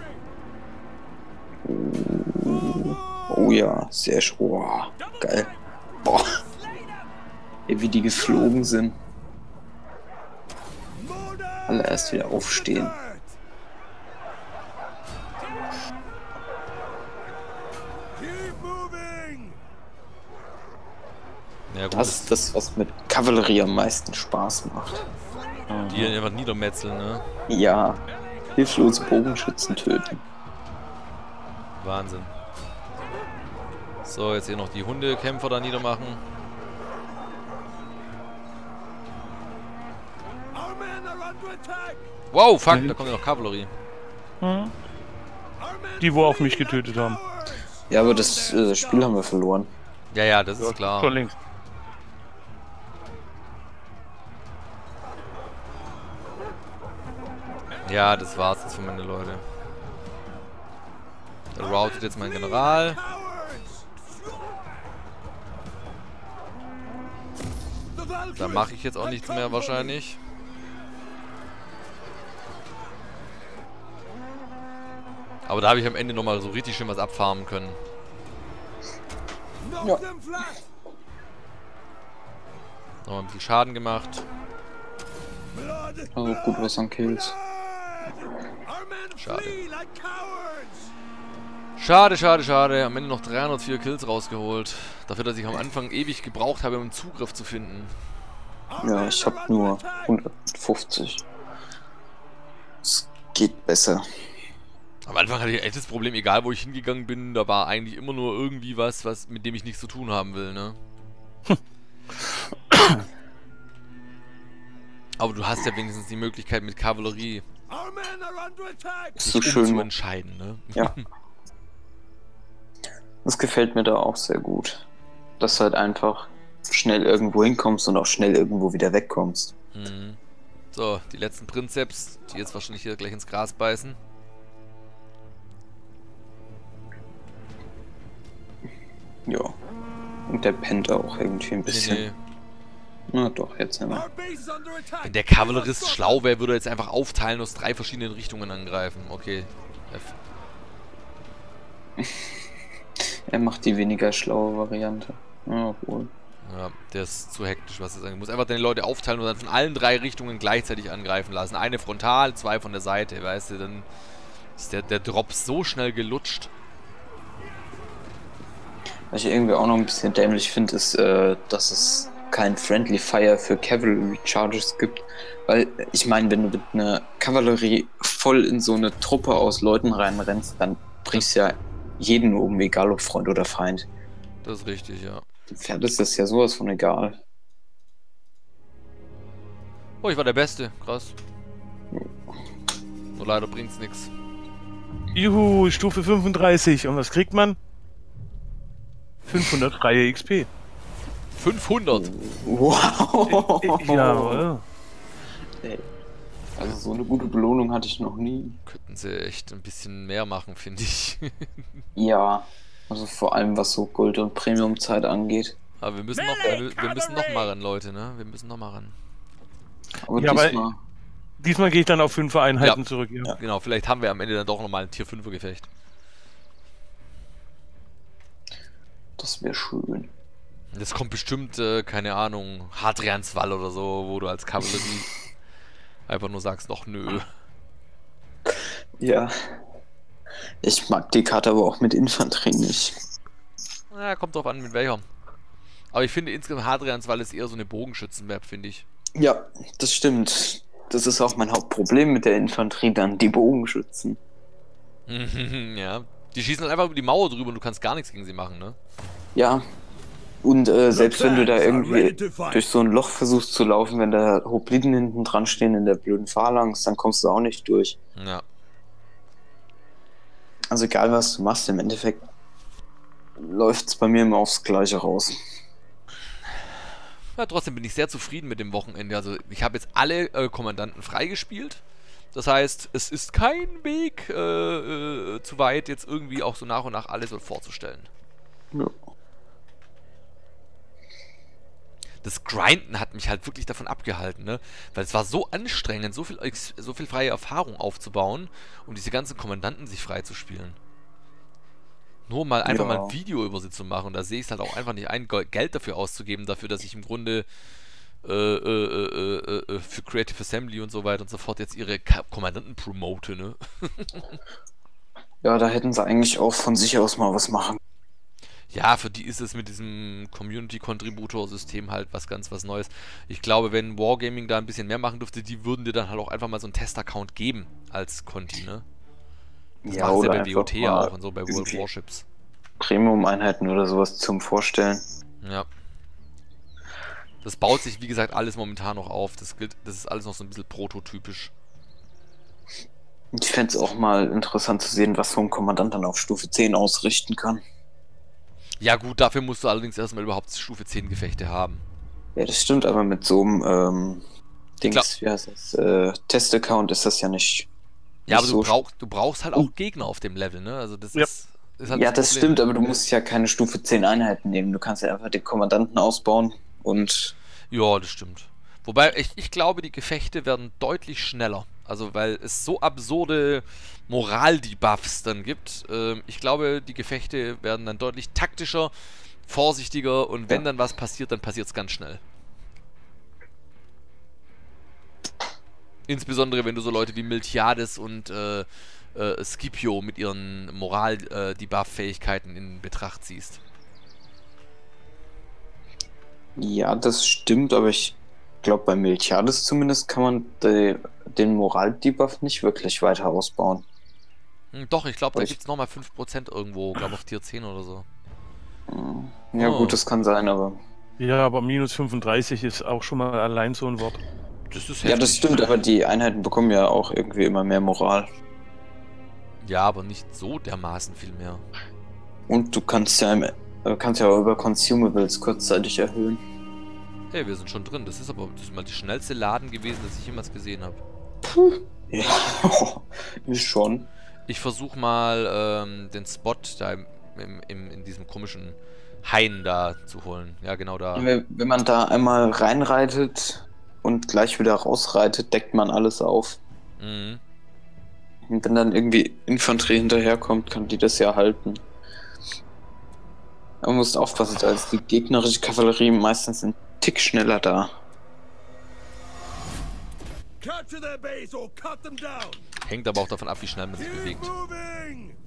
cavalry! Oh ja, sehr schön. Boah, geil. Boah, ey, wie die geflogen sind. Alle erst wieder aufstehen. Keep moving! Ja gut, Das ist das, was mit Kavallerie am meisten Spaß macht. die einfach niedermetzeln, ne? Ja, hilflose Bogenschützen töten. Wahnsinn. So, jetzt hier noch die Hundekämpfer da niedermachen. Our men are under attack! Wow, fuck, da kommt ja noch Kavallerie. Hm? Our men Die, wo auch mich flee like getötet haben. cowards! Ja, aber das äh, Spiel haben wir verloren. Ja, ja, das ist klar. Schon links. Ja, das war's jetzt für meine Leute. Da routet jetzt mein General. Cowards! The Da Valkyrie! mache ich jetzt auch nichts mehr wahrscheinlich. Aber da habe ich am Ende nochmal so richtig schön was abfarmen können. Knock Ja. them flat! Nochmal ein bisschen Schaden gemacht. Blood! Also gut was an Kills. Our men Schade. flee like cowards! Schade, schade, schade. Am Ende noch dreihundertvier Kills rausgeholt. Dafür, dass ich am Anfang ewig gebraucht habe, um einen Zugriff zu finden. Our Ja, men ich are hab under nur attack! hundertfünfzig. Es geht besser. Am Anfang hatte ich echt das Problem, egal wo ich hingegangen bin, da war eigentlich immer nur irgendwie was, was mit dem ich nichts zu tun haben will, ne? Aber du hast ja wenigstens die Möglichkeit mit Kavallerie Our men are under attack! Ist so dich schön. umzuentscheiden, ne? Ja. Das gefällt mir da auch sehr gut. Dass du halt einfach schnell irgendwo hinkommst und auch schnell irgendwo wieder wegkommst. Mhm. So, die letzten Prinzeps, die jetzt wahrscheinlich hier gleich ins Gras beißen. Ja. Und der pennt auch irgendwie ein bisschen. Nee, nee. Na doch, jetzt ja. Our base is under attack! Wenn der Kavallerist schlau wäre, würde er jetzt einfach aufteilen und aus drei verschiedenen Richtungen angreifen. Okay. F. Er macht die weniger schlaue Variante. Ja, obwohl. Ja, der ist zu hektisch, was das angeht. Du musst einfach deine Leute aufteilen und dann von allen drei Richtungen gleichzeitig angreifen lassen. Eine frontal, zwei von der Seite, weißt du, dann ist der, der Drop so schnell gelutscht. Was ich irgendwie auch noch ein bisschen dämlich finde, ist, äh, dass es kein Friendly Fire für Cavalry Charges gibt. Weil, ich meine, wenn du mit einer Kavallerie voll in so eine Truppe aus Leuten reinrennst, dann bringst du ja jeden um, egal ob Freund oder Feind. Das ist richtig, ja. Dem Pferd ist das ja sowas von egal. Oh, ich war der Beste. Krass. Nur leider bringt's nichts. Juhu, Stufe fünfunddreißig. Und was kriegt man? fünfhundert freie X P. fünfhundert! Wow! Jawohl. Ey. Also so eine gute Belohnung hatte ich noch nie. Könnten sie echt ein bisschen mehr machen, finde ich. Ja, also vor allem was so Gold- und Premium-Zeit angeht. Aber wir müssen noch, wir, wir müssen noch mal ran, Leute, ne? Wir müssen noch mal ran. Aber Ja, aber- diesmal, Diesmal gehe ich dann auf fünf Einheiten Ja. zurück. Ja. Genau, vielleicht haben wir am Ende dann doch nochmal ein Tier fünfer Gefecht. das wäre schön. Das kommt bestimmt, äh, keine Ahnung, Hadrians Wall oder so, wo du als Kavallerie einfach nur sagst, doch nö. Ja. Ich mag die Karte aber auch mit Infanterie nicht. Na, kommt drauf an, mit welcher. Aber ich finde insgesamt Hadrians Wall ist eher so eine Bogenschützen-Map, finde ich. Ja, das stimmt. Das ist auch mein Hauptproblem mit der Infanterie, dann die Bogenschützen. Ja. Die schießen halt einfach über die Mauer drüber und du kannst gar nichts gegen sie machen, ne? Ja. Und äh, selbst wenn du da Clans are irgendwie ready to fight. durch so ein Loch versuchst zu laufen, wenn da Hopliten hinten dran stehen in der blöden Phalanx, dann kommst du auch nicht durch. Ja. Also egal was du machst, im Endeffekt läuft's bei mir immer aufs Gleiche raus. Ja, trotzdem bin ich sehr zufrieden mit dem Wochenende. Also ich habe jetzt alle äh, Kommandanten freigespielt. Das heißt, es ist kein Weg äh, äh, zu weit, jetzt irgendwie auch so nach und nach alles so vorzustellen. Ja. Das Grinden hat mich halt wirklich davon abgehalten, ne? Weil es war so anstrengend, so viel, Ex- so viel freie Erfahrung aufzubauen, um diese ganzen Kommandanten sich freizuspielen. Nur mal einfach Ja. mal ein Video über sie zu machen. Und da sehe ich es halt auch einfach nicht ein, Go- Geld dafür auszugeben, dafür, dass ich im Grunde äh, äh, äh, äh, äh, für Creative Assembly und so weiter und so fort jetzt ihre Ka Kommandanten promote, ne? Ja, da hätten sie eigentlich auch von sich aus mal was machen. Ja, für die ist es mit diesem Community-Contributor-System halt was ganz was Neues. Ich glaube, wenn Wargaming da ein bisschen mehr machen dürfte, die würden dir dann halt auch einfach mal so einen Test-Account geben als Conti, ne? Das Ja, machen sie ja oder bei W O T einfach ja mal auch und so, bei World irgendwie Warships. Premium-Einheiten oder sowas zum Vorstellen. Ja. Das baut sich, wie gesagt, alles momentan noch auf. Das gilt, das ist alles noch so ein bisschen prototypisch. Und ich fände es auch mal interessant zu sehen, was so ein Kommandant dann auf Stufe zehn ausrichten kann. Ja gut, dafür musst du allerdings erstmal überhaupt Stufe zehn Gefechte haben. Ja, das stimmt, aber mit so einem ähm, Dings, glaub- wie heißt das, äh, Test-Account ist das ja nicht. Ja, aber nicht du, so brauch, du brauchst halt auch Gegner auf dem Level, ne? Also das Ja. ist, ist halt Ja, das Problem. stimmt, aber du musst ja keine Stufe zehn Einheiten nehmen. Du kannst ja einfach den Kommandanten ausbauen und Ja, das stimmt. Wobei, ich, ich glaube, die Gefechte werden deutlich schneller. Also, weil es so absurde Moral-Debuffs dann gibt. Ähm, ich glaube, die Gefechte werden dann deutlich taktischer, vorsichtiger und wenn Ja. dann was passiert, dann passiert es ganz schnell. Insbesondere, wenn du so Leute wie Miltiades und äh, äh, Scipio mit ihren Moral-Debuff-Fähigkeiten in Betracht ziehst. ja, das stimmt, aber ich glaube, bei Miltiades zumindest kann man de, den Moral-Debuff nicht wirklich weiter ausbauen. Hm, doch, ich glaube, da Ich- gibt es nochmal fünf Prozent irgendwo, glaube auf Tier zehn oder so. Ja Oh. gut, das kann sein, aber... Ja, aber minus fünfunddreißig ist auch schon mal allein so ein Wort. Das ist Ja, das heftig. stimmt, aber die Einheiten bekommen ja auch irgendwie immer mehr Moral. Ja, aber nicht so dermaßen viel mehr. Und du kannst ja, im, äh, kannst ja auch über Consumables kurzzeitig erhöhen. Hey, wir sind schon drin. Das ist aber das ist mal die schnellste Laden gewesen, das ich jemals gesehen habe. Ja, ist schon. Ich versuche mal ähm, den Spot da im, im, im, in diesem komischen Hain da zu holen. Ja, genau da. Wenn wenn man da einmal reinreitet und gleich wieder rausreitet, deckt man alles auf. Mhm. Und wenn dann irgendwie Infanterie hinterherkommt, kann die das ja halten. Man muss aufpassen, da ist die gegnerische Kavallerie meistens ein Tick schneller da. Capture their base or cut them down. Hängt aber auch davon ab, wie schnell man sich Keep bewegt. moving.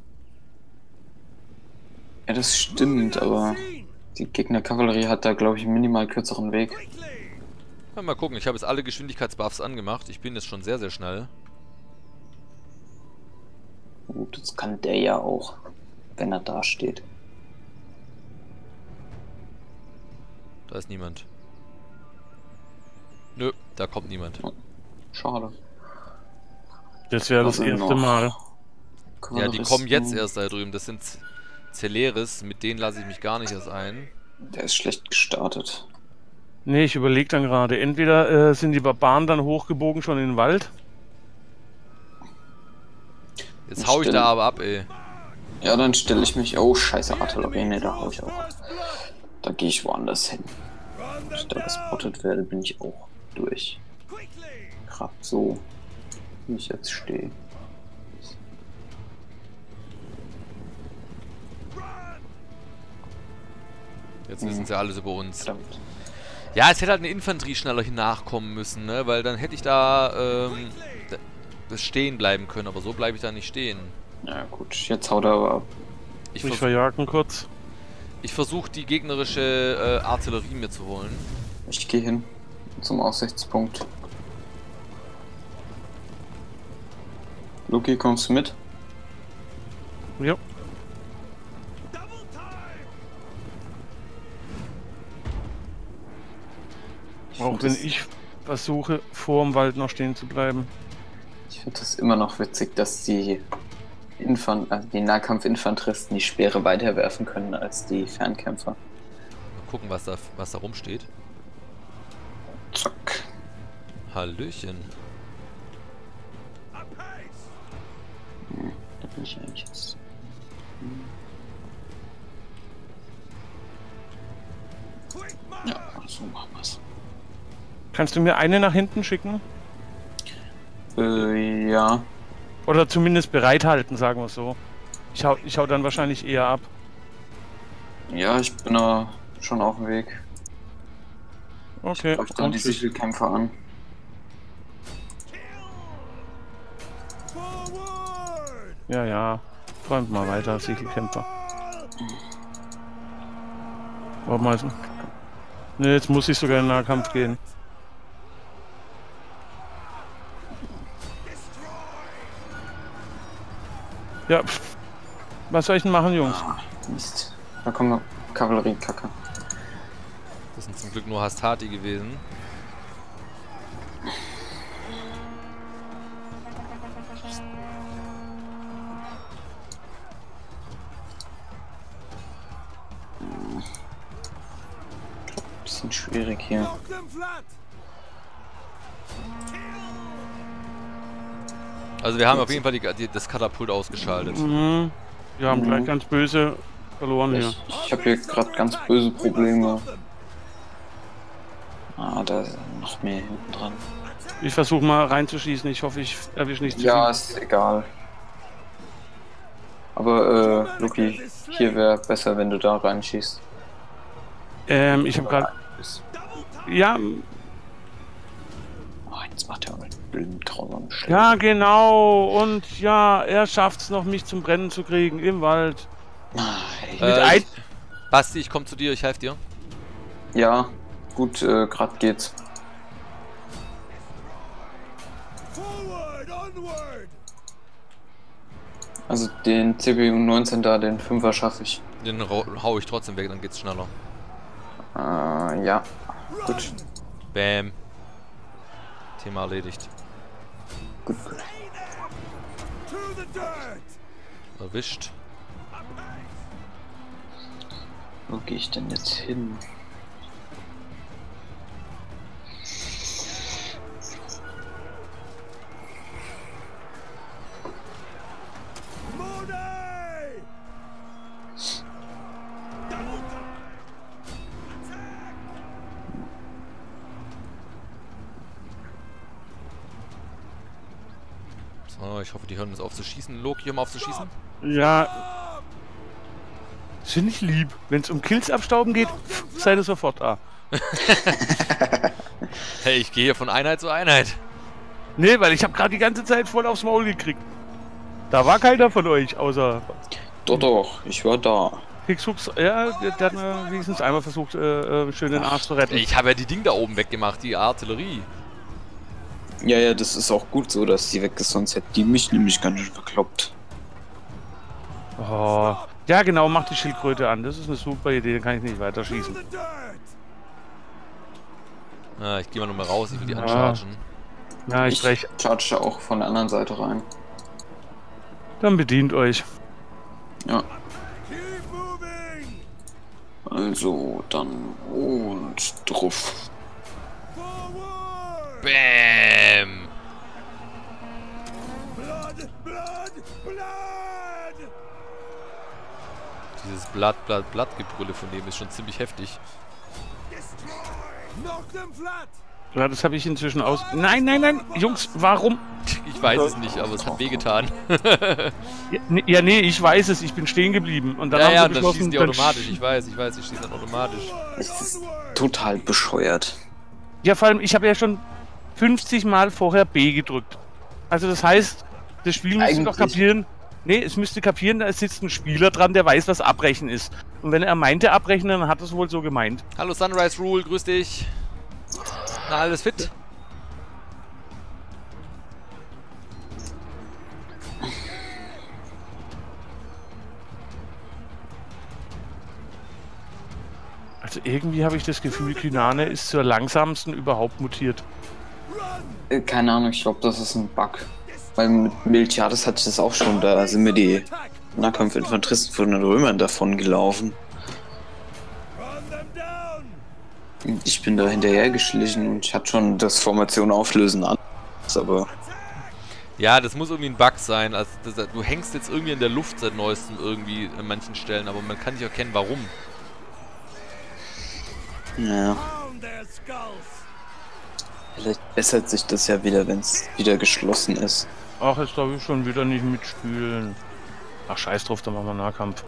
Ja, das stimmt, aber die Gegnerkavallerie hat da, glaube ich, einen minimal kürzeren Weg. Quickly. Ja, mal gucken, ich habe jetzt alle Geschwindigkeitsbuffs angemacht. Ich bin jetzt schon sehr, sehr schnell. Gut, das kann der ja auch, wenn er da steht. Da ist niemand. Nö, da kommt niemand. Schade. Das wäre das Also erste noch Mal. Ja, die kommen jetzt Kavalleristen, erst da drüben. Das sind Celeris, mit denen lasse ich mich gar nicht erst ein. Der ist schlecht gestartet. Nee, ich überlege dann gerade. Entweder äh, sind die Barbaren dann hochgebogen schon in den Wald. Jetzt hau ich da aber ab, ey. Ja, dann stelle ich mich. Oh, scheiße, Artillerie. Ne, da hau ich auch. First blood. Da gehe ich woanders hin. Run Wenn ich them da down. gespottet werde, bin ich auch durch. Quickly. Gerade so, wie ich jetzt stehe. Run. Jetzt wissen sie alles über uns. Verdammt. Ja, es hätte halt eine Infanterie schneller hier nachkommen müssen, ne? Weil dann hätte ich da ähm, d- das stehen bleiben können, aber so bleibe ich da nicht stehen. Ja gut, jetzt haut er aber ab. Ich, Ich vers verjagen kurz. ich versuche die gegnerische äh, Artillerie mir zu holen. Ich gehe hin zum Aussichtspunkt. Luki, kommst du mit? Ja. Double time. Ich Auch find wenn das- ich versuche, vor dem Wald noch stehen zu bleiben. Ich finde das immer noch witzig, dass die, Infan also die Nahkampfinfanteristen die Speere weiter werfen können als die Fernkämpfer. Mal gucken, was da, was da rumsteht. Zack. Hallöchen. A pace. Da bin ich eigentlich jetzt. Quick Ja, march. so machen wir's. Kannst du mir eine nach hinten schicken? Äh, ja. Oder zumindest bereithalten, sagen wir so. Ich hau, ich hau dann wahrscheinlich eher ab. Ja, ich bin aber schon auf dem Weg. Okay. Läuft dann die Sichelkämpfer an. Kill. Forward. Ja, ja. Träumt mal weiter, Sichelkämpfer. Warte mal. Ne, jetzt muss ich sogar in den Nahkampf gehen. Ja, pff. Was soll ich denn machen, Jungs? Ah, Mist. Da kommt noch Kavalleriekacke. Das sind zum Glück nur Hastati gewesen. Bisschen schwierig hier. Knock them flat. Also wir haben auf jeden Fall die, die, das Katapult ausgeschaltet. Mhm. Wir haben Mhm. gleich ganz böse verloren hier. Ich, ich habe hier gerade ganz böse Probleme. Ah, da ist noch mehr hinten dran. Ich versuche mal reinzuschießen. Ich hoffe, ich erwische nicht zu Ja, viel. ist egal. Aber, äh, Luki, hier wäre besser, wenn du da reinschießt. Ähm, ich habe gerade... Ja, Oh, jetzt macht er aber einen blöden grausamen Schlag. ja, genau. Und ja, er schafft's noch, mich zum Brennen zu kriegen im Wald. Nein. Mit Äh, ein... ich, Basti, ich komme zu dir, ich helfe dir. Ja, gut, äh, gerade geht's. Forward, onward. Also den C P U neunzehn da, den fünfer schaffe ich. Den rau- hau ich trotzdem weg, dann geht's schneller. Äh, ja. Gut. Bam. Thema erledigt. Gut, gut. To the dirt! Erwischt. Wo gehe ich denn jetzt hin? Mooney! Double time! Attack! So, ich hoffe, die hören uns auf zu schießen. Loki, hör mal auf zu schießen. Ja. Ist nicht lieb. Wenn es um Kills abstauben geht, seid ihr sofort da. Hey, ich gehe hier von Einheit zu Einheit. Nee, weil ich habe gerade die ganze Zeit voll aufs Maul gekriegt. Da war keiner von euch, außer Doch, doch, ich war da. Hixux. Ja, der, der hat äh, wenigstens einmal versucht, äh, äh, schön den Arsch zu retten. Ich habe ja die Ding da oben weggemacht, die Artillerie. Ja, ja, das ist auch gut so, dass die weg ist, sonst hätte die mich nämlich ganz schön verkloppt. Oh. Ja, genau, mach die Schildkröte an. Das ist eine super Idee, dann kann ich nicht weiter schießen. To the dirt! Ah, ich gehe mal nochmal raus, ich will die Ja. anchargen. Ja, ich Ich brech. charge auch von der anderen Seite rein. Dann bedient euch. Ja, Keep moving! also dann und drauf. Forward! Bam! Blood! Blood! Blood! Dieses Blatt, Blatt, Blatt-Gebrülle von dem ist schon ziemlich heftig. Destroy! Knock them flat! Ja, das habe ich inzwischen aus. Nein, nein, nein, Jungs, warum? Ich weiß es nicht, aber es hat wehgetan. Ja, nee, ja, nee, ich weiß es, ich bin stehen geblieben. Und dann Ja, haben ja, sie und dann beschlossen, schießen die dann automatisch. sch- Ich weiß, ich weiß, die schießen dann automatisch. Es ist total bescheuert. Ja, vor allem, ich habe ja schon fünfzig Mal vorher B gedrückt. Also das heißt, das Spiel müsste doch Eigentlich- kapieren. Nee, es müsste kapieren, da sitzt ein Spieler dran, der weiß, was Abbrechen ist. Und wenn er meinte Abbrechen, dann hat er es wohl so gemeint. Hallo Sunrise Rule, grüß dich. Na, alles fit? Also irgendwie habe ich das Gefühl, Kynane ist zur langsamsten überhaupt mutiert. Äh, keine Ahnung, ich glaube, das ist ein Bug. Weil mit Miltiades hatte ich das auch schon, da sind mir die Attack! Nahkampfinfanteristen von den Römern davon gelaufen. Run them down! Und ich bin da hinterher geschlichen und ich hatte schon das Formation auflösen an. Aber Ja, das muss irgendwie ein Bug sein. Also, das, du hängst jetzt irgendwie in der Luft seit neuestem irgendwie an manchen Stellen, aber man kann nicht erkennen, warum. ja, Pound their skulls! vielleicht bessert sich das ja wieder, wenn es wieder geschlossen ist. Ach, jetzt darf ich schon wieder nicht mitspielen. Ach, scheiß drauf, dann machen wir Nahkampf.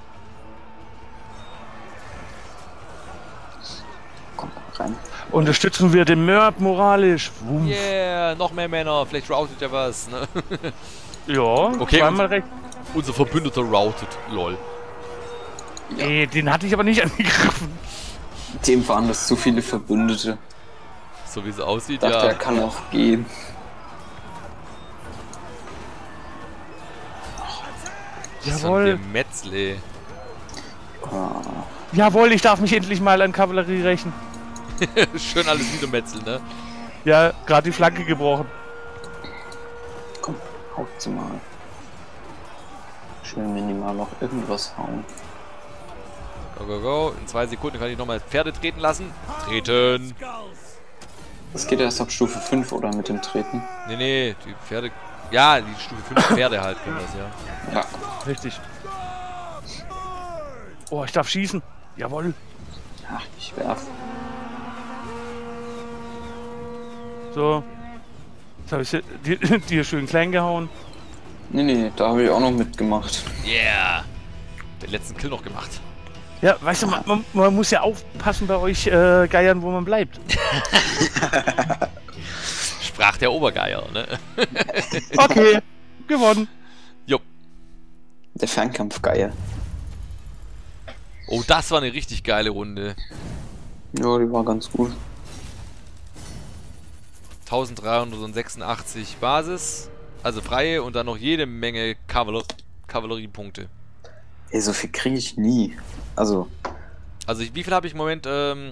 Komm, rein. Unterstützen wir den Mörb moralisch. Wumpf. Yeah, noch mehr Männer. Vielleicht routet ja was, ne? Ja, Okay, zweimal recht. Unser Verbündeter routet. Lol. Ja. Ey, den hatte ich aber nicht angegriffen. Dem waren das zu viele Verbündete. So wie es aussieht, Ich dachte, ja. er kann auch gehen. Jawohl. Metzle. Ah, Jawohl, ich darf mich endlich mal an Kavallerie rächen. Schön alles niedermetzeln, ne? Ja, gerade die Flanke gebrochen. komm, haut sie mal. Schön minimal noch irgendwas hauen. Go, go, go. In zwei Sekunden kann ich nochmal Pferde treten lassen. Treten. Skulls! Das geht erst ab Stufe fünf oder mit dem Treten? Nee, nee, die Pferde. Ja, die Stufe fünf Pferde halt können das, ja. Ja. Richtig. Oh, ich darf schießen. Jawohl. Ja, ich werf. So. Jetzt habe ich sie- dir, dir schön klein gehauen. Nee, nee, da habe ich auch noch mitgemacht. Yeah. Den letzten Kill noch gemacht. Ja, weißt du, man, man, man muss ja aufpassen bei euch äh, Geiern, wo man bleibt. Sprach der Obergeier, ne? Okay, gewonnen. Jupp. Der Fernkampfgeier. Oh, das war eine richtig geile Runde. Ja, die war ganz gut. dreizehnhundertsechsundachtzig Basis, also freie und dann noch jede Menge Kavallerie. Kavalleriepunkte. Ey, so viel kriege ich nie. Also, Also ich, wie viel habe ich im Moment? Ähm,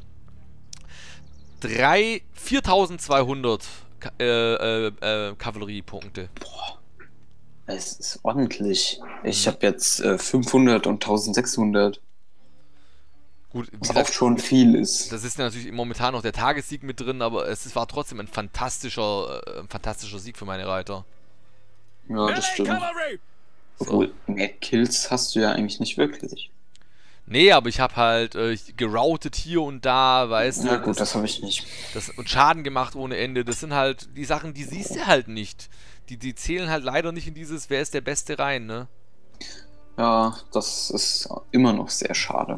drei, viertausendzweihundert Ka äh, äh, äh, Kavalleriepunkte. es ist ordentlich. Ich Mhm. habe jetzt äh, fünfhundert und eintausendsechshundert. Gut, wie Was auch gesagt, schon viel ist. das ist natürlich momentan noch der Tagessieg mit drin, aber es war trotzdem ein fantastischer, äh, ein fantastischer Sieg für meine Reiter. Ja, Melee das stimmt. cavalry! Obwohl, mehr Kills hast du ja eigentlich nicht wirklich. Nee, aber ich habe halt äh, geroutet hier und da, weißt Ja du. gut, das, das habe ich nicht. das, und Schaden gemacht ohne Ende. Das sind halt die Sachen, die siehst du halt nicht. Die, die zählen halt leider nicht in dieses, wer ist der Beste rein, ne? Ja, das ist immer noch sehr schade.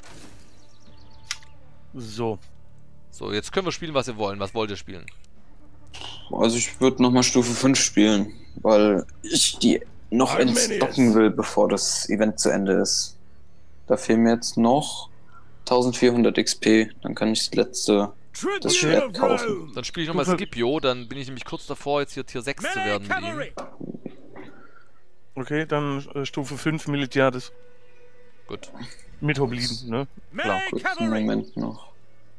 So. So, jetzt können wir spielen, was wir wollen. Was wollt ihr spielen? Also ich würde nochmal Stufe fünf spielen, weil ich die noch entstocken will, bevor das Event zu Ende ist. Da fehlen mir jetzt noch eintausendvierhundert X P, dann kann ich das letzte, das Tribune Schwert of kaufen. Rome! Dann spiele ich nochmal Scipio, dann bin ich nämlich kurz davor, jetzt hier Tier sechs zu Melee werden mit ihm. cavalry! Okay, dann äh, Stufe fünf Militiades. Gut. Mit Hopliten, ne? Melee Kurz einen cavalry! Moment noch.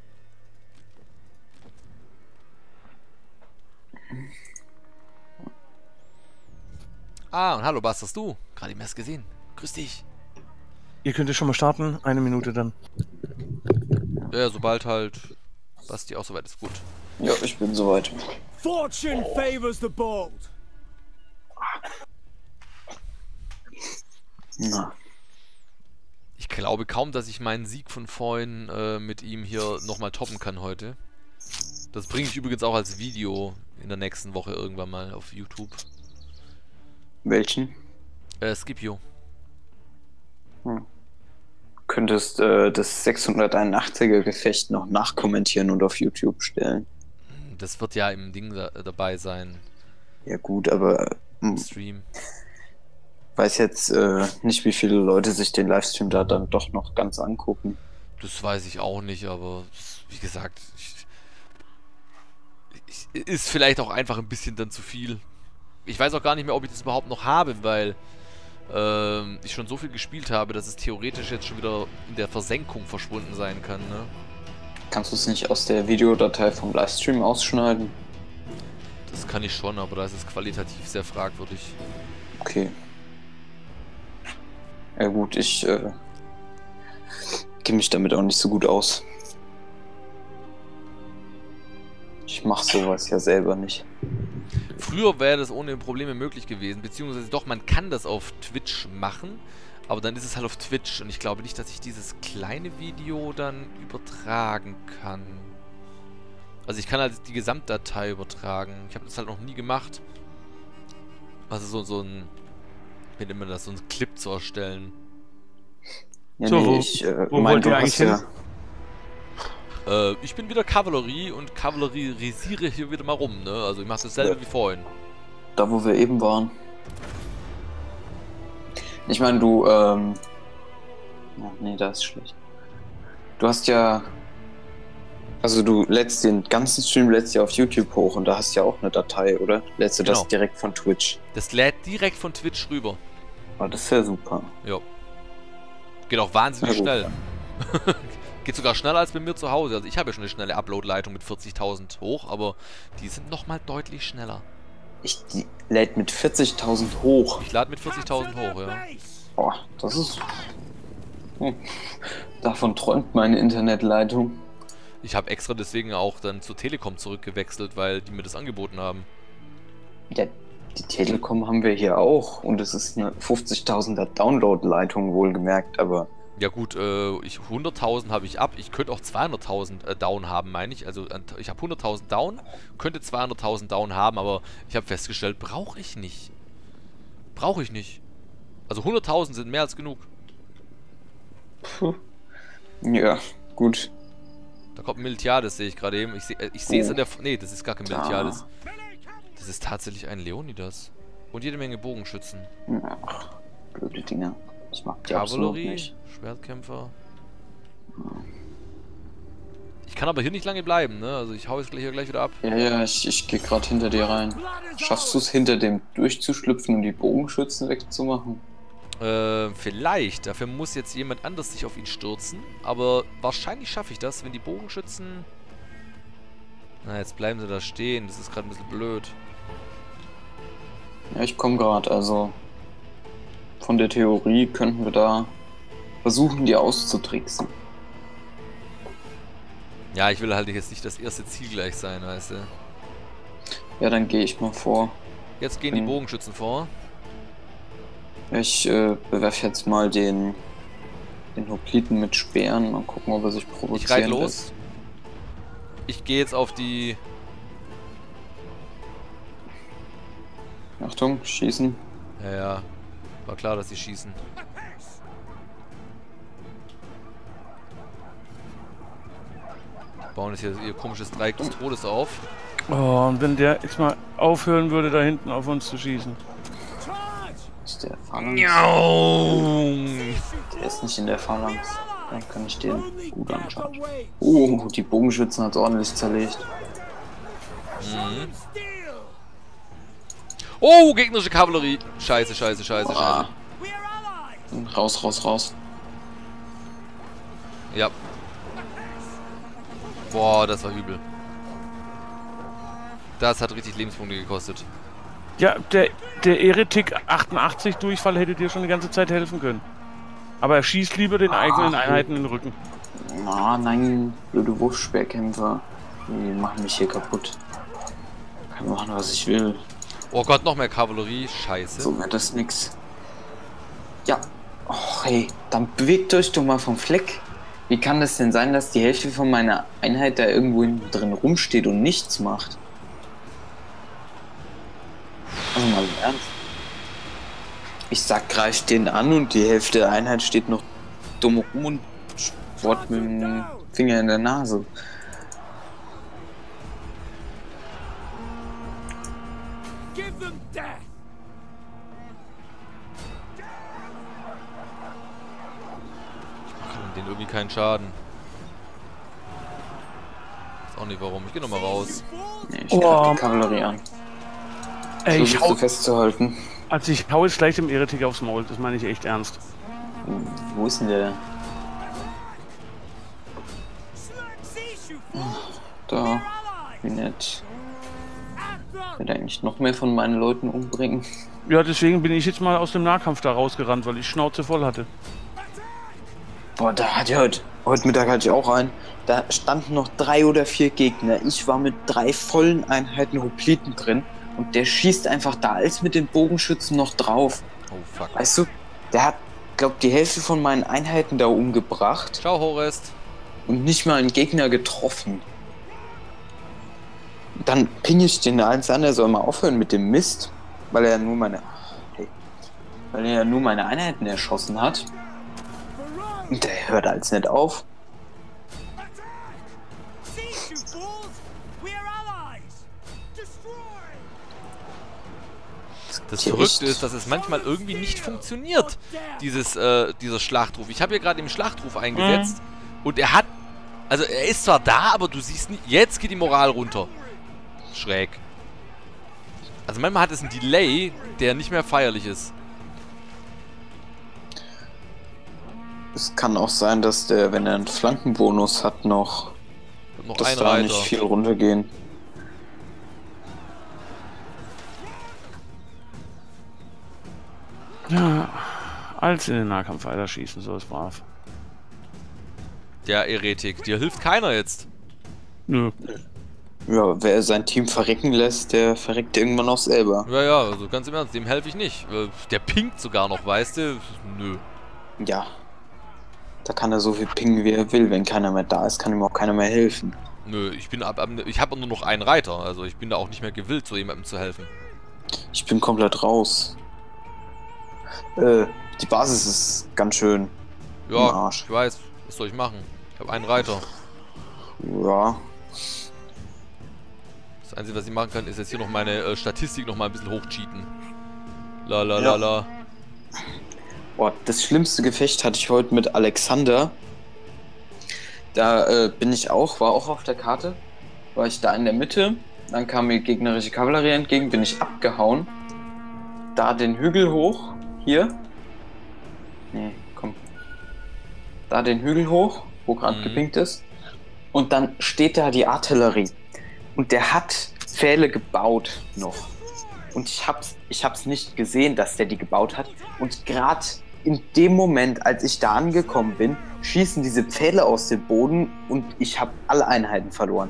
Ah, und hallo, Bas, hast du? Gerade eben erst gesehen. Grüß dich. Ihr könnt schon mal starten, eine Minute dann. Ja, ja, sobald halt Basti auch soweit ist, gut. Ja, ich bin soweit. Fortune favors the bold! Na, Ich glaube kaum, dass ich meinen Sieg von vorhin äh, mit ihm hier nochmal toppen kann heute. Das bringe ich übrigens auch als Video in der nächsten Woche irgendwann mal auf YouTube. welchen? Äh, Scipio. Hm. Könntest äh, das sechshundertachtziger Gefecht noch nachkommentieren und auf YouTube stellen. Das wird ja im Ding da, dabei sein. Ja gut, aber Im hm, Stream. weiß jetzt äh, nicht, wie viele Leute sich den Livestream da dann doch noch ganz angucken. Das weiß ich auch nicht, aber wie gesagt, ich, ich, ist vielleicht auch einfach ein bisschen dann zu viel. Ich weiß auch gar nicht mehr, ob ich das überhaupt noch habe, weil ähm, ich schon so viel gespielt habe, dass es theoretisch jetzt schon wieder in der Versenkung verschwunden sein kann, ne? Kannst du es nicht aus der Videodatei vom Livestream ausschneiden? Das kann ich schon, aber da ist es qualitativ sehr fragwürdig. Okay. Ja gut, ich äh, kenne mich damit auch nicht so gut aus. Ich mache sowas ja selber nicht. Früher wäre das ohne Probleme möglich gewesen, beziehungsweise doch, man kann das auf Twitch machen, aber dann ist es halt auf Twitch und ich glaube nicht, dass ich dieses kleine Video dann übertragen kann. Also ich kann halt die Gesamtdatei übertragen. Ich habe das halt noch nie gemacht. Also so, so ein, wie nennt man das, so ein Clip zu erstellen. Ja, So, nee, wo- ich äh, wo mein, wollt du ihr hast eigentlich ja, hin? Äh, ich bin wieder Kavallerie und kavallerisiere hier wieder mal rum, ne? Also ich mache dasselbe Ja. wie vorhin. da wo wir eben waren. Ich meine, du, ähm... Ach, nee, das ist schlecht. Du hast ja... Also du lädst den ganzen Stream lädst ja auf YouTube hoch und da hast du ja auch eine Datei, oder? Lädst du Genau. das direkt von Twitch? Das lädt direkt von Twitch rüber. Oh, das ist ja super. Ja. Geht auch wahnsinnig Na gut. schnell. Geht sogar schneller als bei mir zu Hause. Also ich habe ja schon eine schnelle Upload-Leitung mit vierzigtausend hoch, aber die sind nochmal deutlich schneller. Ich die lädt mit vierzigtausend hoch. Ich lade mit vierzigtausend hoch, ja. Oh, das ist... Hm. Davon träumt meine Internetleitung. Ich habe extra deswegen auch dann zur Telekom zurückgewechselt, weil die mir das angeboten haben. Ja, die Telekom haben wir hier auch und es ist eine fünfzigtausender Download-Leitung wohlgemerkt, aber Ja gut, äh, ich hunderttausend habe ich ab. Ich könnte auch zweihunderttausend äh, down haben, meine ich. Also äh, ich habe hunderttausend down, könnte zweihunderttausend down haben, aber ich habe festgestellt, brauche ich nicht. Brauche ich nicht. Also hunderttausend sind mehr als genug. puh. Ja, gut. Da kommt ein Miltiades, sehe ich gerade eben. Ich sehe äh, ich sehe es Oh. in der... F nee, das ist gar kein Da. Miltiades. Das ist tatsächlich ein Leonidas. Und jede Menge Bogenschützen. Ach, blöde Dinger. Ich mag die absolut Kavallerie, nicht. Schwertkämpfer. Ich kann aber hier nicht lange bleiben, ne? Also ich hau jetzt gleich hier gleich wieder ab. Ja, ja, ich, ich gehe gerade hinter dir rein. Schaffst du es hinter dem durchzuschlüpfen und die Bogenschützen wegzumachen? Äh, vielleicht. Dafür muss jetzt jemand anders sich auf ihn stürzen. Aber wahrscheinlich schaffe ich das, wenn die Bogenschützen... Na, jetzt bleiben sie da stehen. Das ist gerade ein bisschen blöd. Ja, ich komme gerade, also von der Theorie könnten wir da versuchen, die auszutricksen. Ja, ich will halt jetzt nicht das erste Ziel gleich sein, weißt du. Ja, dann gehe ich mal vor. Jetzt gehen die Hm. Bogenschützen vor. Ich äh, bewerfe jetzt mal den, den Hopliten mit Speeren und gucken, ob er sich provozieren Ich reite lässt. los. Ich gehe jetzt auf die... Achtung, schießen. Ja, ja. War klar, dass sie schießen. Bauen jetzt hier ihr komisches Dreieck des Todes auf. Oh, und wenn der jetzt mal aufhören würde, da hinten auf uns zu schießen. Ist der Phalanx? Der ist nicht in der Phalanx. Dann kann ich den gut anschauen. Oh, die Bogenschützen hat ordentlich zerlegt. Mhm. Oh, gegnerische Kavallerie. Scheiße, scheiße, scheiße, scheiße. Ah. Raus, raus, raus. Ja. Boah, das war übel. Das hat richtig Lebenspunkte gekostet. Ja, der, der Eretik achtundachtzig Durchfall hätte dir schon die ganze Zeit helfen können. Aber er schießt lieber den eigenen Ach, Einheiten in den Rücken. Ah, nein, blöde Wurfspeerkämpfer. Die machen mich hier kaputt. Kann machen, was ich will. Oh Gott, noch mehr Kavallerie. Scheiße. So wird das nix. Ja. Och, hey, dann bewegt euch doch mal vom Fleck. Wie kann das denn sein, dass die Hälfte von meiner Einheit da irgendwo hinten drin rumsteht und nichts macht? Also mal im Ernst. Ich sag, greif den an und die Hälfte der Einheit steht noch dumm rum und sport mit dem Finger in der Nase. Give them death! Kann denen irgendwie keinen Schaden. Weiß auch nicht warum. Ich geh nochmal raus. Nee, ich Oh. greif die Kavallerie an. Ey, ich Versuchst du hau, festzuhalten. also ich hau jetzt gleich dem Eretik aufs Maul, das meine ich echt ernst. Wo ist denn der? Seize, you fools! Da. Allies! Wie nett. At them! Ich will eigentlich noch mehr von meinen Leuten umbringen. Ja, deswegen bin ich jetzt mal aus dem Nahkampf da rausgerannt, weil ich Schnauze voll hatte. Boah, da hatte ich heute, heute Mittag hatte ich auch einen. Da standen noch drei oder vier Gegner. Ich war mit drei vollen Einheiten Hopliten drin und der schießt einfach da alles mit den Bogenschützen noch drauf. Oh fuck. Weißt du, der hat, glaub die Hälfte von meinen Einheiten da umgebracht Ciao, Horest. und nicht mal einen Gegner getroffen. Dann ping ich den eins an, er soll mal aufhören mit dem Mist, weil er nur meine, hey, weil er ja nur meine Einheiten erschossen hat. Und der hört als nicht auf. Seize, you fools! We are allies! Destroy! Das Hier Verrückte ist- ist, dass es manchmal irgendwie nicht funktioniert, dieses, äh, dieser Schlachtruf. Ich habe hier gerade den Schlachtruf eingesetzt und er hat, also er ist zwar da, aber du siehst nicht, jetzt geht die Moral runter. Schräg. Also manchmal hat es einen Delay, der nicht mehr feierlich ist. Es kann auch sein, dass der, wenn er einen Flankenbonus hat, noch, Und noch dass ein da Reiter. nicht viel runtergehen. Ja, als in den Nahkampf weiter schießen, so ist brav. Der Eretik. Dir hilft keiner jetzt. Nö. Ja, wer sein Team verrecken lässt, der verreckt irgendwann auch selber. Ja, ja, also ganz im Ernst, dem helfe ich nicht. Äh, Der pinkt sogar noch, weißt du? Nö. Ja. Da kann er so viel pingen, wie er will. Wenn keiner mehr da ist, kann ihm auch keiner mehr helfen. Nö, ich bin ab, ab ich habe nur noch einen Reiter, also ich bin da auch nicht mehr gewillt, so jemandem zu helfen. Ich bin komplett raus. Äh, die Basis ist ganz schön im Ja, Arsch. ich weiß, was soll ich machen? Ich habe einen Reiter. Ja. Das Einzige, was ich machen kann, ist jetzt hier noch meine äh, Statistik noch mal ein bisschen hochcheaten. La la Ja. la la. Boah, das schlimmste Gefecht hatte ich heute mit Alexander. Da äh, bin ich auch, war auch auf der Karte. War ich da in der Mitte. Dann kam mir gegnerische Kavallerie entgegen, bin ich abgehauen. Da den Hügel hoch, hier. Nee, komm. Da den Hügel hoch, wo gerade Mhm. gepinkt ist. Und dann steht da die Artillerie. Und der hat Pfähle gebaut noch. Und ich hab's, ich hab's nicht gesehen, dass der die gebaut hat. Und gerade in dem Moment, als ich da angekommen bin, schießen diese Pfähle aus dem Boden und ich habe alle Einheiten verloren.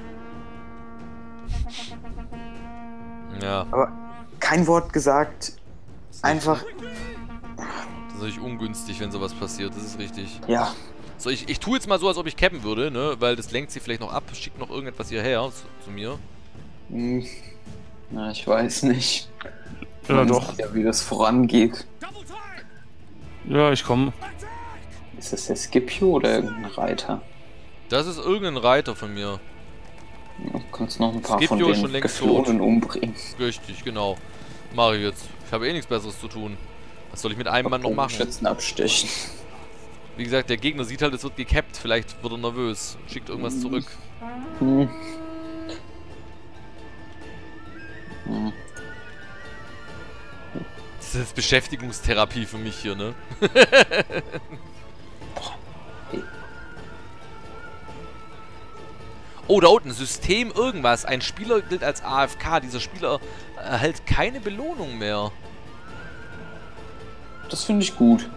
Ja, Aber kein Wort gesagt. Einfach, das ist natürlich ungünstig, wenn sowas passiert. Das ist richtig. ja. So, ich, ich tue jetzt mal so, als ob ich cappen würde, ne? Weil das lenkt sie vielleicht noch ab, schickt noch irgendetwas hierher zu, zu mir. Hm, na, ich weiß nicht. Ja, Man doch. sieht ja, wie das vorangeht. Double time! Ja, ich komme. Ist das der Scipio oder irgendein Reiter? Das ist irgendein Reiter von mir. Du kannst noch ein paar Scipio von ist schon den längst Geflohenen umbringen. Richtig, genau. Mache ich jetzt. Ich habe eh nichts Besseres zu tun. Was soll ich mit einem Mann noch machen? Schützen abstechen. Wie gesagt, der Gegner sieht halt, es wird gekappt. Vielleicht wird er nervös. Schickt irgendwas zurück. Hm. Hm. Das ist Beschäftigungstherapie für mich hier, ne? Oh, da unten, System irgendwas. Ein Spieler gilt als A F K. Dieser Spieler erhält keine Belohnung mehr. Das finde ich gut.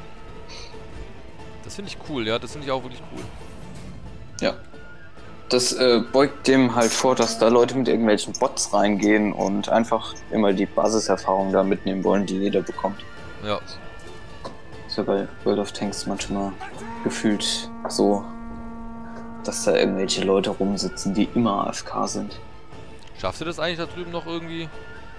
Das finde ich cool, ja. Das finde ich auch wirklich cool. Ja. Das äh, beugt dem halt vor, dass da Leute mit irgendwelchen Bots reingehen und einfach immer die Basiserfahrung da mitnehmen wollen, die jeder bekommt. Ja. Ist ja bei World of Tanks manchmal gefühlt so, dass da irgendwelche Leute rumsitzen, die immer A F K sind. Schaffst du das eigentlich da drüben noch irgendwie?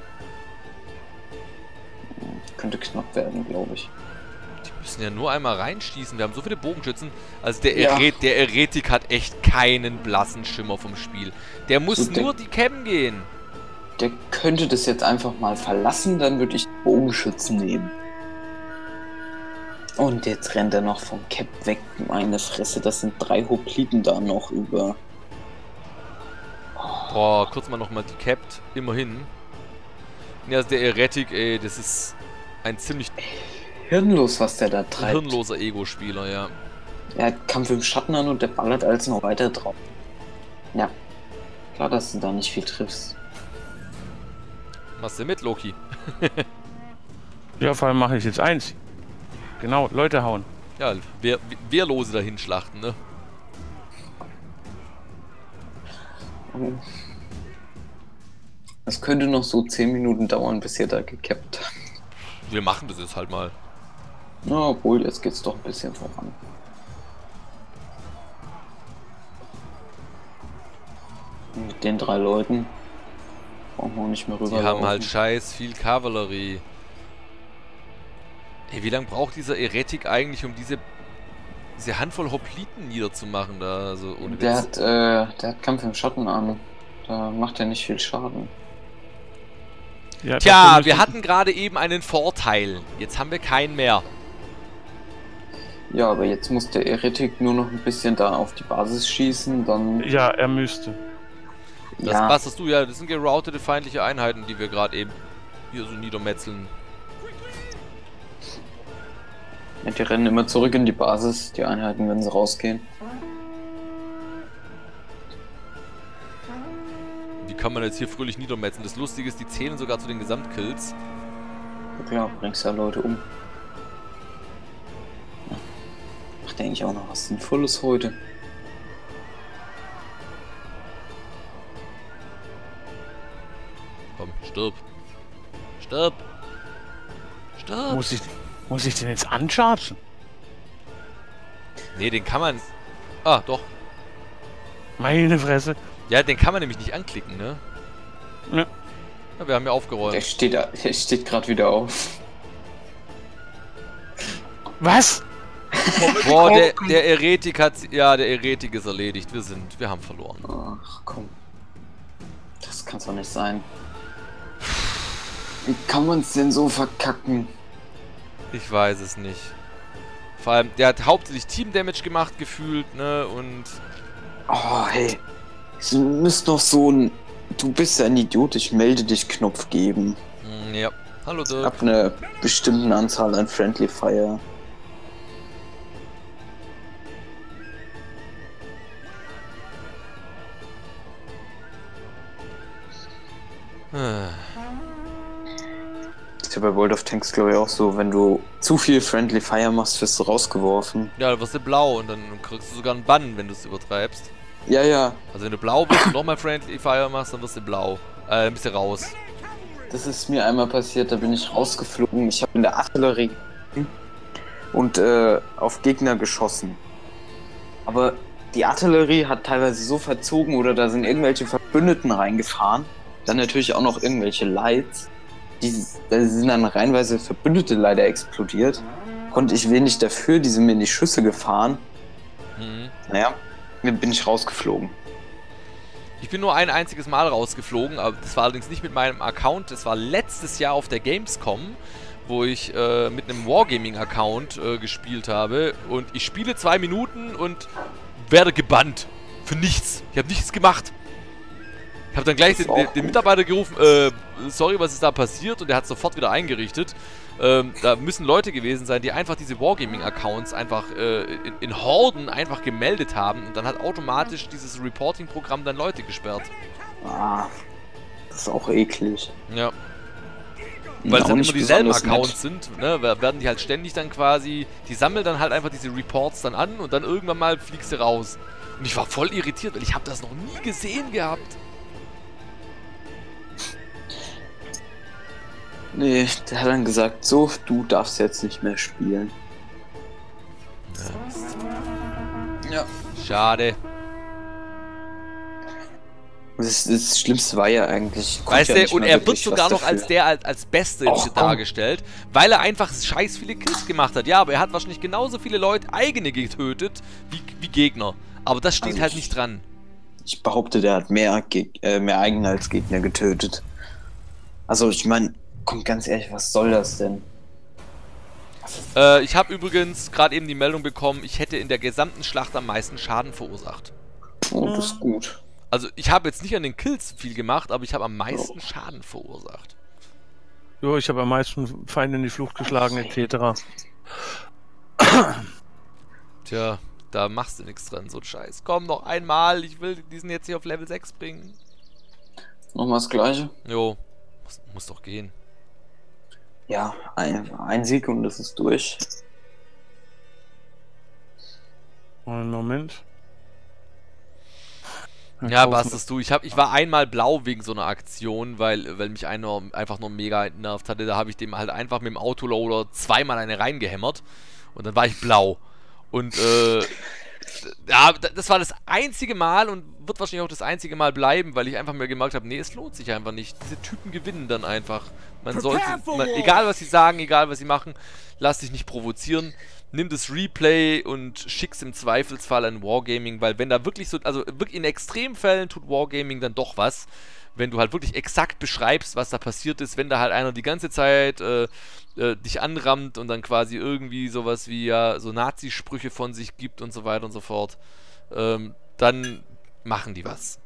Könnte knapp werden, glaube ich. Die müssen ja nur einmal reinschießen. Wir haben so viele Bogenschützen. Also der, Ja. Ere der Eretik hat echt keinen blassen Schimmer vom Spiel. Der muss So, der- nur die Cam gehen. Der könnte das jetzt einfach mal verlassen, dann würde ich Bogenschützen nehmen. Und jetzt rennt er noch vom Cap weg. Meine Fresse, das sind drei Hopliten da noch über. Boah, kurz mal nochmal die Capped. Immerhin. Ja, also der Eretik, ey, das ist ein ziemlich Hirnlos, was der da treibt. hirnloser Ego-Spieler, ja. Er hat Kampf im Schatten an und der ballert alles noch weiter drauf. Ja. Klar, dass du da nicht viel triffst. Machst du mit, Loki? Ja, vor allem mache ich jetzt eins. Genau, Leute hauen. Ja, wehr, wehrlose dahin schlachten, ne? Es könnte noch so zehn Minuten dauern, bis ihr da gekappt habt. Wir machen das jetzt halt mal. Na, obwohl, jetzt geht's doch ein bisschen voran. Mit den drei Leuten brauchen wir auch nicht mehr rüber. Die haben halt scheiß viel Kavallerie. Ey, wie lange braucht dieser Eretik eigentlich, um diese, diese Handvoll Hopliten niederzumachen da? Also ohne Der Witz. hat, äh, der hat Kampf im Schatten an. Da macht er nicht viel Schaden. Ja, Tja, dafür wir müssen- hatten gerade eben einen Vorteil. Jetzt haben wir keinen mehr. Ja, aber jetzt muss der Eretik nur noch ein bisschen da auf die Basis schießen, dann. Ja, er müsste. Das ja, bastest du ja. Das sind geroutete feindliche Einheiten, die wir gerade eben hier so niedermetzeln. ja, die rennen immer zurück in die Basis, die Einheiten, wenn sie rausgehen. Die kann man jetzt hier fröhlich niedermetzeln. Das Lustige ist, die zählen sogar zu den Gesamtkills. Ja klar, bringst ja Leute um. Ja. Macht eigentlich auch noch was Sinnvolles heute. Komm, stirb. Stirb. Stirb. Muss ich, muss ich den jetzt anchargen? Nee, den kann man... Ah, doch. Meine Fresse. Ja, den kann man nämlich nicht anklicken, ne? Ja. Ja, wir haben ja Der aufgeräumt. steht, da- der steht gerade wieder auf. Was? Boah, der, der Eretik hat... Ja, der Eretik ist erledigt. Wir sind... Wir haben verloren. Ach komm. Das kann's doch nicht sein. Wie kann man's denn so verkacken? Ich weiß es nicht. Vor allem, der hat hauptsächlich Team-Damage gemacht, gefühlt, ne? Und... Oh, hey. Es müsste noch so ein Du bist ein Idiot, ich melde dich Knopf geben. Mm, ja. Hallo Dirk. Ab einer bestimmten Anzahl an Friendly Fire. Ist ja bei World of Tanks, glaube ich, auch so, wenn du zu viel Friendly Fire machst, wirst du rausgeworfen. Ja, dann wirst du blau und dann kriegst du sogar einen Bann, wenn du es übertreibst. Ja, ja. Also wenn du blau bist und nochmal Friendly Fire machst, dann wirst du blau. Äh, dann bist du raus. Das ist mir einmal passiert, da bin ich rausgeflogen. Ich habe in der Artillerie und äh, auf Gegner geschossen. Aber die Artillerie hat teilweise so verzogen oder da sind irgendwelche Verbündeten reingefahren. Dann natürlich auch noch irgendwelche Lights. Die, da sind dann reihenweise Verbündete leider explodiert. Konnte ich wenig dafür, die sind mir in die Schüsse gefahren. Mhm. Naja, dann bin ich rausgeflogen. Ich bin nur ein einziges Mal rausgeflogen, aber das war allerdings nicht mit meinem Account. Das war letztes Jahr auf der Gamescom, wo ich äh, mit einem Wargaming-Account äh, gespielt habe. Und ich spiele zwei Minuten und werde gebannt. Für nichts. Ich habe nichts gemacht. Ich habe dann gleich den, den, den Mitarbeiter gerufen, äh, sorry, was ist da passiert? Und der hat sofort wieder eingerichtet. Ähm, da müssen Leute gewesen sein, die einfach diese Wargaming-Accounts einfach äh, in, in Horden einfach gemeldet haben. Und dann hat automatisch dieses Reporting-Programm dann Leute gesperrt. Ah, das ist auch eklig. Ja. Weil es dann immer dieselben besonders Accounts sind, ne, werden die halt ständig dann quasi, die sammeln dann halt einfach diese Reports dann an und dann irgendwann mal fliegst du raus. Und ich war voll irritiert, weil ich habe das noch nie gesehen gehabt. Nee, der hat dann gesagt, so, du darfst jetzt nicht mehr spielen. Ja, Mist. Ja. Schade. Das, das Schlimmste war ja eigentlich... Weißt du, und er wird sogar noch dafür. als der als, als Beste Och, komm. dargestellt, weil er einfach scheiß viele Kills gemacht hat. Ja, aber er hat wahrscheinlich genauso viele Leute eigene getötet wie, wie Gegner. Aber das steht Also halt ich- nicht dran. Ich behaupte, der hat mehr, Geg äh, mehr eigene als Gegner getötet. Also ich meine, kommt ganz ehrlich, was soll das denn? Äh, ich habe übrigens gerade eben die Meldung bekommen, ich hätte in der gesamten Schlacht am meisten Schaden verursacht. Oh, das ist gut. Also ich habe jetzt nicht an den Kills viel gemacht, aber ich habe am meisten Schaden verursacht. Jo, ich habe am meisten Feinde in die Flucht geschlagen, et cetera. Tja, da machst du nichts dran, so ein Scheiß. Komm, noch einmal, ich will diesen jetzt hier auf Level sechs bringen. Nochmal das Gleiche? Jo, muss, muss doch gehen. Ja, ein, ein Sieg und das ist durch. Einen Moment. Ja, bastest du. Ich, hab, ich war einmal blau wegen so einer Aktion, weil, weil mich einer einfach nur mega entnervt hatte. Da habe ich dem halt einfach mit dem Autoloader zweimal eine reingehämmert. Und dann war ich blau. Und, äh, ja, das war das einzige Mal und wird wahrscheinlich auch das einzige Mal bleiben, weil ich einfach mir gemerkt habe, nee, es lohnt sich einfach nicht. Diese Typen gewinnen dann einfach. Man sollte, man, egal was sie sagen, egal was sie machen, lass dich nicht provozieren. Nimm das Replay und schick's im Zweifelsfall an Wargaming, weil wenn da wirklich so, also wirklich in Extremfällen tut Wargaming dann doch was, wenn du halt wirklich exakt beschreibst, was da passiert ist, wenn da halt einer die ganze Zeit äh, äh, dich anrammt und dann quasi irgendwie sowas wie ja so Nazi-Sprüche von sich gibt und so weiter und so fort, ähm, dann machen die was.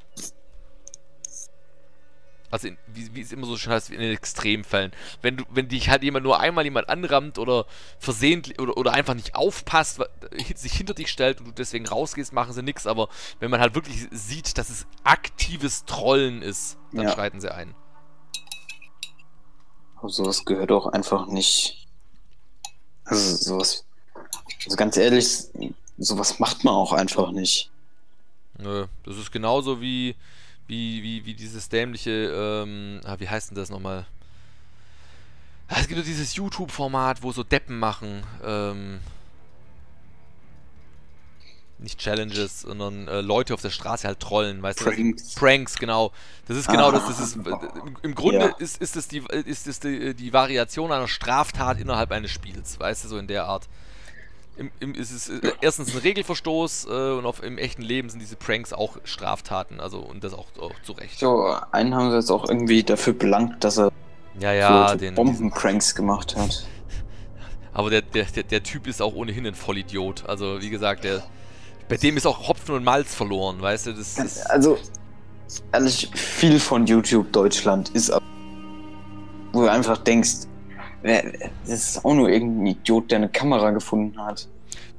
Also in, wie, wie es immer so schön heißt, in den Extremfällen. Wenn du, wenn dich halt jemand nur einmal jemand anrammt oder versehentlich oder, oder einfach nicht aufpasst, wa- sich hinter dich stellt und du deswegen rausgehst, machen sie nichts. Aber wenn man halt wirklich sieht, dass es aktives Trollen ist, dann Ja. schreiten sie ein. Aber sowas gehört auch einfach nicht. Also sowas. Also ganz ehrlich, sowas macht man auch einfach nicht. Nö, das ist genauso wie wie, wie, wie dieses dämliche, ähm, ah, wie heißt denn das nochmal? Ah, es gibt doch dieses YouTube-Format, wo so Deppen machen, ähm, nicht Challenges, sondern äh, Leute auf der Straße halt trollen, weißt Pranks. du? Pranks, genau. Das ist genau Ah. das, das ist, äh, im, im Grunde Ja. ist, ist es die, ist es die, die Variation einer Straftat innerhalb eines Spiels, weißt du, so in der Art. Im, im, ist es äh, erstens ein Regelverstoß äh, und auf, im echten Leben sind diese Pranks auch Straftaten, also und das auch, auch zu Recht. So, einen haben sie jetzt auch irgendwie dafür belangt, dass er Ja, ja, so den, diesen, Bombenpranks gemacht hat. aber der, der, der, der Typ ist auch ohnehin ein Vollidiot. Also wie gesagt, der bei dem ist auch Hopfen und Malz verloren, weißt du, das ist... Also, ehrlich, viel von YouTube Deutschland ist, wo du einfach denkst, wer- das ist auch nur irgendein Idiot, der eine Kamera gefunden hat.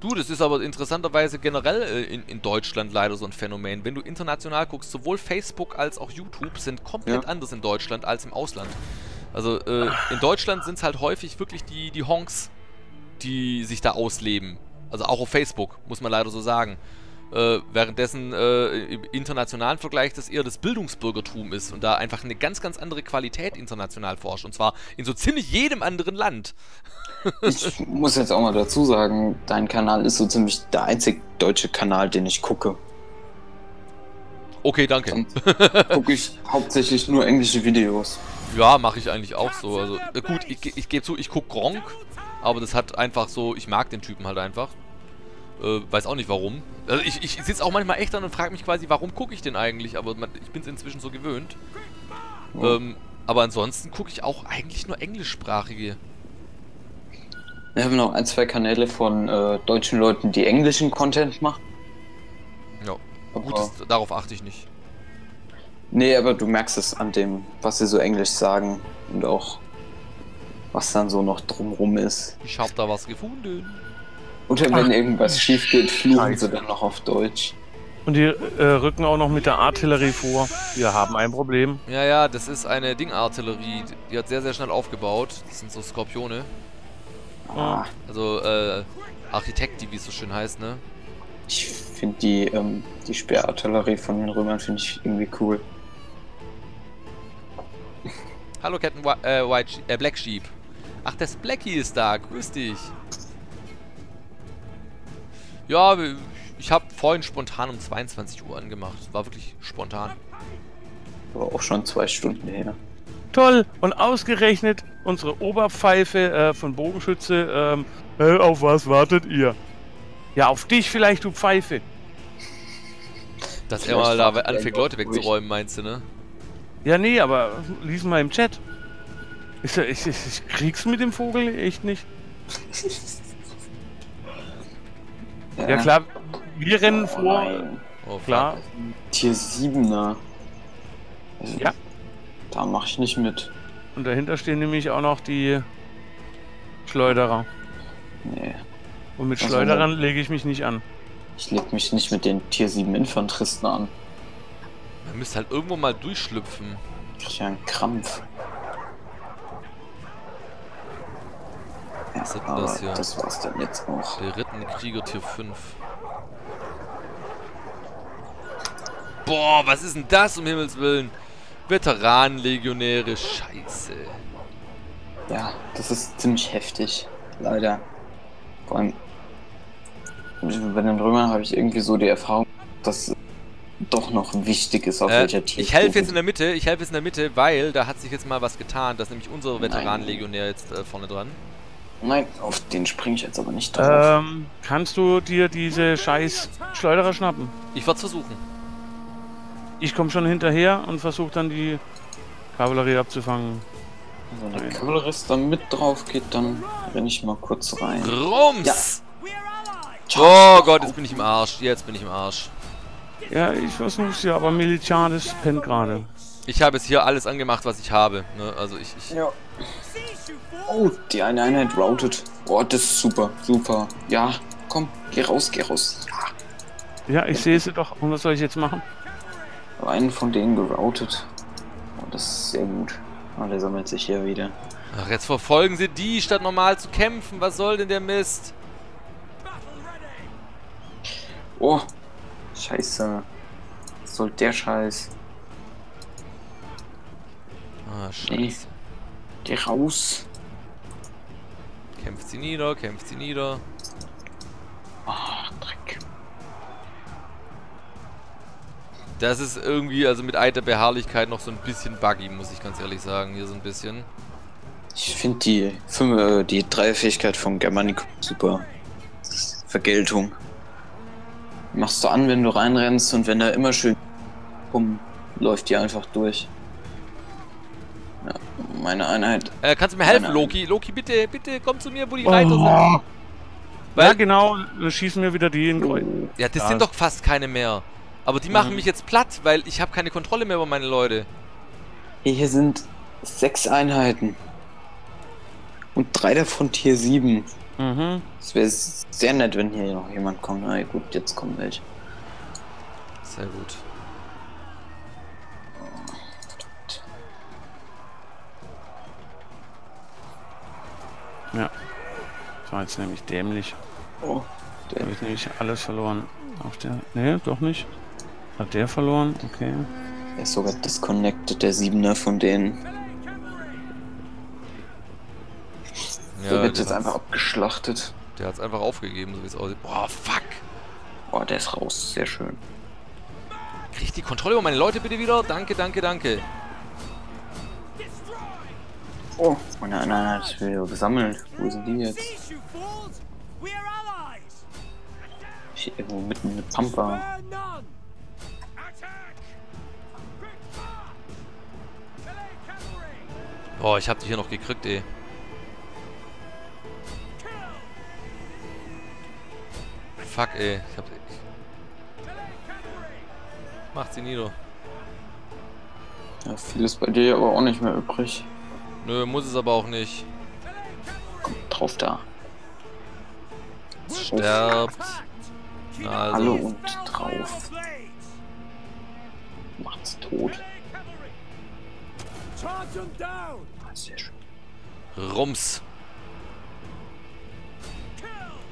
Du, das ist aber interessanterweise generell äh, in, in Deutschland leider so ein Phänomen. Wenn du international guckst, sowohl Facebook als auch YouTube sind komplett Ja. anders in Deutschland als im Ausland. Also äh, in Deutschland sind es halt häufig wirklich die, die Honks, die sich da ausleben. Also auch auf Facebook, muss man leider so sagen. Äh, währenddessen äh, im internationalen Vergleich das eher das Bildungsbürgertum ist und da einfach eine ganz, ganz andere Qualität international forscht. Und zwar in so ziemlich jedem anderen Land. Ich muss jetzt auch mal dazu sagen, dein Kanal ist so ziemlich der einzig deutsche Kanal, den ich gucke. Okay, danke. Sonst gucke ich hauptsächlich nur englische Videos. Ja, mache ich eigentlich auch so. Also äh, gut, ich, ich gebe zu, ich gucke Gronkh, aber das hat einfach so, ich mag den Typen halt einfach. Äh, weiß auch nicht warum. Also ich, ich sitze auch manchmal echt dann und frage mich quasi, warum gucke ich den eigentlich? Aber man, ich bin es inzwischen so gewöhnt. Ja. Ähm, aber ansonsten gucke ich auch eigentlich nur englischsprachige. Wir haben noch ein, zwei Kanäle von äh, deutschen Leuten, die englischen Content machen. Ja, gut, Aber- das, darauf achte ich nicht. Nee, aber du merkst es an dem, was sie so englisch sagen und auch was dann so noch drumrum ist. Ich habe da was gefunden. Oder wenn Ach, irgendwas schief geht, fluchen Scheiße. sie dann noch auf Deutsch. Und die äh, rücken auch noch mit der Artillerie vor. Wir haben ein Problem. Ja, ja, das ist eine Ding-Artillerie. Die hat sehr, sehr schnell aufgebaut. Das sind so Skorpione. Ah, Also, äh, Architekt, wie es so schön heißt, ne? ich finde die, ähm, die Speerartillerie von den Römern finde ich irgendwie cool. Hallo, Captain Whi äh, White She äh, Black Sheep. Ach, das Blackie ist da. Grüß dich. Ja, ich habe vorhin spontan um zweiundzwanzig Uhr angemacht. War wirklich spontan. Aber auch schon zwei Stunden her. Toll! Und ausgerechnet unsere Oberpfeife äh, von Bogenschütze. Ähm, äh, auf was wartet ihr? Ja, auf dich vielleicht, du Pfeife. Dass er Vielleicht mal da wartet er anfängt, noch Leute durch. wegzuräumen, meinst du, ne? Ja, nee, aber lies mal im Chat. Ich, ich, ich, ich krieg's mit dem Vogel echt nicht. Ja, klar, wir rennen Oh vor. nein. Oh, fuck. Klar. Tier siebener. Also, Ja. Da mache ich nicht mit. Und dahinter stehen nämlich auch noch die Schleuderer. Nee. Und mit Also, Schleuderern lege ich mich nicht an. Ich leg mich nicht mit den Tier sieben Infanteristen an. Man müsste halt irgendwo mal durchschlüpfen. Ich krieg ja einen Krampf. Ja, Was ist denn aber das hier? das war's dann jetzt auch. Berittene Krieger Tier fünf. Boah, was ist denn das, um Himmels Willen? Veteranenlegionäre, scheiße. Ja, das ist ziemlich heftig. Leider. Vor allem bei den Römern habe ich irgendwie so die Erfahrung, dass es doch noch wichtig ist, auf Äh, welcher Tier. ich helfe jetzt in der Mitte, ich helfe jetzt in der Mitte, weil da hat sich jetzt mal was getan. Das ist nämlich unser Veteranenlegionär jetzt äh, vorne dran. Nein, auf den springe ich jetzt aber nicht drauf. Ähm, kannst du dir diese scheiß Schleuderer schnappen? Ich werde es versuchen. Ich komme schon hinterher und versuche dann die Kavallerie abzufangen. Wenn der Kavallerist da mit drauf geht, dann renne ich mal kurz rein. Rums! We are allied. Oh Gott, jetzt bin ich im Arsch. Jetzt bin ich im Arsch. Ja, ich versuch's ja, aber Militiades pennt gerade. Ich habe jetzt hier alles angemacht, was ich habe. Ne? Also ich, ich Ja. Cease, you fool. Oh, die eine Einheit routet. Oh, das ist super, super. Ja, komm, geh raus, geh raus. Ja, Ja, ich sehe sie doch. Und was soll ich jetzt machen? habe einen von denen geroutet. Oh, das ist sehr gut. Oh, der sammelt sich hier wieder. Ach, jetzt verfolgen sie die, statt normal zu kämpfen. Was soll denn der Mist? Oh, scheiße. Was soll der Scheiß? Ah, scheiße. Geh raus. Kämpft sie nieder, kämpft sie nieder. Ach, Dreck. Das ist irgendwie, also mit Eid der Beharrlichkeit noch so ein bisschen buggy, muss ich ganz ehrlich sagen. Hier so ein bisschen. Ich finde die Fünf, äh, die Dreierfähigkeit von Germanicum super. Das ist Vergeltung. Machst du an, wenn du reinrennst, und wenn er immer schön rum läuft, die einfach durch. Ja, meine Einheit. Äh, kannst du mir helfen, Nein, nein. Loki? Loki, bitte, bitte, komm zu mir, wo die Reiter sind. Weil, Ja, genau. Dann schießen wir wieder die in Kreuz. ja, das Ja. sind doch fast keine mehr. Aber die machen Mhm. mich jetzt platt, weil ich habe keine Kontrolle mehr über meine Leute. Hier sind sechs Einheiten. Und drei davon Tier sieben. Mhm. Es wäre sehr nett, wenn hier noch jemand kommt. Na gut, jetzt kommen welche. Sehr gut. Ja. Das war jetzt nämlich dämlich. Oh, Da der habe ich nämlich alles verloren. Auf der. Nee, doch nicht. Hat der verloren? Okay. der ist sogar disconnected, der Siebener von denen. Ja, Der wird der jetzt einfach hat's, abgeschlachtet. der hat's einfach aufgegeben, so wie es aussieht. Boah, fuck! Boah, der ist raus. Sehr schön. Krieg ich die Kontrolle über meine Leute bitte wieder? Danke, danke, danke. Oh, meine Einheit hat wieder gesammelt. Wo sind die jetzt? Cease, you fools! We are allies! Hier irgendwo mitten in der Pampa. Spare none! Attack! Quick fire! Melee cavalry! Boah, ich hab die hier noch gekriegt, ey. Kill! Fuck, ey. Ich hab... Melee cavalry! Macht sie nieder. Ja, viel ist bei dir aber auch nicht mehr übrig. Nö, muss es aber auch nicht. Melee cavalry! Drauf da. Sterbt. Keep Na, also. Hallo these und foul drauf. iron blades! Macht's tot. Melee cavalry! Charge them down! Ah, sehr schön. Rums. Kill!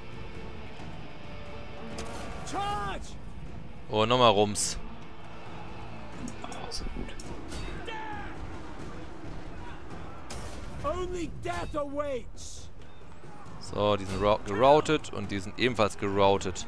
Charge! Oh, nochmal Rums. Ah, so gut. Only death awaits! So, die sind rou- geroutet und die sind ebenfalls geroutet.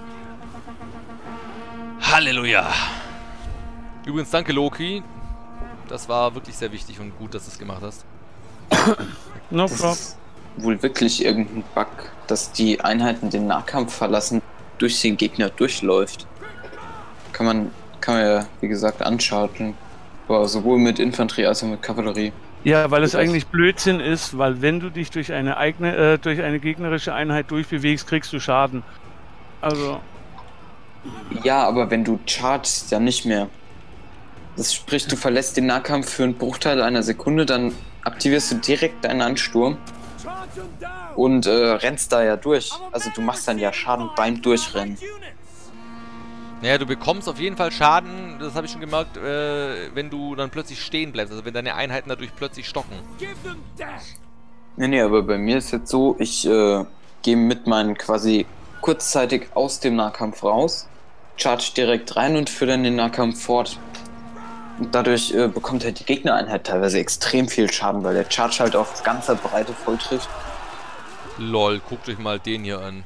Halleluja! Übrigens, danke Loki. Das war wirklich sehr wichtig und gut, dass du es gemacht hast. No Das problem. ist wohl wirklich irgendein Bug, dass die Einheiten den Nahkampf verlassen, durch den Gegner durchläuft. Kann man, kann man ja, wie gesagt, anschalten. Aber sowohl mit Infanterie als auch mit Kavallerie. Ja, weil es Das- eigentlich Blödsinn ist, weil wenn du dich durch eine eigene, äh, durch eine gegnerische Einheit durchbewegst, kriegst du Schaden. Also, Ja, aber wenn du chargst, ja nicht mehr. Das sprich, du verlässt den Nahkampf für einen Bruchteil einer Sekunde, dann aktivierst du direkt deinen Ansturm Charge them down! und äh, rennst da ja durch. Also du machst dann ja Schaden beim Durchrennen. Naja, du bekommst auf jeden Fall Schaden, das habe ich schon gemerkt, äh, wenn du dann plötzlich stehen bleibst. Also wenn deine Einheiten dadurch plötzlich stocken. Give them death! Nee, nee, aber bei mir ist jetzt so, ich äh, gehe mit meinen quasi kurzzeitig aus dem Nahkampf raus, charge direkt rein und führe dann den Nahkampf fort. Und dadurch äh, bekommt halt die Gegnereinheit teilweise extrem viel Schaden, weil der Charge halt auf ganzer Breite voll trifft. Lol, guckt euch mal den hier an.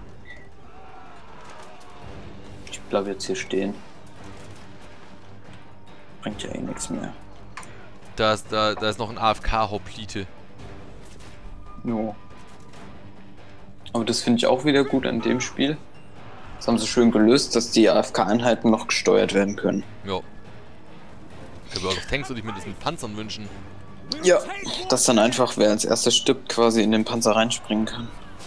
Ich bleib jetzt hier stehen. Bringt ja eh nichts mehr. Da ist, da, da ist noch ein A F K-Hoplite. Jo. Aber das finde ich auch wieder gut an dem Spiel. Das haben sie schön gelöst, dass die A F K-Einheiten noch gesteuert werden können. Ja. Aber was Tanks würde ich mir das mit Panzern wünschen? Ja, dass dann einfach, wer als erster stirbt, quasi in den Panzer reinspringen kann.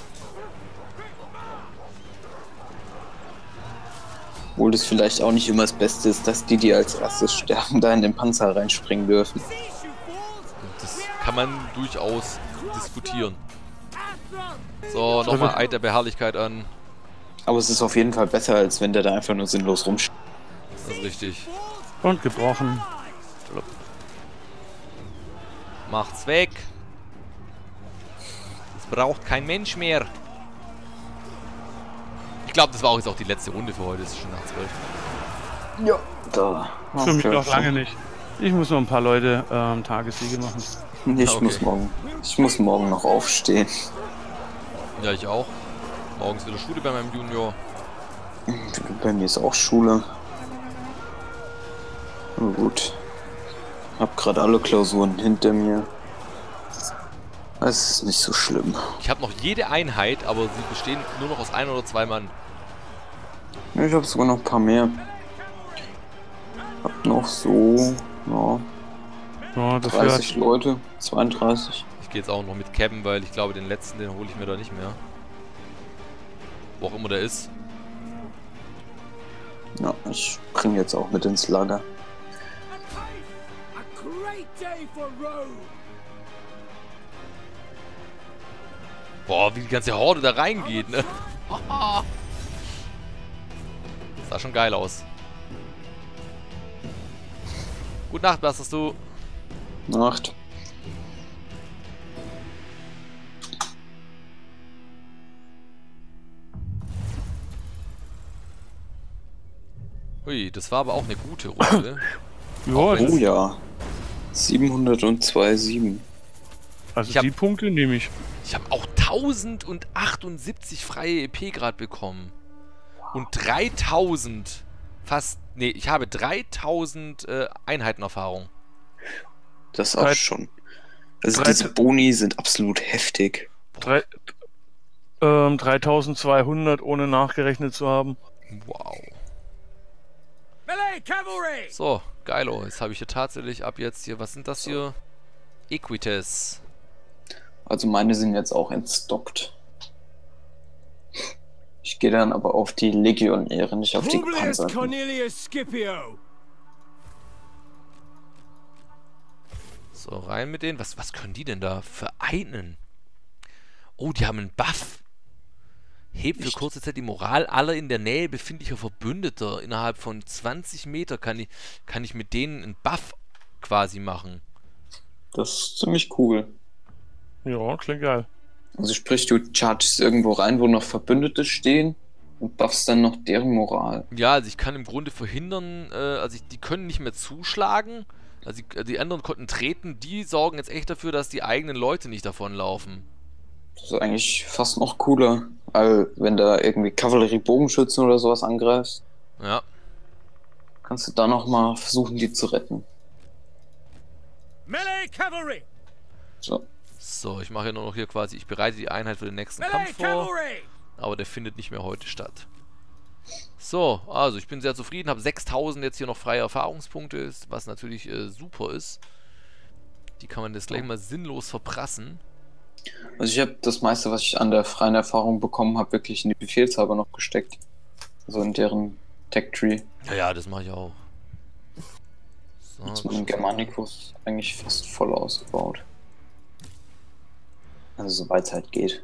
Obwohl das vielleicht auch nicht immer das Beste ist, dass die, die als erstes sterben, da in den Panzer reinspringen dürfen. Cease, you fools! Das kann man durchaus diskutieren. At them! So, nochmal Eid der Beharrlichkeit an. Aber es ist auf jeden Fall besser, als wenn der da einfach nur sinnlos rumsteht. Das ist richtig. und gebrochen. Macht's weg. Das braucht kein Mensch mehr. Ich glaube, das war auch jetzt auch die letzte Runde für heute. Es ist schon nach zwölf. Ja, da. Für mich Okay, noch lange nicht. Ich muss noch ein paar Leute ähm, Tagessiege machen. Ich Okay. muss morgen. Ich muss morgen noch aufstehen. Ja, ich auch. Morgens wieder Schule bei meinem Junior. Bei mir ist auch Schule. Na gut. Hab gerade alle Klausuren hinter mir. Es ist nicht so schlimm. Ich habe noch jede Einheit, aber sie bestehen nur noch aus ein oder zwei Mann. Ich habe sogar noch ein paar mehr. Hab noch so, ja, Ja, dafür dreißig hat, Leute, zweiunddreißig. Ich gehe jetzt auch noch mit Cabin, weil ich glaube, den letzten, den hole ich mir da nicht mehr. Wo auch immer der ist. Ja, ich bringe jetzt auch mit ins Lager. A great day for Rome! Boah, wie die ganze Horde da reingeht, ne? Sah schon geil aus. Gute Nacht, was hast du? Nacht. Ui, das war aber auch eine gute Runde. Ja, Auch wenn- Oh ja. siebenhundertzwei Komma sieben. also ich hab- die Punkte nehme ich. Ich habe auch tausendachundsiebzig freie E P gerade bekommen. Und dreitausend fast... Nee, ich habe dreitausend äh, Einheitenerfahrung. Das auch Drei- schon. Also drei- diese Boni sind absolut heftig. Drei, ähm, dreitausendzweihundert ohne nachgerechnet zu haben. Wow. Melee cavalry! So, geilo. Jetzt habe ich hier tatsächlich ab jetzt hier... Was sind das hier? Equites. Also meine sind jetzt auch entstockt. Ich gehe dann aber auf die Legionäre, nicht auf die Publius Gepanzerten. Cornelius Scipio! So, rein mit denen. Was, was können die denn da vereinen? Oh, die haben einen Buff. Hebt für Echt? kurze Zeit die Moral aller in der Nähe befindlicher Verbündeter. Innerhalb von zwanzig Meter kann ich, kann ich mit denen einen Buff quasi machen. Das ist ziemlich cool. Ja, klingt geil. Also sprich, du chargest irgendwo rein, wo noch Verbündete stehen und buffst dann noch deren Moral. Ja, also ich kann im Grunde verhindern, äh, also ich, die können nicht mehr zuschlagen. Also die, die anderen konnten treten. Die sorgen jetzt echt dafür, dass die eigenen Leute nicht davonlaufen. Das ist eigentlich fast noch cooler, weil wenn da irgendwie Kavallerie-Bogenschützen oder sowas angreifst, Ja. kannst du da noch mal versuchen, die zu retten. Melee cavalry! So. So, ich mache ja nur noch hier quasi, ich bereite die Einheit für den nächsten Melee Kampf vor. cavalry! Aber der findet nicht mehr heute statt. So, also ich bin sehr zufrieden, habe sechstausend jetzt hier noch freie Erfahrungspunkte, ist, was natürlich äh, super ist. Die kann man jetzt gleich mal sinnlos verprassen. Also ich habe das meiste, was ich an der freien Erfahrung bekommen habe, wirklich in die Befehlshaber noch gesteckt. Also in deren Tech-Tree. Ja, ja, das mache ich auch. Jetzt So, mit dem Germanicus eigentlich fast voll ausgebaut. Also soweit es halt geht.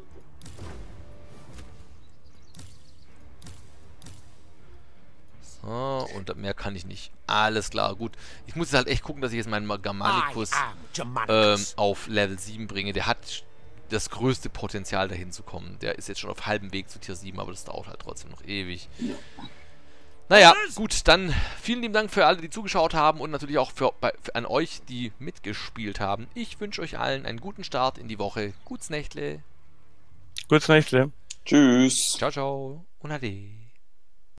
so, und mehr kann ich nicht. Alles klar, gut. Ich muss jetzt halt echt gucken, dass ich jetzt meinen Germanicus I am ähm, Germanicus. auf Level sieben bringe. Der hat das größte Potenzial dahin zu kommen. Der ist jetzt schon auf halbem Weg zu Tier sieben, aber das dauert halt trotzdem noch ewig. Naja, gut, dann vielen lieben Dank für alle, die zugeschaut haben und natürlich auch für, bei, für an euch, die mitgespielt haben. Ich wünsche euch allen einen guten Start in die Woche. Guts Nächtle. Kurz Nächtle. Tschüss. Ciao, ciao und ade.